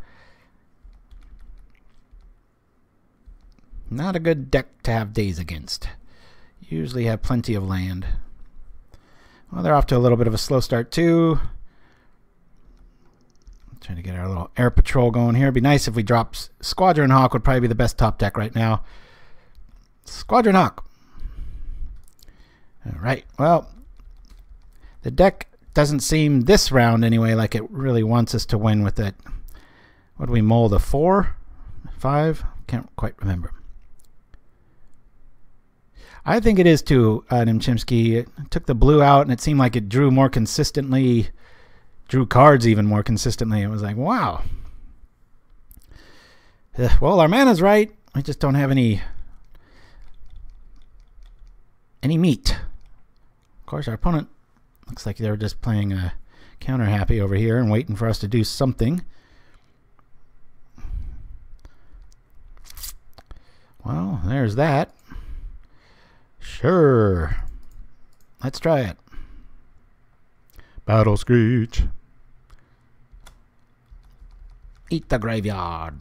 Speaker 6: Not a good deck to have Daze against. Usually have plenty of land. Well, they're off to a little bit of a slow start too. Trying to get our little air patrol going here. It'd be nice if we dropped Squadron Hawk. Would probably be the best top deck right now. Squadron Hawk. All right. Well, the deck doesn't seem this round anyway like it really wants us to win with it. What do we mold? A four, five? Can't quite remember. I think it is too, uh, Nim Chimpsky. It took the blue out, and it seemed like it drew more consistently, drew cards even more consistently. It was like, wow. Uh, well, our mana's right. We just don't have any any meat. Of course, our opponent looks like they were just playing a counter happy over here and waiting for us to do something. Well, there's that. Sure. Let's try it. Battle Screech. Eat the graveyard.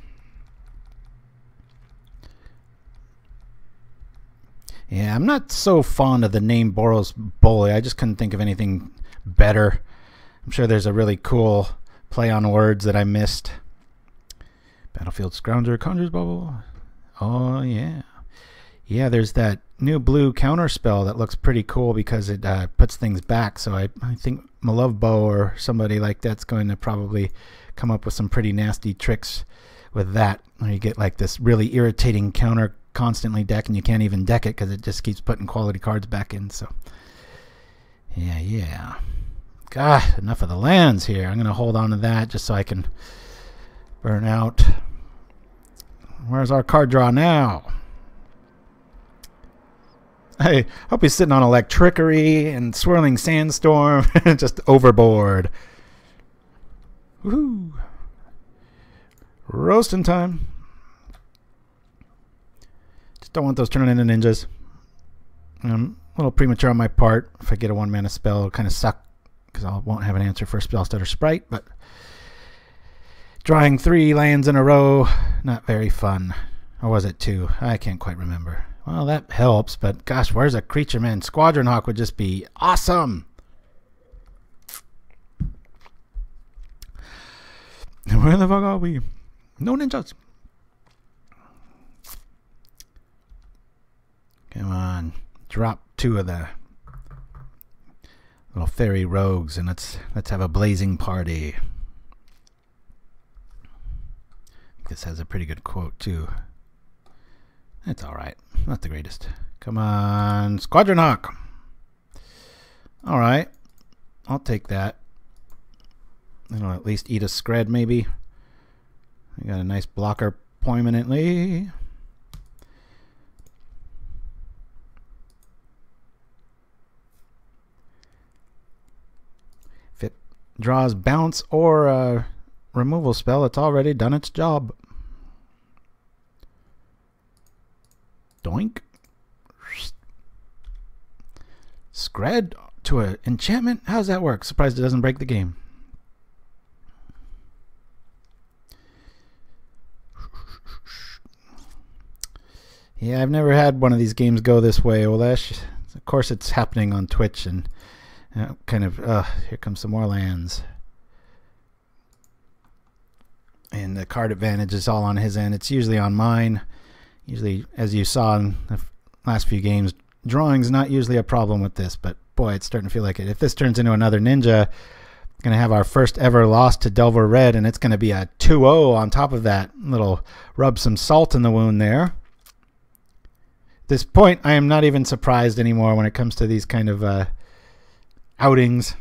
Speaker 6: Yeah, I'm not so fond of the name Boros Bully. I just couldn't think of anything better. I'm sure there's a really cool play on words that I missed. Battlefield Scrounger, Conjures Bubble. Oh, yeah. Yeah, there's that new blue counter spell that looks pretty cool because it uh, puts things back. So I, I think Malovbo or somebody like that's going to probably come up with some pretty nasty tricks with that. Where you get like this really irritating counter constantly deck and you can't even deck it because it just keeps putting quality cards back in. So yeah, yeah. God, enough of the lands here. I'm going to hold on to that just so I can burn out. Where's our card draw now? I hope he's sitting on Electrickery and Swirling Sandstorm. Just overboard. Woohoo. Roasting time. Just don't want those turning into ninjas. Um, a little premature on my part. If I get a one mana spell, it'll kind of suck because I won't have an answer for Spell Stutter Sprite. But drawing three lands in a row, not very fun. Or was it two? I can't quite remember. Well, that helps, but gosh, where's a creature, man? Squadron Hawk would just be awesome. Where the fuck are we? No ninjas. Come on. Drop two of the little fairy rogues and let's let's have a blazing party. This has a pretty good quote too. It's alright. Not the greatest. Come on. Squadron Hawk. Alright. I'll take that. It'll at least eat a Scred maybe. We got a nice blocker permanently. If it draws bounce or a removal spell, it's already done its job. Doink. Scred to an enchantment? How does that work? Surprised it doesn't break the game. Yeah, I've never had one of these games go this way, Olesh. Of course it's happening on Twitch and uh, kind of, uh, here comes some more lands. And the card advantage is all on his end. It's usually on mine. Usually, as you saw in the last few games, drawing's not usually a problem with this, but boy, it's starting to feel like it. If this turns into another ninja, going to have our first ever loss to Delver Red, and it's going to be a two oh on top of that. Little rub some salt in the wound there. At this point, I am not even surprised anymore when it comes to these kind of uh, outings.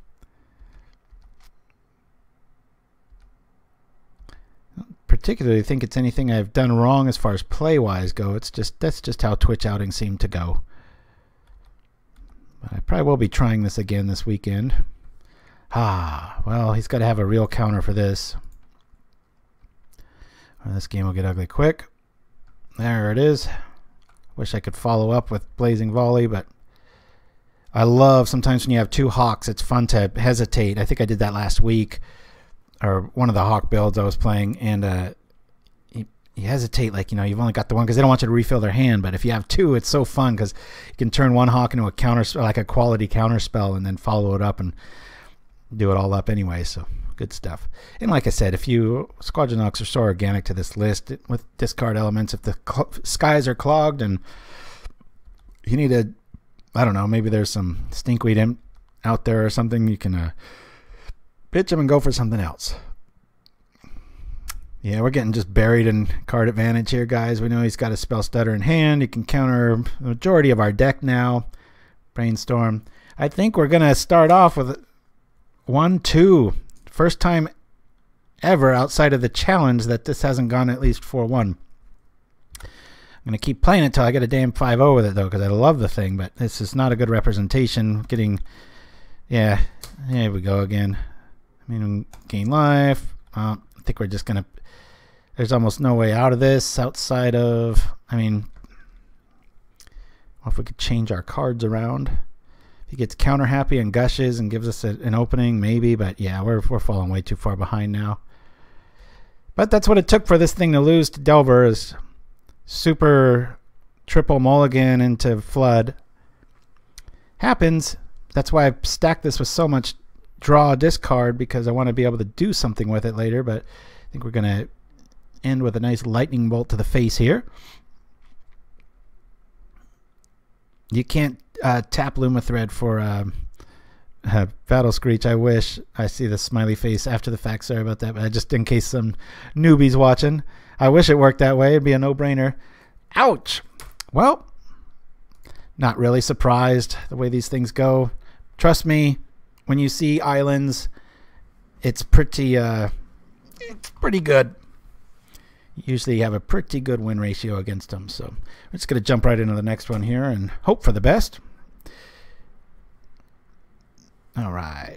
Speaker 6: Particularly think it's anything I've done wrong as far as play-wise go. It's just that's just how Twitch outings seem to go. But I probably will be trying this again this weekend. Ah, well, he's got to have a real counter for this. Well, this game will get ugly quick. There it is. Wish I could follow up with Blazing Volley, but I love sometimes when you have two hawks, it's fun to hesitate. I think I did that last week. Or one of the hawk builds I was playing, and uh, you, you hesitate, like, you know, you've only got the one because they don't want you to refill their hand. But if you have two, it's so fun because you can turn one hawk into a counter, like a quality counter spell, and then follow it up and do it all up anyway. So good stuff. And like I said, if you Squadron Hawks are so organic to this list with discard elements, if the skies are clogged and you need a, I don't know, maybe there's some stinkweed out there or something, you can. Uh, Pitch him and go for something else. Yeah, we're getting just buried in card advantage here, guys. We know he's got a Spell Stutter in hand. He can counter the majority of our deck now. Brainstorm. I think we're going to start off with one two. First time ever outside of the challenge that this hasn't gone at least four one. I'm going to keep playing it until I get a damn five oh with it, though, because I love the thing. But this is not a good representation. Getting, yeah, here we go again. I mean, gain life. Uh, I think we're just going to there's almost no way out of this outside of, I mean, well, if we could change our cards around. If he gets counter happy and gushes and gives us a, an opening, maybe, but yeah, we're, we're falling way too far behind now. But that's what it took for this thing to lose to Delver, is super triple mulligan into flood. Happens. That's why I stacked this with so much draw discard, because I want to be able to do something with it later, but I think we're going to end with a nice lightning bolt to the face here. You can't uh, tap Lumathread for uh, uh, Battle Screech. I wish. I see the smiley face after the fact. Sorry about that, but just in case some newbies watching. I wish it worked that way. It'd be a no-brainer. Ouch! Well, not really surprised the way these things go. Trust me, when you see islands, it's pretty, uh, it's pretty good. Usually you have a pretty good win ratio against them. So we're just going to jump right into the next one here and hope for the best. All right.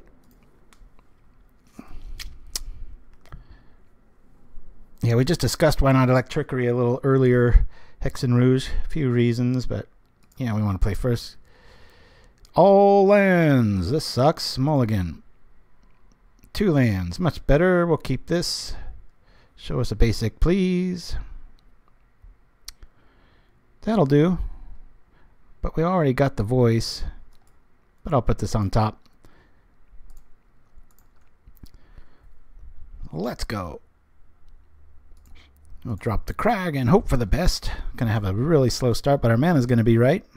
Speaker 6: Yeah, we just discussed why not Electrickery a little earlier. Hex and Rouge, a few reasons, but yeah, we want to play first. All lands. This sucks. Mulligan. Two lands. Much better. We'll keep this. Show us a basic, please. That'll do. But we already got the voice. But I'll put this on top. Let's go. We'll drop the Crag and hope for the best. Gonna have a really slow start, but our mana's gonna be right.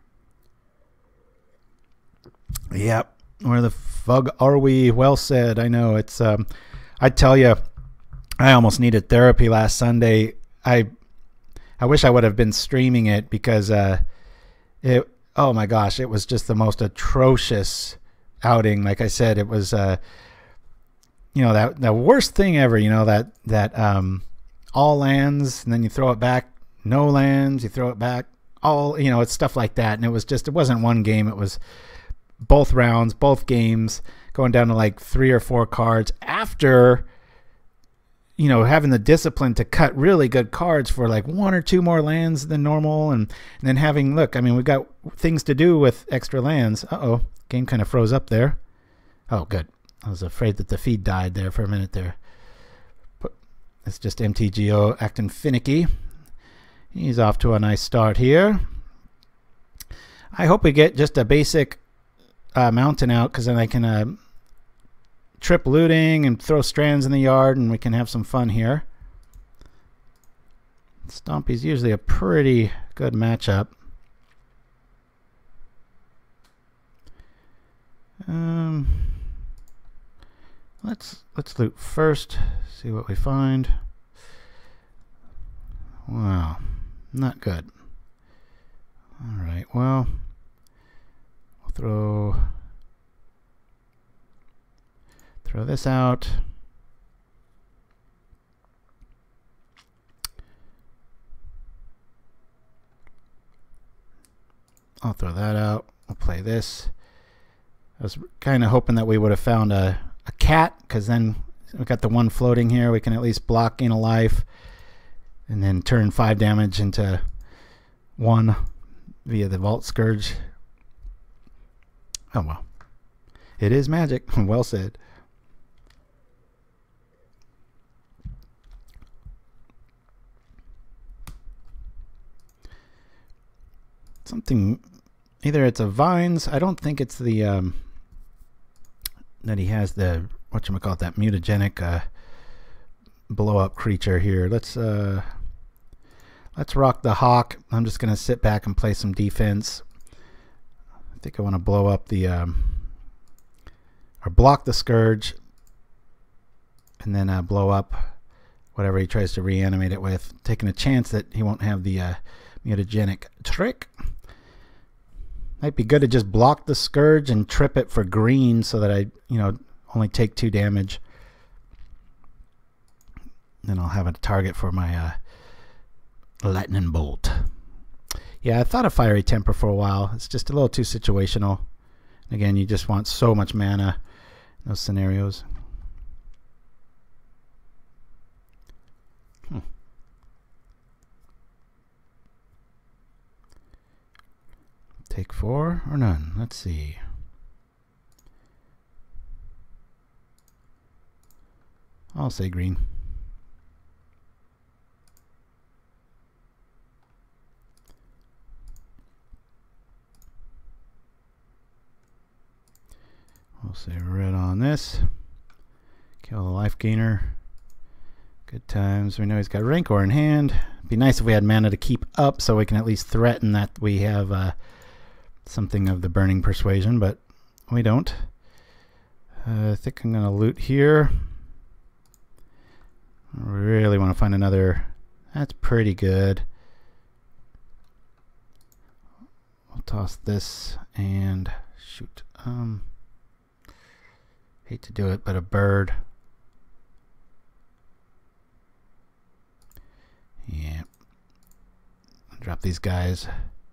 Speaker 6: Yep. Where the fug are we? Well said. I know it's. Um, I tell you, I almost needed therapy last Sunday. I, I wish I would have been streaming it, because uh, it. Oh my gosh, it was just the most atrocious outing. Like I said, it was. Uh, you know, that the worst thing ever. You know, that that um, all lands, and then you throw it back. No lands, you throw it back. All, you know, it's stuff like that. And it was just. It wasn't one game. It was both rounds, both games, going down to like three or four cards after, you know, having the discipline to cut really good cards for like one or two more lands than normal. And, and then having, look, I mean, we've got things to do with extra lands. Uh-oh, game kind of froze up there. Oh, good. I was afraid that the feed died there for a minute there. But it's just M T G O acting finicky. He's off to a nice start here. I hope we get just a basic Uh, mountain out, because then I can uh, trip looting and throw strands in the yard, and we can have some fun here. Stompy's usually a pretty good matchup. Um, let's let's loot first. See what we find. Wow, not good. All right, well. Throw, throw this out. I'll throw that out. We'll play this. I was kind of hoping that we would have found a, a cat, because then we got the one floating here. We can at least block in a life and then turn five damage into one via the Vault Scourge. Oh well, it is magic. Well said. Something, either it's a Vines. I don't think it's the um, that he has the whatchamacallit, that mutagenic uh, blow up creature here. Let's uh, let's rock the Hawk. I'm just gonna sit back and play some defense. I think I want to blow up the, um, or block the Scourge, and then uh, blow up whatever he tries to reanimate it with, taking a chance that he won't have the uh, mutagenic trick. Might be good to just block the Scourge and trip it for green, so that I, you know, only take two damage. Then I'll have a target for my uh, lightning bolt. Yeah, I thought of Fiery Temper for a while. It's just a little too situational. Again, you just want so much mana in those scenarios. Hmm. Take four or none? Let's see. I'll say green. We'll say red on this. Kill the life gainer. Good times. We know he's got Rancor in hand. It'd be nice if we had mana to keep up so we can at least threaten that we have uh, something of the Burning Persuasion, but we don't. Uh, I think I'm going to loot here. I really want to find another. That's pretty good. I'll toss this and shoot. Um, hate to do it, but a bird. Yeah. I'll drop these guys.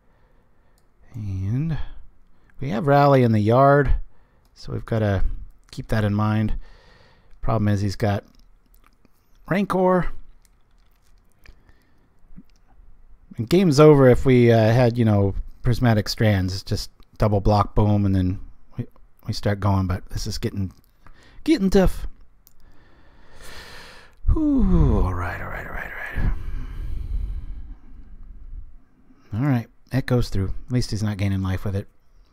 Speaker 6: And we have Rally in the yard, so we've got to keep that in mind. Problem is he's got Rancor. And game's over if we uh, had, you know, prismatic strands. It's just double block, boom, and then we, we start going. But this is getting getting tough. Ooh, all right, all right, all right, all right. All right, it goes through. At least he's not gaining life with it.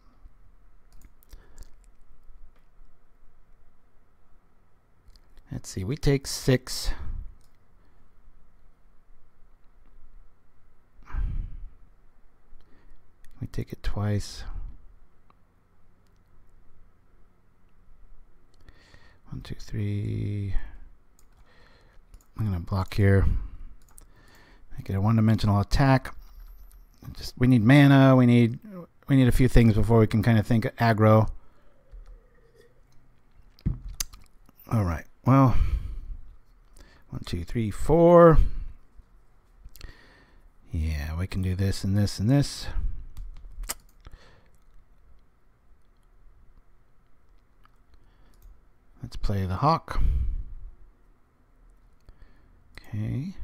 Speaker 6: Let's see, we take six. We take it twice. One, two, three. I'm gonna block here. I get a one-dimensional attack. Just we need mana. We need we need a few things before we can kind of think aggro. All right. Well, one, two, three, four. Yeah, we can do this and this and this. Let's play the hawk. Okay.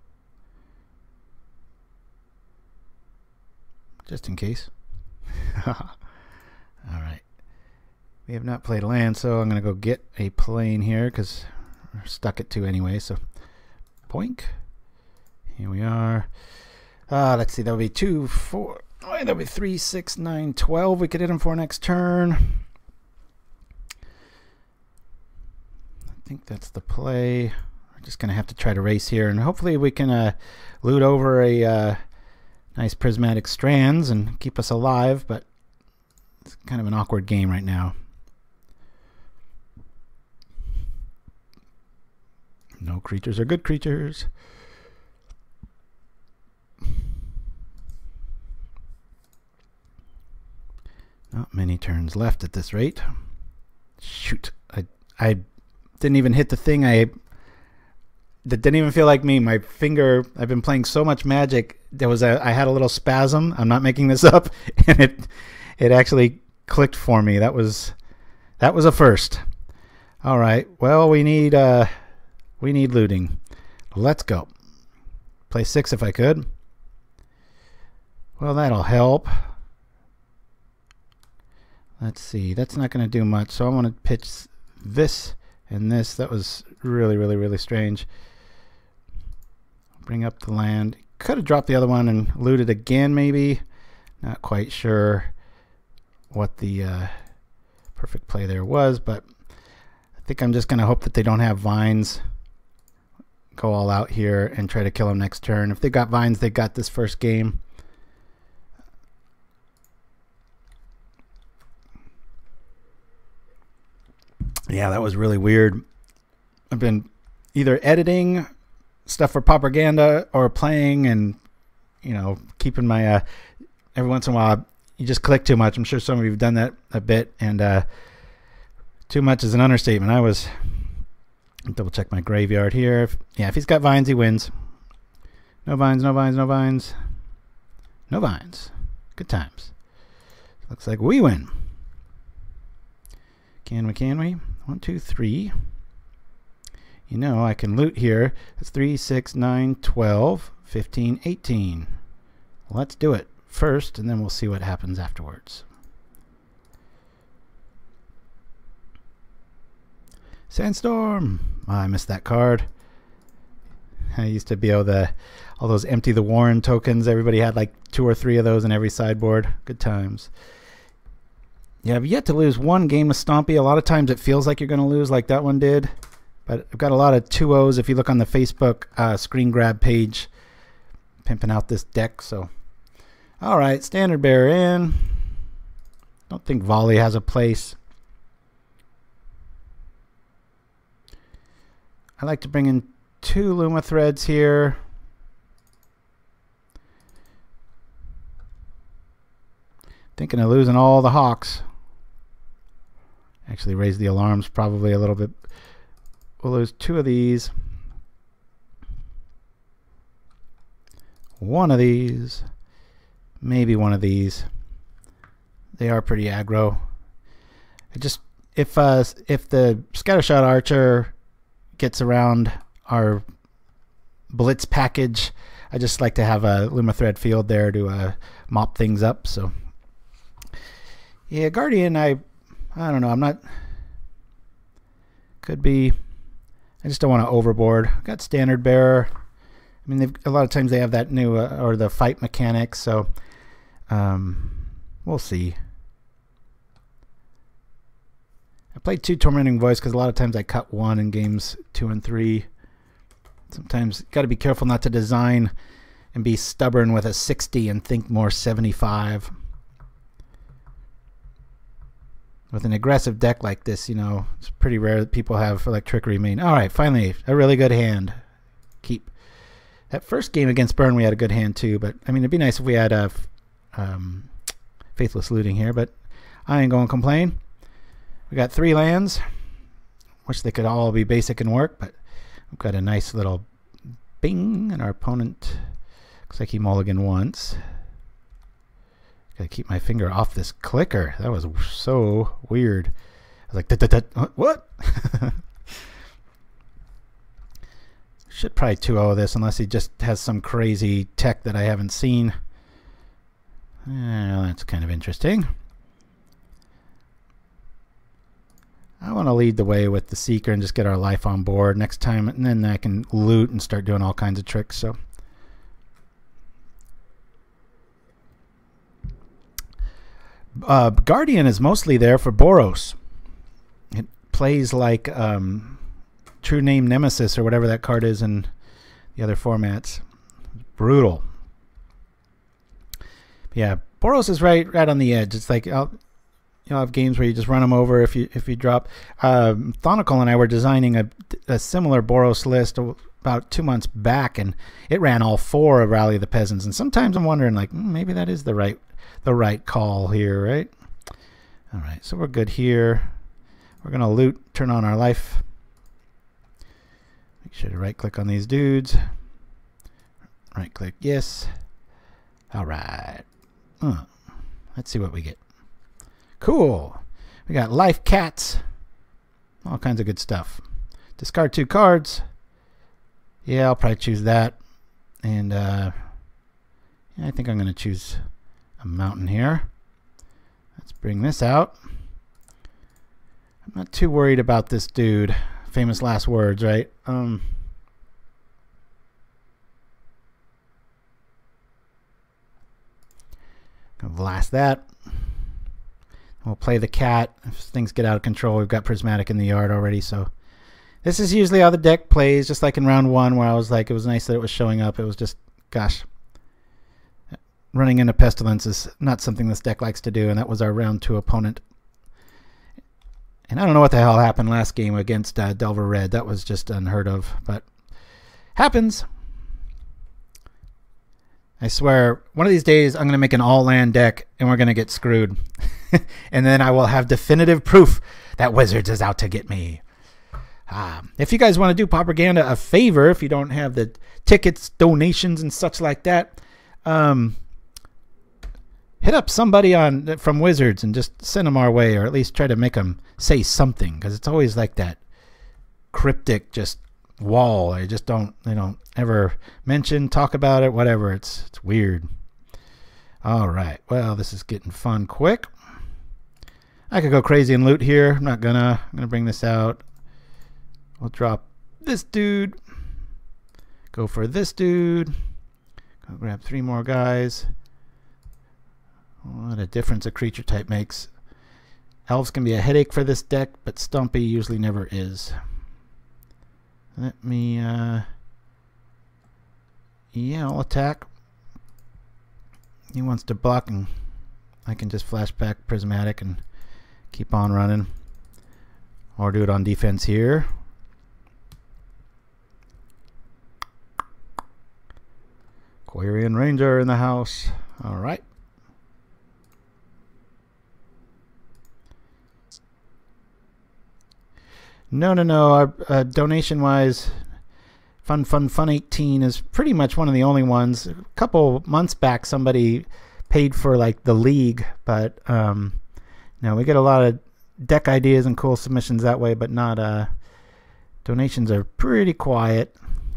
Speaker 6: Just in case. All right. We have not played land, so I'm going to go get a plane here because we're stuck at two anyway. So, boink. Here we are. Uh, let's see. That'll be two, four. Oh, that'll be three, six, nine, twelve. We could hit him for next turn. I think that's the play. We're just going to have to try to race here, and hopefully we can uh, loot over a uh, nice prismatic strands and keep us alive, but it's kind of an awkward game right now. No creatures are good creatures. Not many turns left at this rate. Shoot. I I didn't even hit the thing. I that didn't even feel like me. My finger, I've been playing so much Magic. There was a I had a little spasm. I'm not making this up, and it it actually clicked for me. That was that was a first. All right. Well, we need uh we need looting. Let's go. Play six if I could. Well, that'll help. Let's see. That's not going to do much. So I want to pitch this and this. That was really, really, really strange. Bring up the land. Could have dropped the other one and looted again, maybe. Not quite sure what the uh, perfect play there was, but I think I'm just going to hope that they don't have vines. Go all out here and try to kill them next turn. If they got vines, they got this first game. Yeah, that was really weird. I've been either editing stuff for propaganda or playing and, you know, keeping my, uh, every once in a while, you just click too much. I'm sure some of you have done that a bit, and uh, too much is an understatement. I was, double check my graveyard here. If, yeah, if he's got vines, he wins. No vines, no vines, no vines. No vines. Good times. Looks like we win. Can we, can we? One, two, three. You know, I can loot here. It's three, six, nine, twelve, fifteen, eighteen. Let's do it first, and then we'll see what happens afterwards. Sandstorm! Oh, I missed that card. I used to be able to, all those empty the Warren tokens. Everybody had like two or three of those in every sideboard. Good times. Yeah, I've yet to lose one game of Stompy. A lot of times it feels like you're going to lose, like that one did. But I've got a lot of two ohs if you look on the Facebook uh, screen grab page. Pimping out this deck, so. All right, Standard Bearer in. Don't think Volley has a place. I like to bring in two Luma Threads here. Thinking of losing all the Hawks. Actually raise the alarms probably a little bit. We'll lose two of these. One of these. Maybe one of these. They are pretty aggro. I just if uh if the Scattershot Archer gets around our blitz package, I just like to have a Luma Thread field there to uh, mop things up. So yeah, Guardian, I I don't know. I'm not. Could be. I just don't want to overboard. I've got Standard Bearer. I mean, they've, a lot of times they have that new uh, or the fight mechanics. So um, we'll see. I played two Tormenting Voice because a lot of times I cut one in games two and three. Sometimes got to be careful not to design and be stubborn with a sixty and think more seventy-five. With an aggressive deck like this, you know, it's pretty rare that people have Electrickery main. All right, finally, a really good hand. Keep. That first game against Burn, we had a good hand too, but I mean, it'd be nice if we had a um, Faithless Looting here, but I ain't going to complain. We got three lands. Wish they could all be basic and work, but we've got a nice little bing, and our opponent looks like he mulliganed once. Gotta keep my finger off this clicker. That was so weird. I was like, "Dut, dut, dut, what?" Should probably two oh this unless he just has some crazy tech that I haven't seen. Well, that's kind of interesting. I want to lead the way with the Seeker and just get our life on board next time, and then I can loot and start doing all kinds of tricks. So, uh, Guardian is mostly there for Boros. It plays like um, True Name Nemesis or whatever that card is in the other formats. Brutal. Yeah, Boros is right, right on the edge. It's like I'll. You'll have games where you just run them over if you if you drop. Um, Thonical and I were designing a, a similar Boros list about two months back, and it ran all four of Rally of the Peasants. And sometimes I'm wondering, like, mm, maybe that is the right the right call here, right? All right, so we're good here. We're gonna loot, turn on our life. Make sure to right click on these dudes. Right click, yes. All right. Uh, let's see what we get. Cool. We got life cats. All kinds of good stuff. Discard two cards. Yeah, I'll probably choose that. And uh, yeah, I think I'm going to choose a mountain here. Let's bring this out. I'm not too worried about this dude. Famous last words, right? Um, gonna blast that. We'll play the cat. If things get out of control, we've got Prismatic in the yard already. So this is usually how the deck plays, just like in round one where I was like, it was nice that it was showing up. It was just, gosh, running into Pestilence is not something this deck likes to do, and that was our round two opponent. And I don't know what the hell happened last game against uh, Delver Red. That was just unheard of, but happens. I swear, one of these days I'm going to make an all-land deck and we're going to get screwed. And then I will have definitive proof that Wizards is out to get me. Um, if you guys want to do Propaganda a favor, if you don't have the tickets, donations, and such like that, um, hit up somebody on from Wizards and just send them our way, or at least try to make them say something, because it's always like that cryptic, just wall. They just don't. They don't ever mention, talk about it, whatever. It's it's weird. All right. Well, this is getting fun quick. I could go crazy and loot here. I'm not gonna. I'm gonna bring this out. We'll drop this dude. Go for this dude. Go grab three more guys. What a difference a creature type makes. Elves can be a headache for this deck, but Stumpy usually never is. Let me, uh... yeah, I'll attack. He wants to block, and I can just flashback Prismatic and keep on running. Or do it on defense here. Quarian Ranger in the house. Alright. No, no, no. Our uh, donation-wise, Fun Fun Fun eighteen is pretty much one of the only ones. A couple months back, somebody paid for like the league, but um, no, we get a lot of deck ideas and cool submissions that way, but not uh, donations are pretty quiet.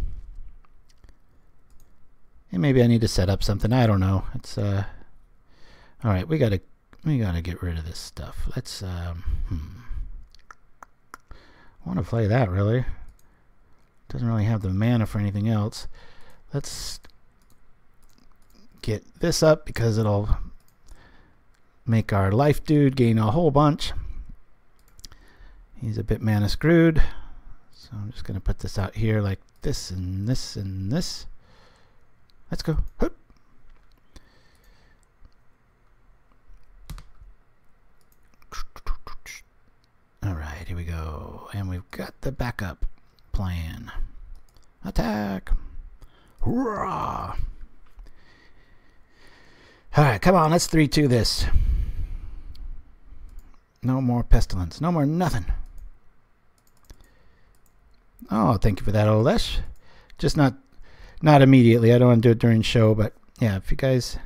Speaker 6: And maybe I need to set up something. I don't know. It's uh, all right. We gotta we gotta get rid of this stuff. Let's um. Hmm. I want to play that, really. Doesn't really have the mana for anything else. Let's get this up because it'll make our life dude gain a whole bunch. He's a bit mana screwed. So I'm just going to put this out here like this and this and this. Let's go. Hoop. Alright, here we go. And we've got the backup plan. Attack! Hurrah! Alright, come on, let's three two this. No more pestilence. No more nothing. Oh, thank you for that, Olesh. Just not not immediately. I don't want to do it during show, but yeah, if you guys...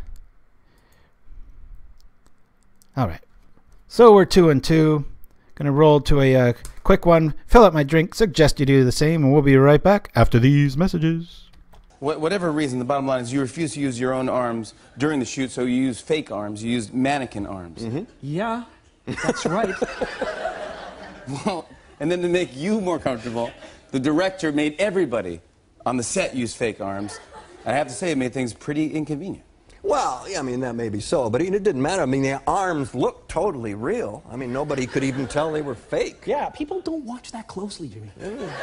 Speaker 6: Alright. So we're two and two. Gonna roll to a uh, quick one, fill up my drink, suggest you do the same, and we'll be right back after these messages.
Speaker 1: Wh whatever reason, the bottom line is you refuse to use your own arms during the shoot, so you use fake arms. You use mannequin arms.
Speaker 8: Mm-hmm. Yeah, that's right.
Speaker 1: Well, and then to make you more comfortable, the director made everybody on the set use fake arms. And I have to say, it made things pretty inconvenient.
Speaker 8: Well, yeah, I mean, that may be so, but it didn't matter. I mean, the arms looked totally real. I mean, nobody could even tell they were fake.
Speaker 9: Yeah, people don't watch that closely, Jimmy.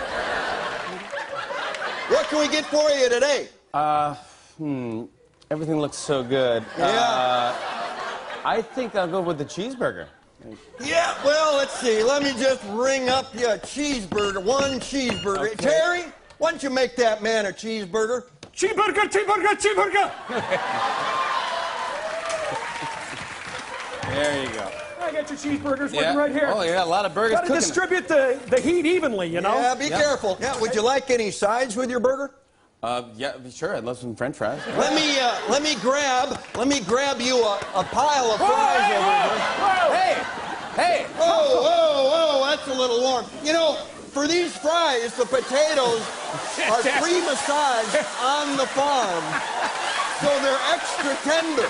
Speaker 8: What can we get for you today?
Speaker 1: Uh, hmm, everything looks so good.
Speaker 8: Yeah.
Speaker 1: Uh, I think I'll go with the cheeseburger.
Speaker 8: Yeah, well, let's see. Let me just ring up you a cheeseburger, one cheeseburger.
Speaker 1: Okay.
Speaker 8: Terry, why don't you make that man a cheeseburger?
Speaker 9: Cheeseburger, cheeseburger, cheeseburger!
Speaker 1: There you go.
Speaker 9: I got your cheeseburgers
Speaker 1: Yeah.
Speaker 9: waiting right here.
Speaker 1: Oh, yeah, a lot of burgers
Speaker 9: Gotta
Speaker 1: cooking.
Speaker 9: distribute the, the heat evenly, you know?
Speaker 8: Yeah, be
Speaker 1: Yeah.
Speaker 8: careful. Yeah, would you like any sides with your burger?
Speaker 1: Uh, yeah, sure. I'd love some French fries.
Speaker 8: Let me, uh, let me grab, let me grab you a, a pile of
Speaker 9: Whoa,
Speaker 8: fries
Speaker 9: hey,
Speaker 8: over here.
Speaker 9: whoa, whoa.
Speaker 1: Hey, hey.
Speaker 8: Whoa, whoa, whoa, that's a little warm. You know, for these fries, the potatoes are pre-massaged on the farm, so they're extra tender.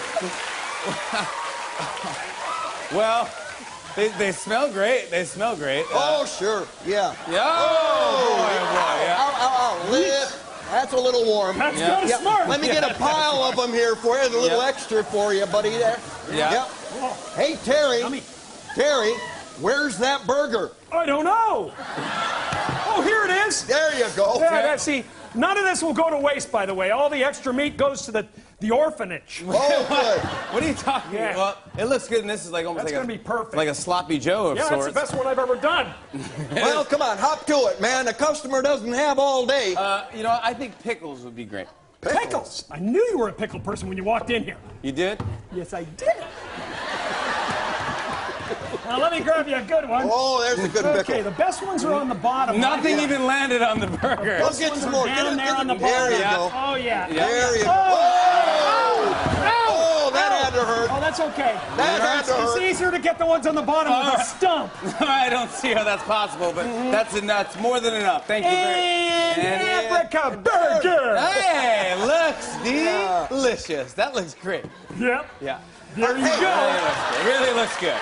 Speaker 1: Well, they, they smell great. They smell great. Uh,
Speaker 8: Oh, sure, yeah.
Speaker 1: yeah. Oh, boy, oh, boy, yeah.
Speaker 8: Ow, ow, ow, lid. That's a little warm.
Speaker 9: That's
Speaker 1: Yeah.
Speaker 9: kind of
Speaker 8: Yeah,
Speaker 9: smart.
Speaker 8: let me get a pile of them here for you, a little
Speaker 1: Yeah.
Speaker 8: extra for you, buddy, there.
Speaker 1: Yeah.
Speaker 8: Yep. Hey, Terry,
Speaker 9: Yummy.
Speaker 8: Terry, where's that burger?
Speaker 9: I don't know. Oh, here it is.
Speaker 8: There you go.
Speaker 9: Yeah, that's, see, none of this will go to waste, by the way. All the extra meat goes to the, the orphanage.
Speaker 8: Oh, good.
Speaker 1: What are you talking
Speaker 9: Yeah.
Speaker 1: about? Well, it looks good, and this is like almost
Speaker 9: That's
Speaker 1: like
Speaker 9: gonna
Speaker 1: a,
Speaker 9: be perfect.
Speaker 1: like a sloppy Joe of
Speaker 9: Yeah,
Speaker 1: sorts.
Speaker 9: that's the best one I've ever done.
Speaker 8: Well, come on, hop to it, man. The customer doesn't have all day.
Speaker 1: Uh, you know, I think pickles would be great.
Speaker 9: Pickles. I knew you were a pickle person when you walked in here.
Speaker 1: You did?
Speaker 9: Yes, I did. Now, let me grab you a good one.
Speaker 8: Oh, there's a good
Speaker 9: Okay,
Speaker 8: pickle.
Speaker 9: the best ones are on the bottom.
Speaker 1: Nothing
Speaker 9: Yeah.
Speaker 1: even landed on the burger.
Speaker 8: Go get
Speaker 9: Ones
Speaker 8: some
Speaker 9: are
Speaker 8: more.
Speaker 9: down
Speaker 8: Get it,
Speaker 9: there
Speaker 8: get
Speaker 9: on
Speaker 8: it.
Speaker 9: the
Speaker 8: There
Speaker 9: bottom.
Speaker 8: you
Speaker 1: Yeah.
Speaker 8: go.
Speaker 9: Oh, yeah.
Speaker 8: There you go.
Speaker 9: Oh,
Speaker 8: Oh, oh, that had to hurt.
Speaker 9: Oh, that's okay.
Speaker 8: That had
Speaker 9: It's,
Speaker 8: to
Speaker 9: it's
Speaker 8: hurt.
Speaker 9: easier to get the ones on the bottom with a stump.
Speaker 1: I don't see how that's possible, but that's that's more than enough. Thank you very
Speaker 9: And
Speaker 1: And-
Speaker 9: Africa burger.
Speaker 1: Hey, looks delicious. That looks great.
Speaker 9: Yep.
Speaker 1: Yeah.
Speaker 9: There you
Speaker 1: It
Speaker 9: go.
Speaker 1: really looks good. It really looks good.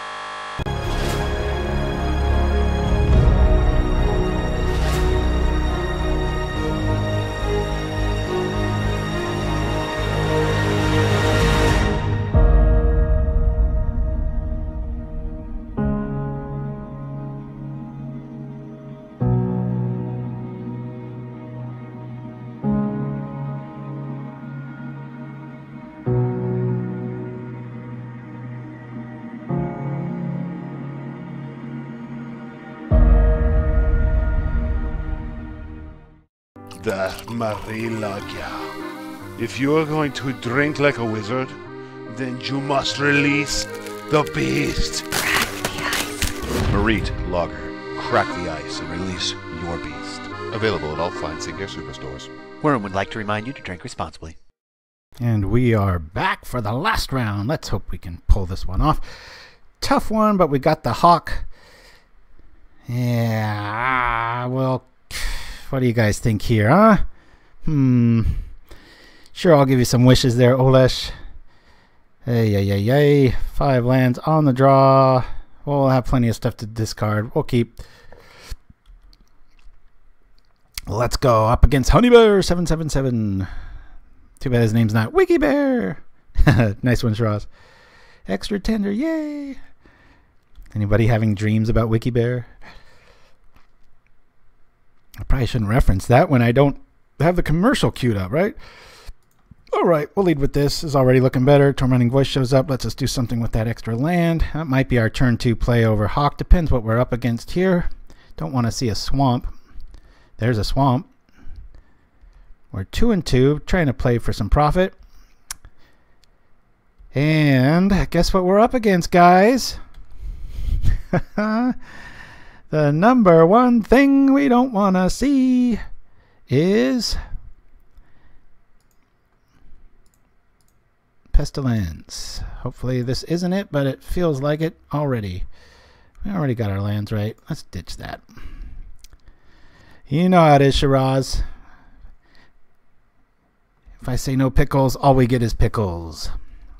Speaker 10: The Marilagia. If you are going to drink like a wizard, then you must release the beast.
Speaker 11: Marit Lager. Crack the ice and release your beast. Available at all fine Sinclair superstores.
Speaker 12: Worm would like to remind you to drink responsibly.
Speaker 6: And we are back for the last round. Let's hope we can pull this one off. Tough one, but we got the Hawk. Yeah, well, what do you guys think here, huh? Hmm. Sure, I'll give you some wishes there, Olesh. Hey, yay, yay, yay. Five lands on the draw. We'll have plenty of stuff to discard. We'll keep. Let's go up against Honeybear seven seven seven. Too bad his name's not Wiki Bear. Nice one, Shiraz. Extra tender, yay. Anybody having dreams about Wiki Bear? I probably shouldn't reference that when I don't have the commercial queued up, right? All right, we'll lead with this. It's already looking better. Tormenting Voice shows up. Let's just do something with that extra land. That might be our turn two play over Hawk. Depends what we're up against here. Don't want to see a swamp. There's a swamp. We're two and two, trying to play for some profit. And guess what we're up against, guys? The number one thing we don't want to see is Pestilence. Hopefully this isn't it, but it feels like it already. We already got our lands right. Let's ditch that. You know how it is, Shiraz. If I say no pickles, all we get is pickles.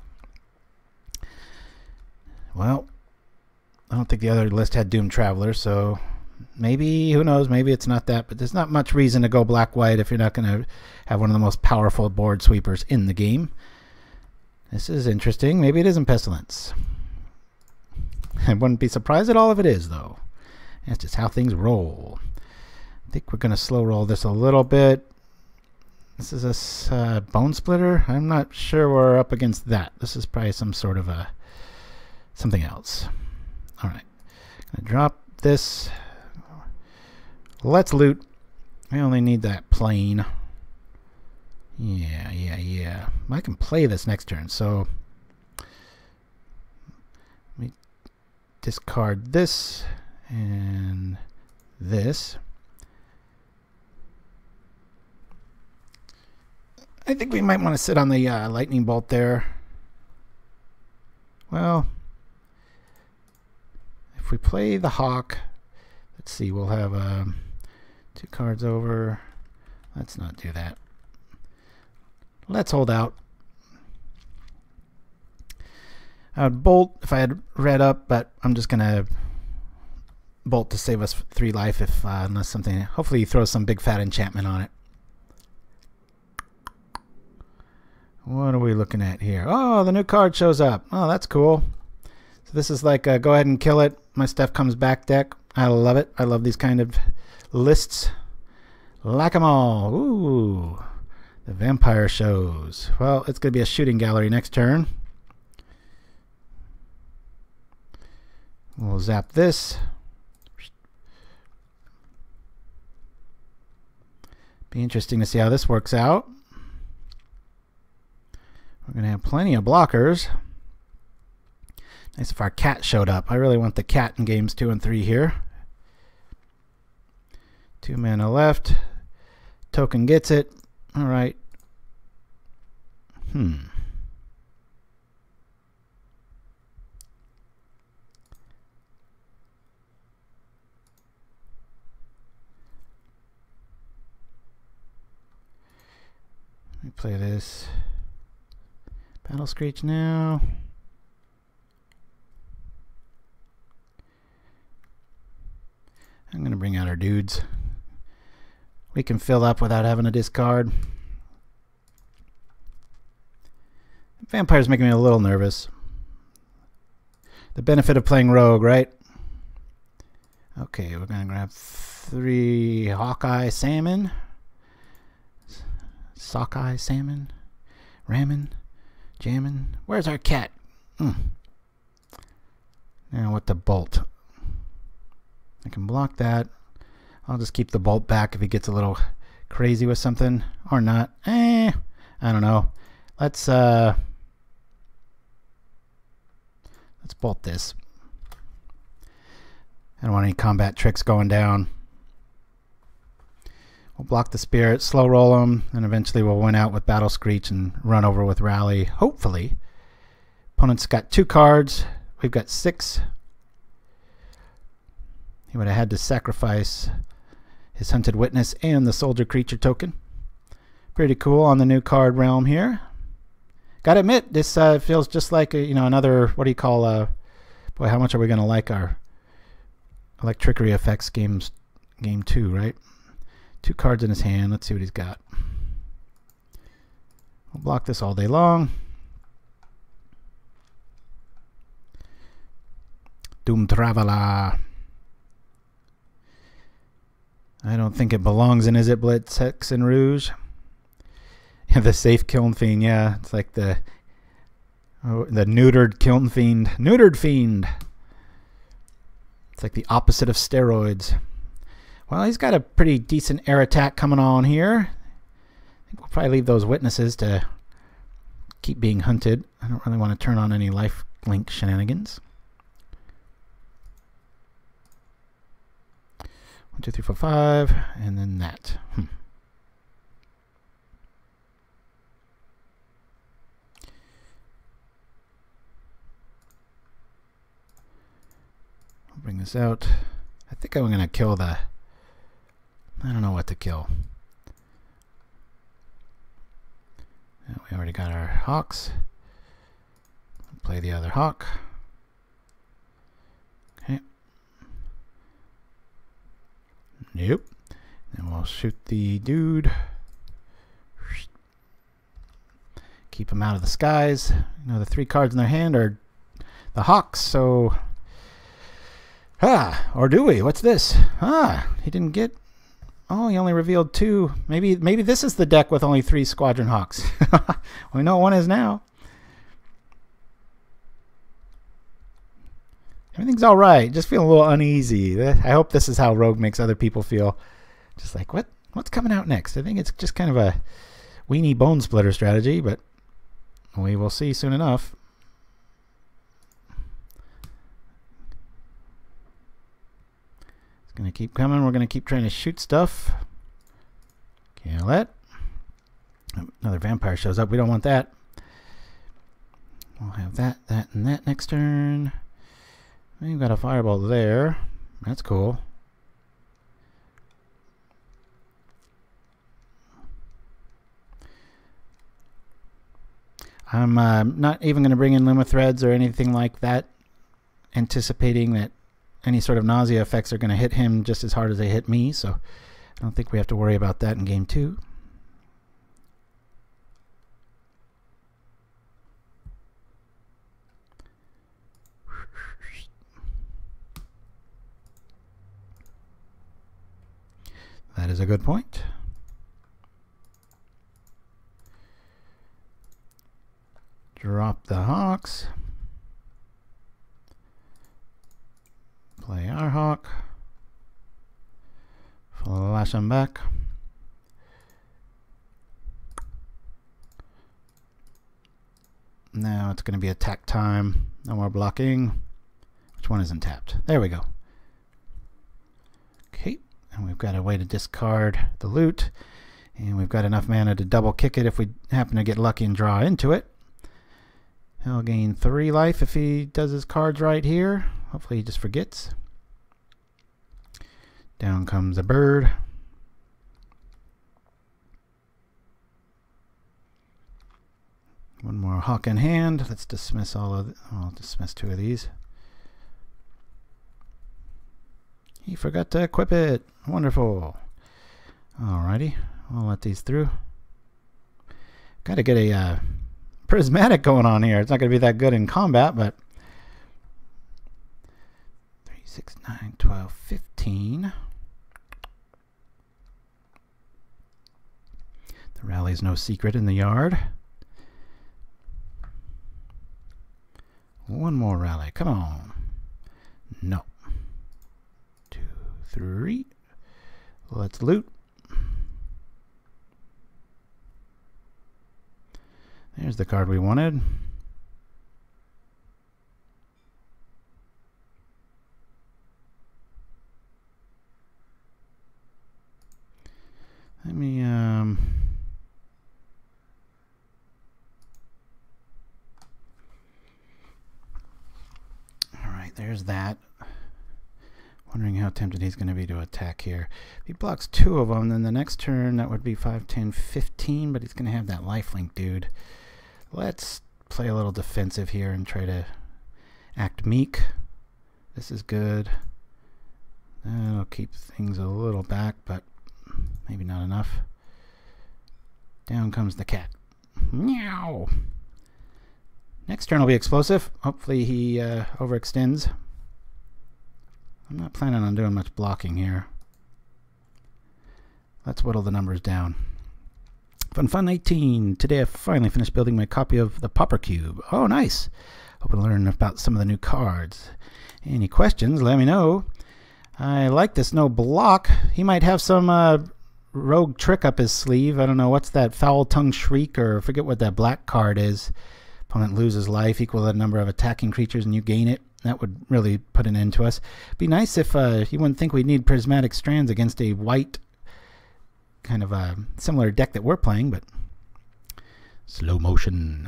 Speaker 6: Well, I don't think the other list had Doom Traveler, so maybe, who knows, maybe it's not that, but there's not much reason to go black-white if you're not going to have one of the most powerful board sweepers in the game. This is interesting. Maybe it isn't Pestilence. I wouldn't be surprised at all if it is, though. That's just how things roll. I think we're going to slow roll this a little bit. This is a uh, Bone Splitter. I'm not sure we're up against that. This is probably some sort of a something else. All right, gonna drop this. Let's loot. I only need that plane. Yeah, yeah, yeah. I can play this next turn, so let me discard this and this. I think we might want to sit on the uh, lightning bolt there. Well, if we play the Hawk, let's see, we'll have um, two cards over. Let's not do that. Let's hold out. I would bolt if I had red up, but I'm just going to bolt to save us three life if uh, unless something, hopefully he throws some big fat enchantment on it. What are we looking at here? Oh, the new card shows up. Oh, that's cool. So this is like a go ahead and kill it. My stuff comes back deck. I love it. I love these kind of lists. Like 'em all. Ooh. The vampire shows. Well, it's going to be a shooting gallery next turn. We'll zap this. Be interesting to see how this works out. We're going to have plenty of blockers. Nice if our cat showed up. I really want the cat in games two and three here. Two mana left. Token gets it. All right. Hmm. me play this. Battle Screech now. I'm going to bring out our dudes. We can fill up without having to discard. Vampire's making me a little nervous. The benefit of playing Rogue, right? Okay, we're going to grab three Hawkeye Salmon. Sockeye Salmon. Ramen. Jammin'. Where's our cat? Mm. Now with the bolt. I can block that. I'll just keep the bolt back if he gets a little crazy with something. Or not. Eh. I don't know. Let's uh let's bolt this. I don't want any combat tricks going down. We'll block the spirit, slow roll them, and eventually we'll win out with Battle Screech and run over with Rally, hopefully. Opponent's got two cards. We've got six. He would have had to sacrifice his Hunted Witness and the Soldier Creature token. Pretty cool on the new card realm here. Gotta admit, this uh, feels just like a, you know, another, what do you call, uh, boy, how much are we going to like our Electricity Effects games, game two, right? Two cards in his hand. Let's see what he's got. We'll block this all day long. Doom Traveler. I don't think it belongs in Is It Blitz, Hex, and Rouge. Yeah, the safe Kiln Fiend. Yeah, it's like the oh, the neutered Kiln Fiend. Neutered Fiend. It's like the opposite of steroids. Well, he's got a pretty decent air attack coming on here. I think we'll probably leave those witnesses to keep being hunted. I don't really want to turn on any life link shenanigans. One, two, three, four, five, and then that. Hmm. I'll bring this out. I think I'm going to kill the... I don't know what to kill. Yeah, we already got our Hawks. Play the other Hawk. Okay. Nope. Then we'll shoot the dude. Keep them out of the skies. You know, the three cards in their hand are the Hawks, so... Ah, or do we? What's this? Ah, he didn't get... Oh, he only revealed two. Maybe maybe this is the deck with only three Squadron Hawks. We know one is now. Everything's all right. Just feeling a little uneasy. I hope this is how Rogue makes other people feel. Just like, what? What's coming out next? I think it's just kind of a weenie bone splitter strategy, but we will see soon enough. Gonna keep coming. We're gonna keep trying to shoot stuff. Can't let. Another vampire shows up. We don't want that. We'll have that, that, and that next turn. We've got a fireball there. That's cool. I'm uh, not even going to bring in Luma Threads or anything like that, anticipating that any sort of nausea effects are going to hit him just as hard as they hit me, so I don't think we have to worry about that in game two. That is a good point. Drop the Hawks. Play our Hawk. Flash them back. Now it's going to be attack time. No more blocking. Which one isn't tapped? There we go. Okay, and we've got a way to discard the loot. And we've got enough mana to double kick it if we happen to get lucky and draw into it. He'll gain three life if he does his cards right here. Hopefully he just forgets. Down comes a bird. One more hawk in hand. Let's dismiss all of... Oh, I'll dismiss two of these. He forgot to equip it. Wonderful. Alrighty. I'll let these through. Got to get a uh, prismatic going on here. It's not going to be that good in combat, but... three, six, nine, twelve, fifteen. The rally's no secret in the yard. One more rally. Come on. No. Two, three. Let's loot. There's the card we wanted. Let me um all right, there's that. Wondering how tempted he's going to be to attack here. If he blocks two of them, then the next turn that would be five, ten, fifteen, but he's going to have that lifelink dude. Let's play a little defensive here and try to act meek. This is good. That'll keep things a little back, but maybe not enough. Down comes the cat. Meow. Next turn will be explosive. Hopefully he uh, overextends. I'm not planning on doing much blocking here. Let's whittle the numbers down. Fun Fun eighteen. Today I finally finished building my copy of the Pauper Cube. Oh, nice. Hope to learn about some of the new cards. Any questions, let me know. I like this no block. He might have some uh, rogue trick up his sleeve. I don't know. What's that? Foul Tongue Shriek, or I forget what that black card is. Opponent loses life equal to the number of attacking creatures and you gain it. That would really put an end to us. Be nice if uh, you wouldn't think we'd need prismatic strands against a white kind of a similar deck that we're playing, but slow motion.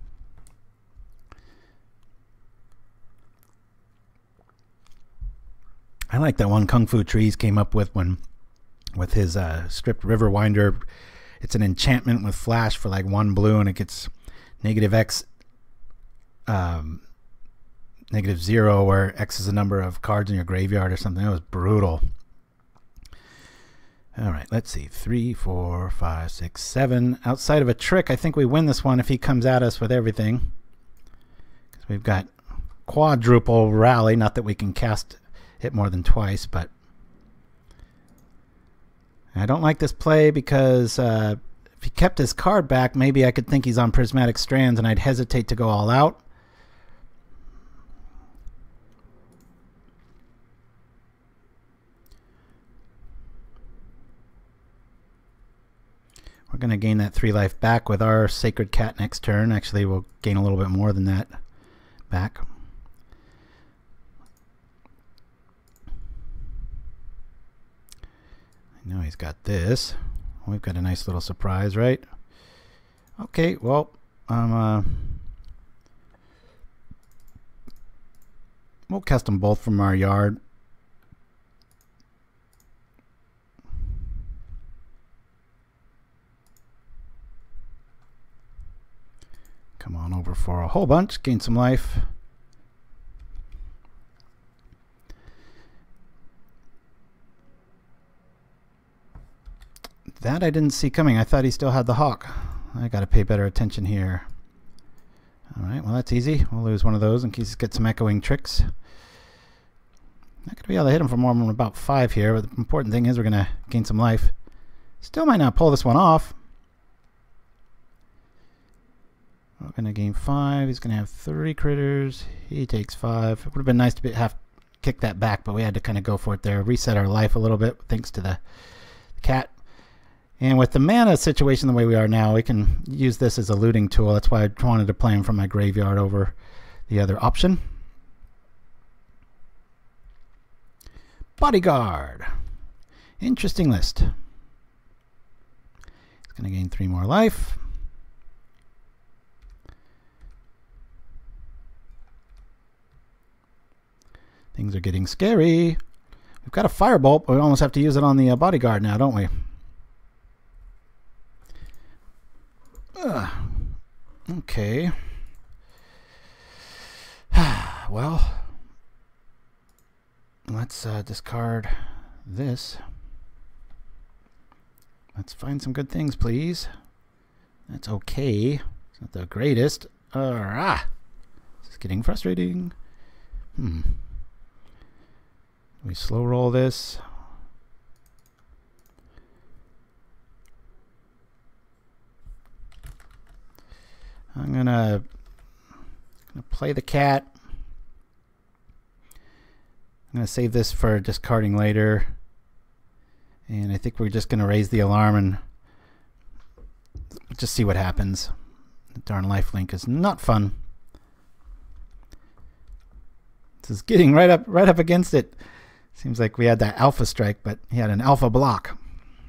Speaker 6: I like that one Kung Fu Trees came up with when with his uh, stripped Riverwinder. It's an enchantment with flash for like one blue, and it gets negative X, um, negative zero, where X is the number of cards in your graveyard or something. That was brutal. All right, let's see. Three, four, five, six, seven. Outside of a trick, I think we win this one if he comes at us with everything. Because we've got quadruple rally. Not that we can cast it more than twice, but I don't like this play because uh, if he kept his card back, maybe I could think he's on Prismatic Strands and I'd hesitate to go all out. We're going to gain that three life back with our Sacred Cat next turn. Actually, we'll gain a little bit more than that back. I know he's got this. We've got a nice little surprise, right? Okay, well, um, uh, we'll cast them both from our yard. Come on over for a whole bunch, gain some life. That I didn't see coming. I thought he still had the hawk. I got to pay better attention here. All right, well, that's easy. We'll lose one of those in case he gets some echoing tricks. Not going to be able to hit him for more than about five here, but the important thing is we're going to gain some life. Still might not pull this one off. We're going to gain five. He's going to have three critters. He takes five. It would have been nice to be, have kicked that back, but we had to kind of go for it there. Reset our life a little bit thanks to the cat. And with the mana situation the way we are now, we can use this as a looting tool. That's why I wanted to play him from my graveyard over the other option. Bodyguard. Interesting list. He's going to gain three more life. Things are getting scary. We've got a firebolt, but we almost have to use it on the uh, bodyguard now, don't we? Ugh. Okay. Well, let's uh, discard this. Let's find some good things, please. That's okay. It's not the greatest. Uh, ah! This is getting frustrating. Hmm. We slow roll this. I'm gonna, gonna play the cat. I'm gonna save this for discarding later. And I think we're just gonna raise the alarm and just see what happens. The darn lifelink is not fun. This is getting right up right up against it. Seems like we had that alpha strike, but he had an alpha block.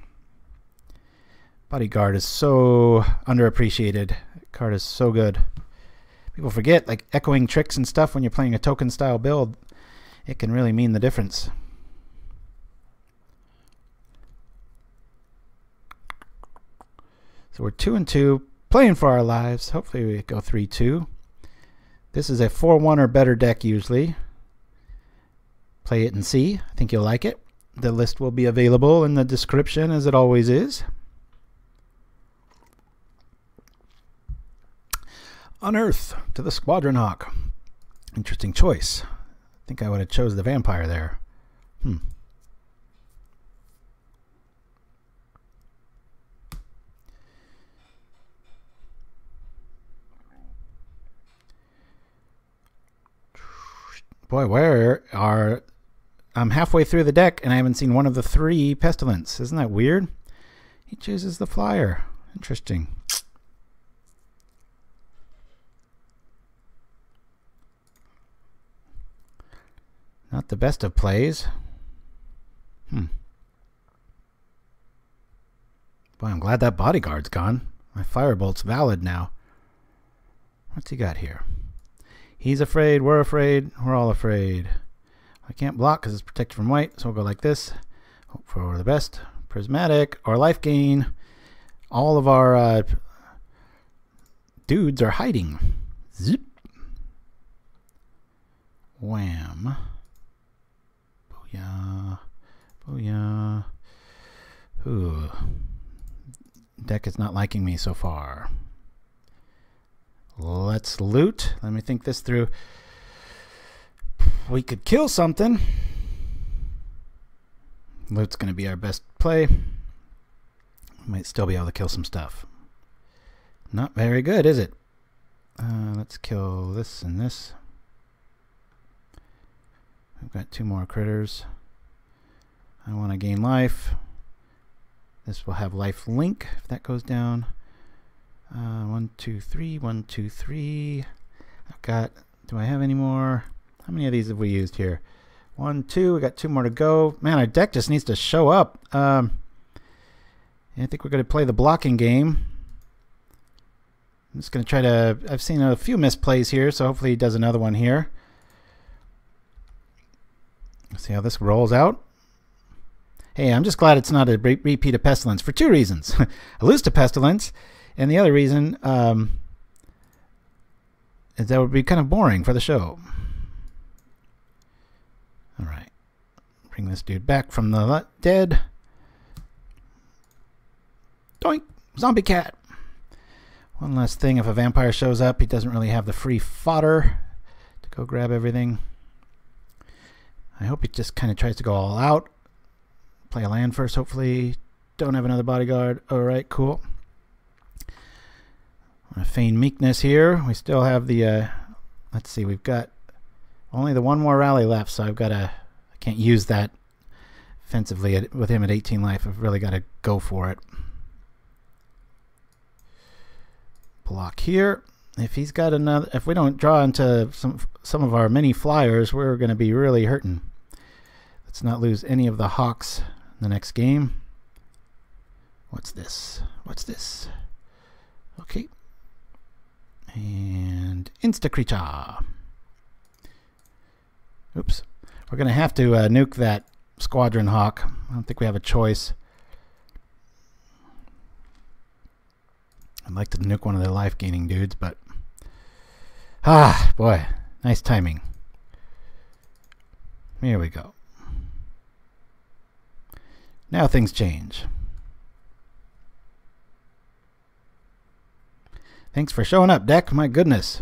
Speaker 6: Bodyguard is so underappreciated. Card is so good. People forget, like echoing tricks and stuff when you're playing a token style build, it can really mean the difference. So we're two and two, playing for our lives. Hopefully we go three two. This is a four one or better deck usually. Play it and see. I think you'll like it. The list will be available in the description as it always is. Unearth to the Squadron Hawk. Interesting choice. I think I would have chose the vampire there. Hmm. Boy, where are... I'm halfway through the deck and I haven't seen one of the three Pestilence. Isn't that weird? He chooses the flyer. Interesting. Not the best of plays. Hmm. Boy, I'm glad that bodyguard's gone. My firebolt's valid now. What's he got here? He's afraid, we're afraid, we're all afraid. I can't block because it's protected from white, so we'll go like this. Hope for the best. Prismatic or life gain. All of our uh, dudes are hiding. Zip. Wham. Booyah. Booyah. Ooh. Deck is not liking me so far. Let's loot. Let me think this through. We could kill something. Loot's going to be our best play. Might still be able to kill some stuff. Not very good, is it? Uh, let's kill this and this. We've got two more critters. I want to gain life. This will have life link if that goes down. Uh, one, two, three, one, two, three. I've got, do I have any more? How many of these have we used here? One, two, we got two more to go. Man, our deck just needs to show up. Um, I think we're going to play the blocking game. I'm just going to try to, I've seen a few misplays here, so hopefully he does another one here. Let's see how this rolls out. Hey, I'm just glad it's not a re repeat of Pestilence for two reasons. I lose to Pestilence, and the other reason um, is that would be kind of boring for the show. All right. Bring this dude back from the dead. Doink! Zombie cat! One last thing, if a vampire shows up, he doesn't really have the free fodder to go grab everything. I hope he just kind of tries to go all out. Play a land first, hopefully. Don't have another bodyguard. Alright, cool. I'm going to feign meekness here. We still have the, uh, let's see, we've got only the one more rally left, so I've got to, I can't use that offensively at, with him at eighteen life. I've really got to go for it. Block here. If he's got another, if we don't draw into some some of our mini flyers, we're going to be really hurting. Let's not lose any of the hawks in the next game. What's this? What's this? Okay. And insta creature. Oops. We're going to have to uh, nuke that Squadron Hawk. I don't think we have a choice. I'd like to nuke one of their life-gaining dudes, but... Ah, boy. Nice timing. Here we go. Now things change. Thanks for showing up, deck. My goodness.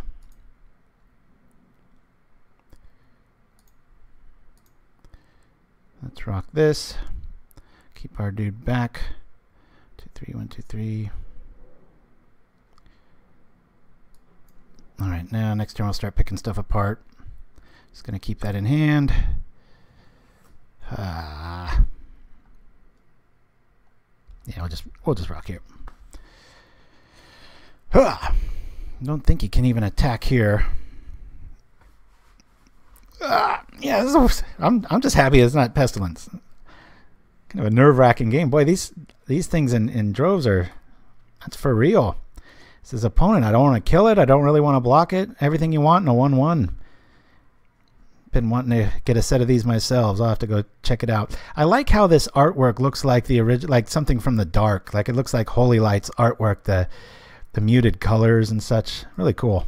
Speaker 6: Let's rock this. Keep our dude back. Two, three, one, two, three. All right, now next turn I'll start picking stuff apart. Just gonna keep that in hand. Ah. Yeah, we'll just we'll just rock here. Ah. Don't think he can even attack here. Ah. Yeah, this is, I'm I'm just happy it's not Pestilence. Kind of a nerve-wracking game, boy. These these things in in droves are that's for real. It's his opponent. I don't want to kill it. I don't really want to block it. Everything you want in a one one. Been wanting to get a set of these myself. So I'll have to go check it out. I like how this artwork looks like the original, like something from the dark. Like it looks like Holy Light's artwork. The the muted colors and such. Really cool.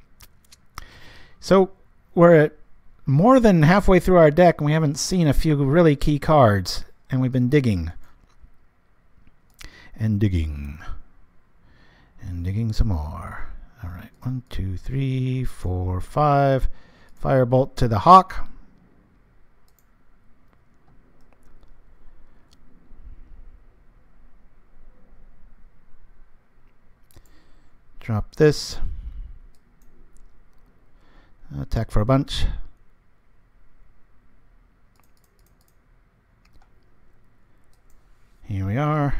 Speaker 6: So we're at more than halfway through our deck, and we haven't seen a few really key cards. And we've been digging. And digging. And digging some more. All right, one, two, three, four, five. Firebolt to the Hawk. Drop this. Attack for a bunch. Here we are.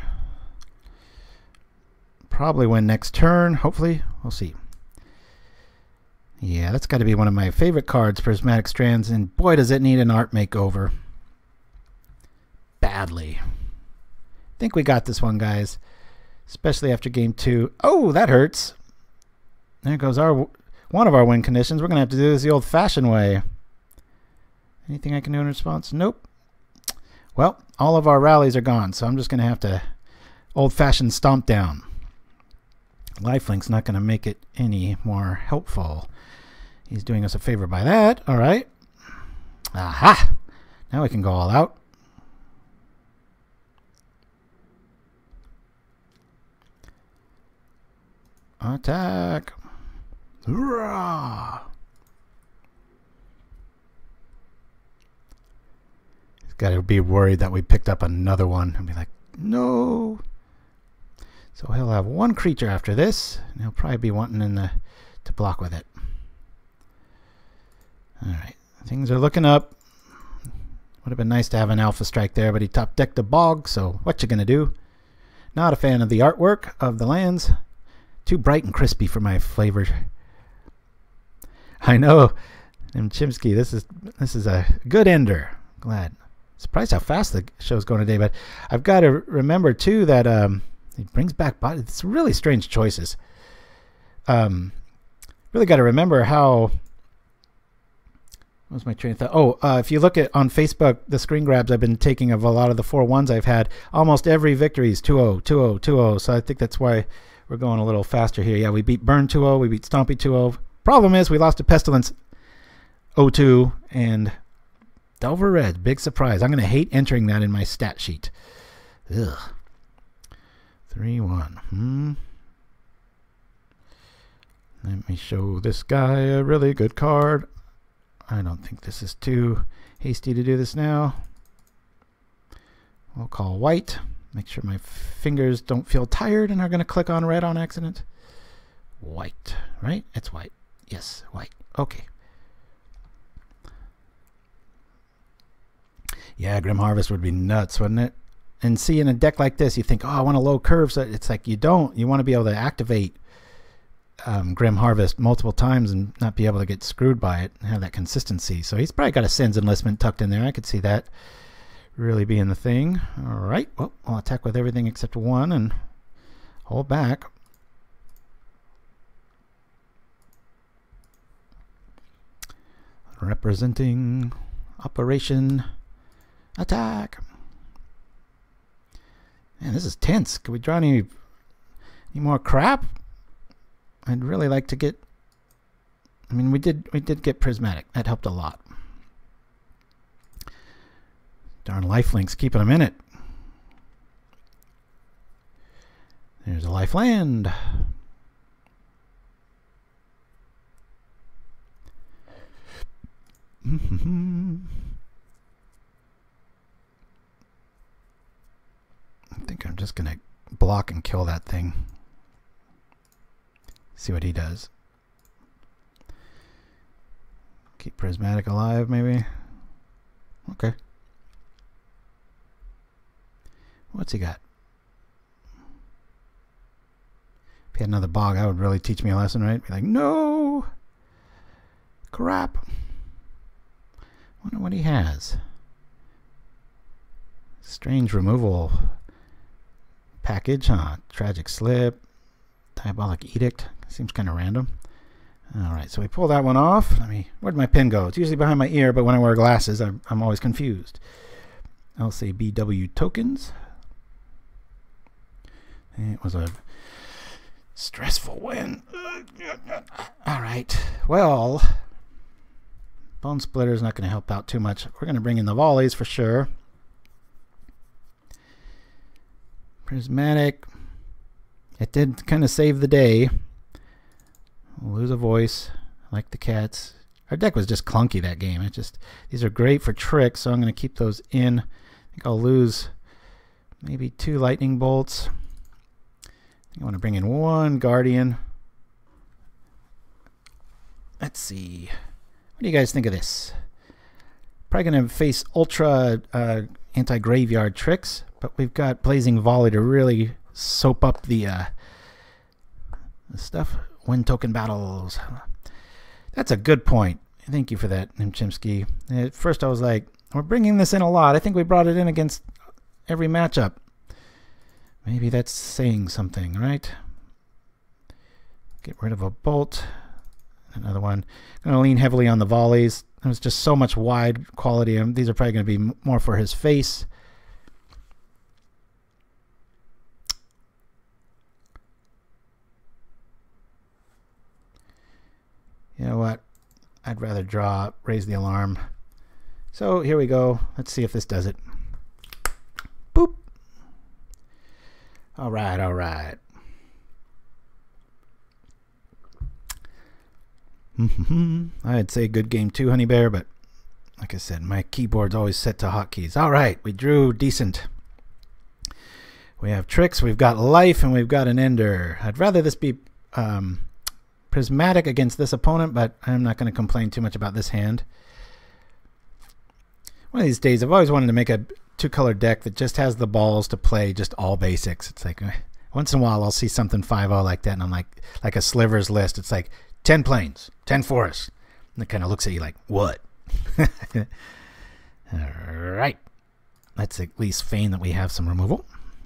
Speaker 6: Probably win next turn, hopefully. We'll see. Yeah, that's got to be one of my favorite cards, Prismatic Strands, and boy does it need an art makeover. Badly. I think we got this one, guys. Especially after game two. Oh, that hurts. There goes our one of our win conditions. We're going to have to do this the old-fashioned way. Anything I can do in response? Nope. Well, all of our rallies are gone, so I'm just going to have to old-fashioned stomp down. Lifelink's not going to make it any more helpful. He's doing us a favor by that. All right. Aha! Now we can go all out. Attack! Hurrah! He's got to be worried that we picked up another one and be like, no. So he'll have one creature after this, and he'll probably be wanting in the to block with it. All right, things are looking up. Would have been nice to have an Alpha Strike there, but he top decked a Bog. So what you gonna do? Not a fan of the artwork of the lands. Too bright and crispy for my flavor. I know, and Chimsky, this is this is a good ender. Glad. Surprised how fast the show's going today, but I've got to remember too that. Um, He brings back body. It's really strange choices. Um, really got to remember how. What was my train of thought? Oh, uh, if you look at on Facebook, the screen grabs I've been taking of a lot of the four ones I've had, almost every victory is two oh, two oh, two oh. So I think that's why we're going a little faster here. Yeah, we beat Burn two oh, we beat Stompy two oh. Problem is, we lost to Pestilence oh two and Delver Red. Big surprise. I'm going to hate entering that in my stat sheet. Ugh. three one. Hmm. Let me show this guy a really good card. I don't think this is too hasty to do this now. We'll call white. Make sure my fingers don't feel tired and are going to click on red on accident. White, right? It's white. Yes, white. Okay. Yeah, Grim Harvest would be nuts, wouldn't it? And see, in a deck like this, you think, oh, I want a low curve. So it's like you don't. You want to be able to activate um, Grim Harvest multiple times and not be able to get screwed by it and have that consistency. So he's probably got a Sins Enlistment tucked in there. I could see that really being the thing. All right. Well, I'll attack with everything except one and hold back. Representing Operation Attack. Man, this is tense. Can we draw any? Any more crap? I'd really like to get... I mean, we did we did get prismatic. That helped a lot. Darn lifelinks keeping them in it. There's a life land. I think I'm just gonna block and kill that thing. See what he does. Keep prismatic alive, maybe. Okay. What's he got? If he had another bog, that would really teach me a lesson, right? Be like, no! Crap! Wonder what he has. Strange removal package, huh? Tragic slip. Diabolic edict. Seems kind of random. Alright, so we pull that one off. Let me. Where'd my pin go? It's usually behind my ear, but when I wear glasses, I'm, I'm always confused. I'll say B W tokens. It was a stressful win. Alright, well, Bone Splitter is not going to help out too much. We're going to bring in the volleys for sure. Prismatic. It did kind of save the day. We'll lose a voice. I like the cats. Our deck was just clunky that game. It just these are great for tricks, so I'm going to keep those in. I think I'll lose maybe two lightning bolts. I want to bring in one guardian. Let's see. What do you guys think of this? Probably going to face ultra uh, anti-graveyard tricks, but we've got Blazing Volley to really soap up the, uh, the stuff. Win token battles. That's a good point. Thank you for that, Nimchimsky. At first I was like, we're bringing this in a lot. I think we brought it in against every matchup. Maybe that's saying something, right? Get rid of a bolt. Another one. I'm going to lean heavily on the volleys. There's just so much wide quality. Um, these are probably going to be more for his face. You know what? I'd rather draw, raise the alarm. So here we go. Let's see if this does it. Boop. All right, all right. I'd say good game too, Honey Bear, but like I said, my keyboard's always set to hotkeys. All right, we drew decent. We have tricks, we've got life, and we've got an ender. I'd rather this be um, prismatic against this opponent, but I'm not going to complain too much about this hand. One of these days, I've always wanted to make a two-color deck that just has the balls to play just all basics. It's like, once in a while, I'll see something five oh like that, and I'm like, like a Slivers list. It's like, ten plains, ten forests. And it kind of looks at you like, what? All right. Let's at least feign that we have some removal.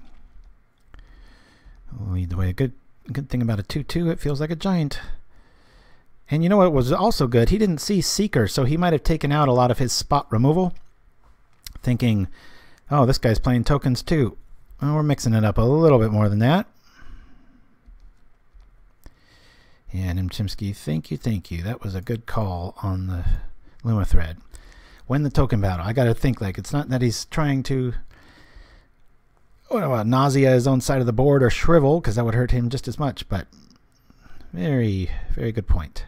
Speaker 6: We'll lead the way. A good, good thing about a two two, it feels like a giant. And you know what was also good? He didn't see Seeker, so he might have taken out a lot of his spot removal, thinking, oh, this guy's playing tokens too. Well, we're mixing it up a little bit more than that. Yeah, Nimchimsky, thank you, thank you. That was a good call on the Luma thread. Win the token battle. I got to think like it's not that he's trying to well, nausea his own side of the board or shrivel, because that would hurt him just as much. But very, very good point.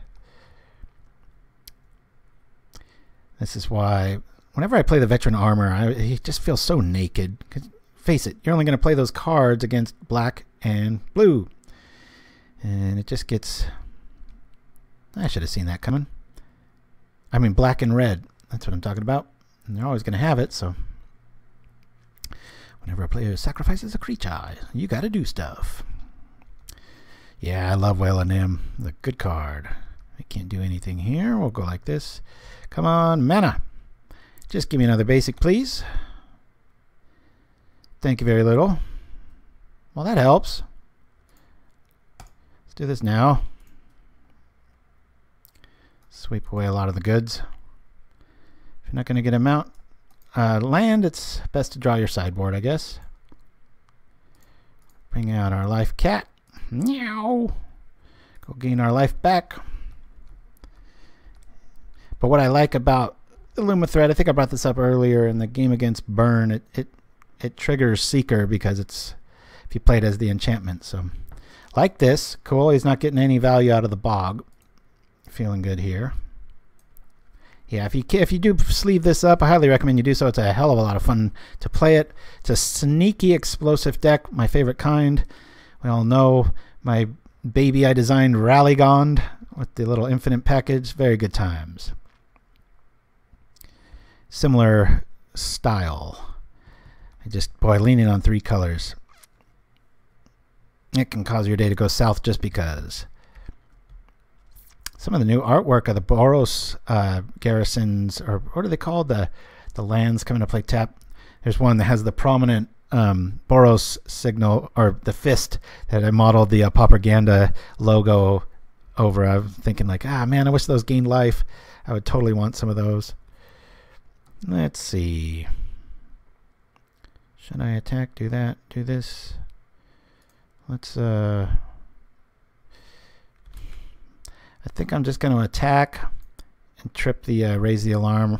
Speaker 6: This is why whenever I play the veteran armor, I, he just feels so naked. 'Cause face it, you're only going to play those cards against black and blue. And it just gets... I should have seen that coming. I mean, black and red. That's what I'm talking about. And they're always going to have it, so... Whenever a player sacrifices a creature, you got to do stuff. Yeah, I love Whale of Nim. The good card. We can't do anything here. We'll go like this. Come on, mana. Just give me another basic, please. Thank you very little. Well, that helps. Do this now. Sweep away a lot of the goods. If you're not going to get him out uh, land, it's best to draw your sideboard, I guess. Bring out our life cat. Meow. Go gain our life back. But what I like about the Luma thread, I think I brought this up earlier in the game against Burn, it it, it triggers Seeker because it's if you play it as the enchantment. So like this, cool. He's not getting any value out of the bog. Feeling good here. Yeah, if you if you do sleeve this up, I highly recommend you do so. It's a hell of a lot of fun to play it. It's a sneaky explosive deck, my favorite kind. We all know my baby I designed Rallygond with the little infinite package. Very good times. Similar style. I just, boy, leaning on three colors. It can cause your day to go south just because. Some of the new artwork of the Boros uh, garrisons, or what are they called? The the lands coming to play tap. There's one that has the prominent um, Boros signal, or the fist that I modeled the uh, propaganda logo over. I'm thinking like, ah, man, I wish those gained life. I would totally want some of those. Let's see. Should I attack? Do that? Do this? Let's, uh... I think I'm just going to attack and trip the, uh, raise the alarm.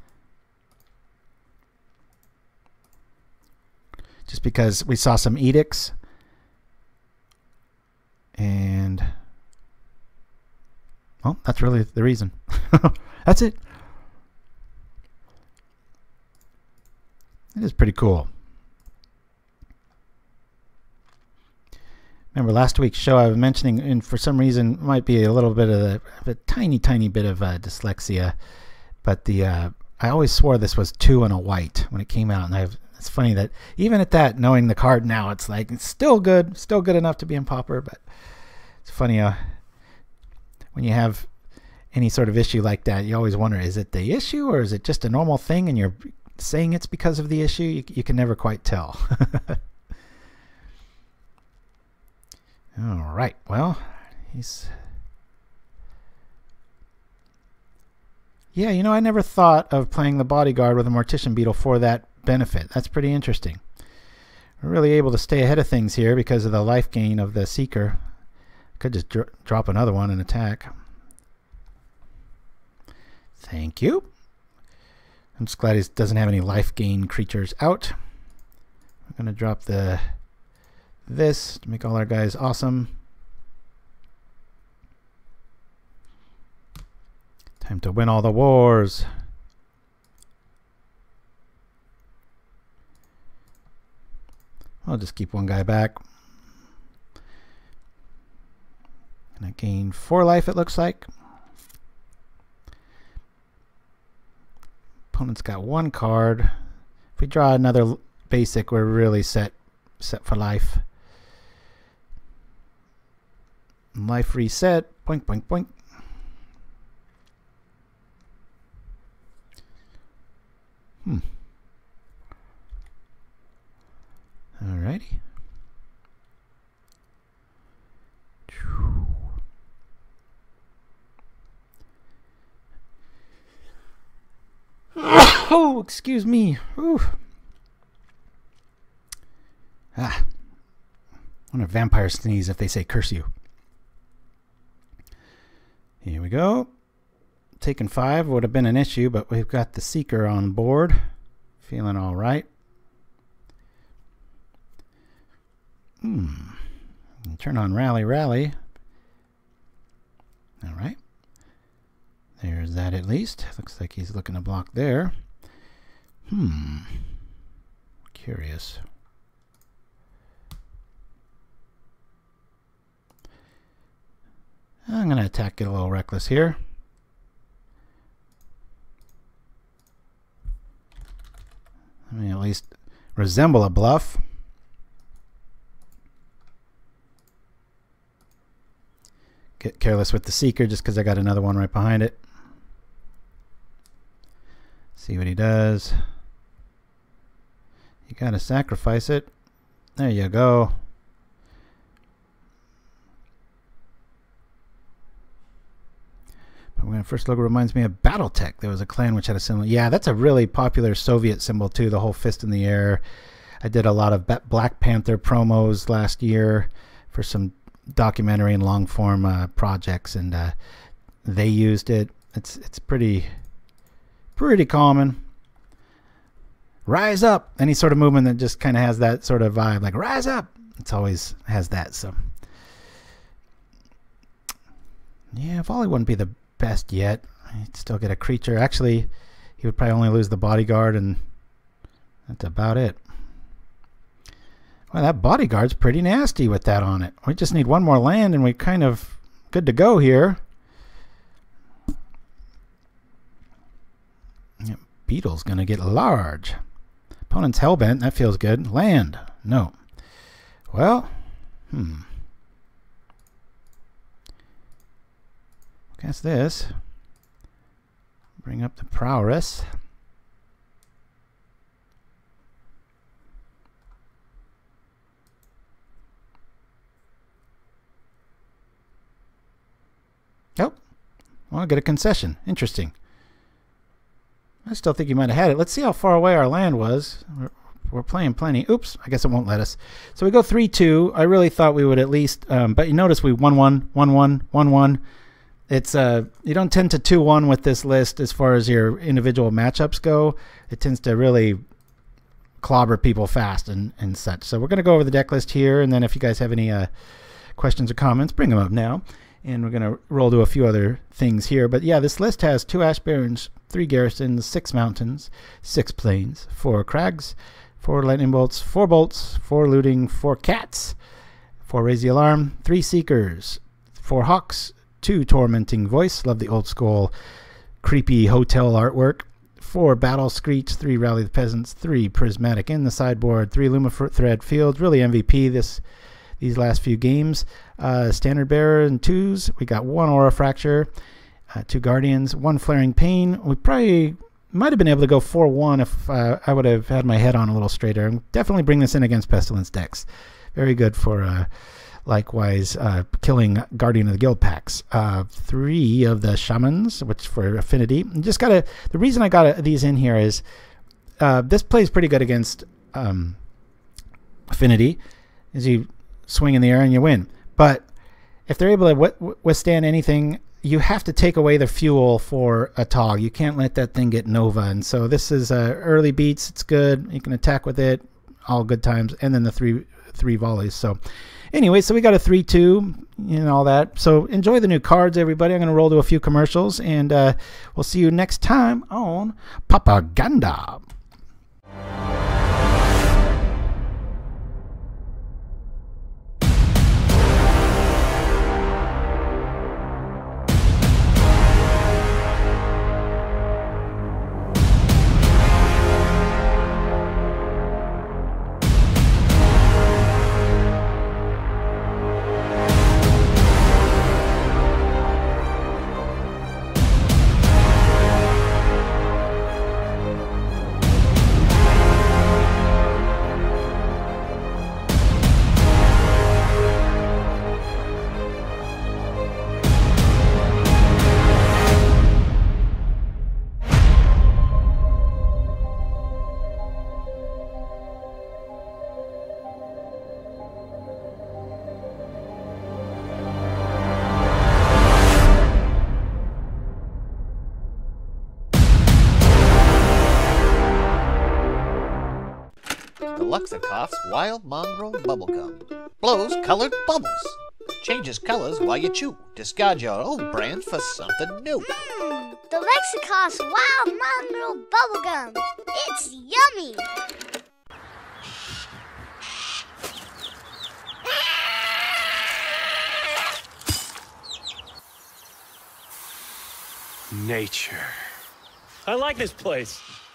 Speaker 6: Just because we saw some edicts. And... well, that's really the reason. That's it. It is pretty cool. Remember last week's show I was mentioning, and for some reason might be a little bit of a, a tiny, tiny bit of uh, dyslexia, but the uh, I always swore this was two and a white when it came out, and I've, it's funny that even at that, knowing the card now, it's like it's still good, still good enough to be in Pauper, but it's funny uh, when you have any sort of issue like that, you always wonder, is it the issue or is it just a normal thing, and you're saying it's because of the issue? You, you can never quite tell. All right, well, he's... yeah, you know, I never thought of playing the Bodyguard with a Mortician Beetle for that benefit. That's pretty interesting. We're really able to stay ahead of things here because of the life gain of the Seeker. Could just dr drop another one and attack. Thank you. I'm just glad he doesn't have any life gain creatures out. I'm going to drop the... this to make all our guys awesome. Time to win all the wars. I'll just keep one guy back. And I gain four life, it looks like. Opponent's got one card. If we draw another basic, we're really set set for life. Life reset. Boink, boink, boink. Hmm. Alrighty. Oh, excuse me. Ooh. Ah. When a vampire sneeze if they say curse you. Here we go. Taking five would have been an issue, but we've got the Seeker on board. Feeling all right. Hmm. Turn on Rally Rally. All right. There's that at least. Looks like he's looking to block there. Hmm. Curious. I'm going to attack, get a little reckless here. I mean, at least resemble a bluff. Get careless with the Seeker just because I got another one right behind it. See what he does. You got to sacrifice it. There you go. But when first logo reminds me of Battletech. There was a clan which had a similar. Yeah, that's a really popular Soviet symbol too. The whole fist in the air. I did a lot of Black Panther promos last year for some documentary and long form uh, projects, and uh, they used it. It's it's pretty pretty common. Rise up, any sort of movement that just kind of has that sort of vibe, like rise up. It's always has that. So yeah, volley wouldn't be the best yet. He'd still get a creature. Actually, he would probably only lose the bodyguard, and that's about it. Well, that bodyguard's pretty nasty with that on it. We just need one more land, and we're kind of good to go here. Yep, Beetle's going to get large. Opponent's hellbent. That feels good. Land. No. Well, hmm. Guess this. Bring up the prowess. Oh, well, I get a concession. Interesting. I still think you might have had it. Let's see how far away our land was. We're, we're playing plenty. Oops, I guess it won't let us. So we go three two. I really thought we would at least, um, but you notice we one one, one one, one one. It's uh, you don't tend to two one with this list as far as your individual matchups go. It tends to really clobber people fast and, and such. So we're going to go over the deck list here, and then if you guys have any uh, questions or comments, bring them up now. And we're going to roll to a few other things here. But yeah, this list has two Ash Barrens, three Garrisons, six Mountains, six Plains, four Crags, four Lightning Bolts, four Bolts, four Looting, four Cats, four Raise the Alarm, three Seekers, four Hawks, two Tormenting Voice, love the old school creepy hotel artwork, four Battle Screech, three Rally the Peasants, three Prismatic in the sideboard, three Lumithread Field, really M V P this these last few games. Uh, Standard Bearer and twos, we got one Aura Fracture, uh, two Guardians, one Flaring Pain. We probably might have been able to go four one if uh, I would have had my head on a little straighter. And definitely bring this in against Pestilence decks. Very good for uh, likewise uh, killing Guardian of the Guild packs. Uh, three of the Shamans, which for affinity. And just gotta, the reason I got these in here is uh, this plays pretty good against um, affinity, is you swing in the air and you win. But if they're able to w withstand anything, you have to take away the fuel for a Tog. You can't let that thing get Nova. And so this is uh, early beats. It's good. You can attack with it. All good times. And then the three three volleys. So anyway, so we got a three two and all that. So enjoy the new cards, everybody. I'm going to roll to a few commercials. And uh, we'll see you next time on Propaganda.
Speaker 12: Luxacoff's Wild Mongrel Bubblegum. Blows colored bubbles. Changes colors while you chew. Discard your old brand for something new.
Speaker 13: Mm, the Luxacoff's Wild Mongrel Bubblegum. It's yummy.
Speaker 7: Nature. I like this place.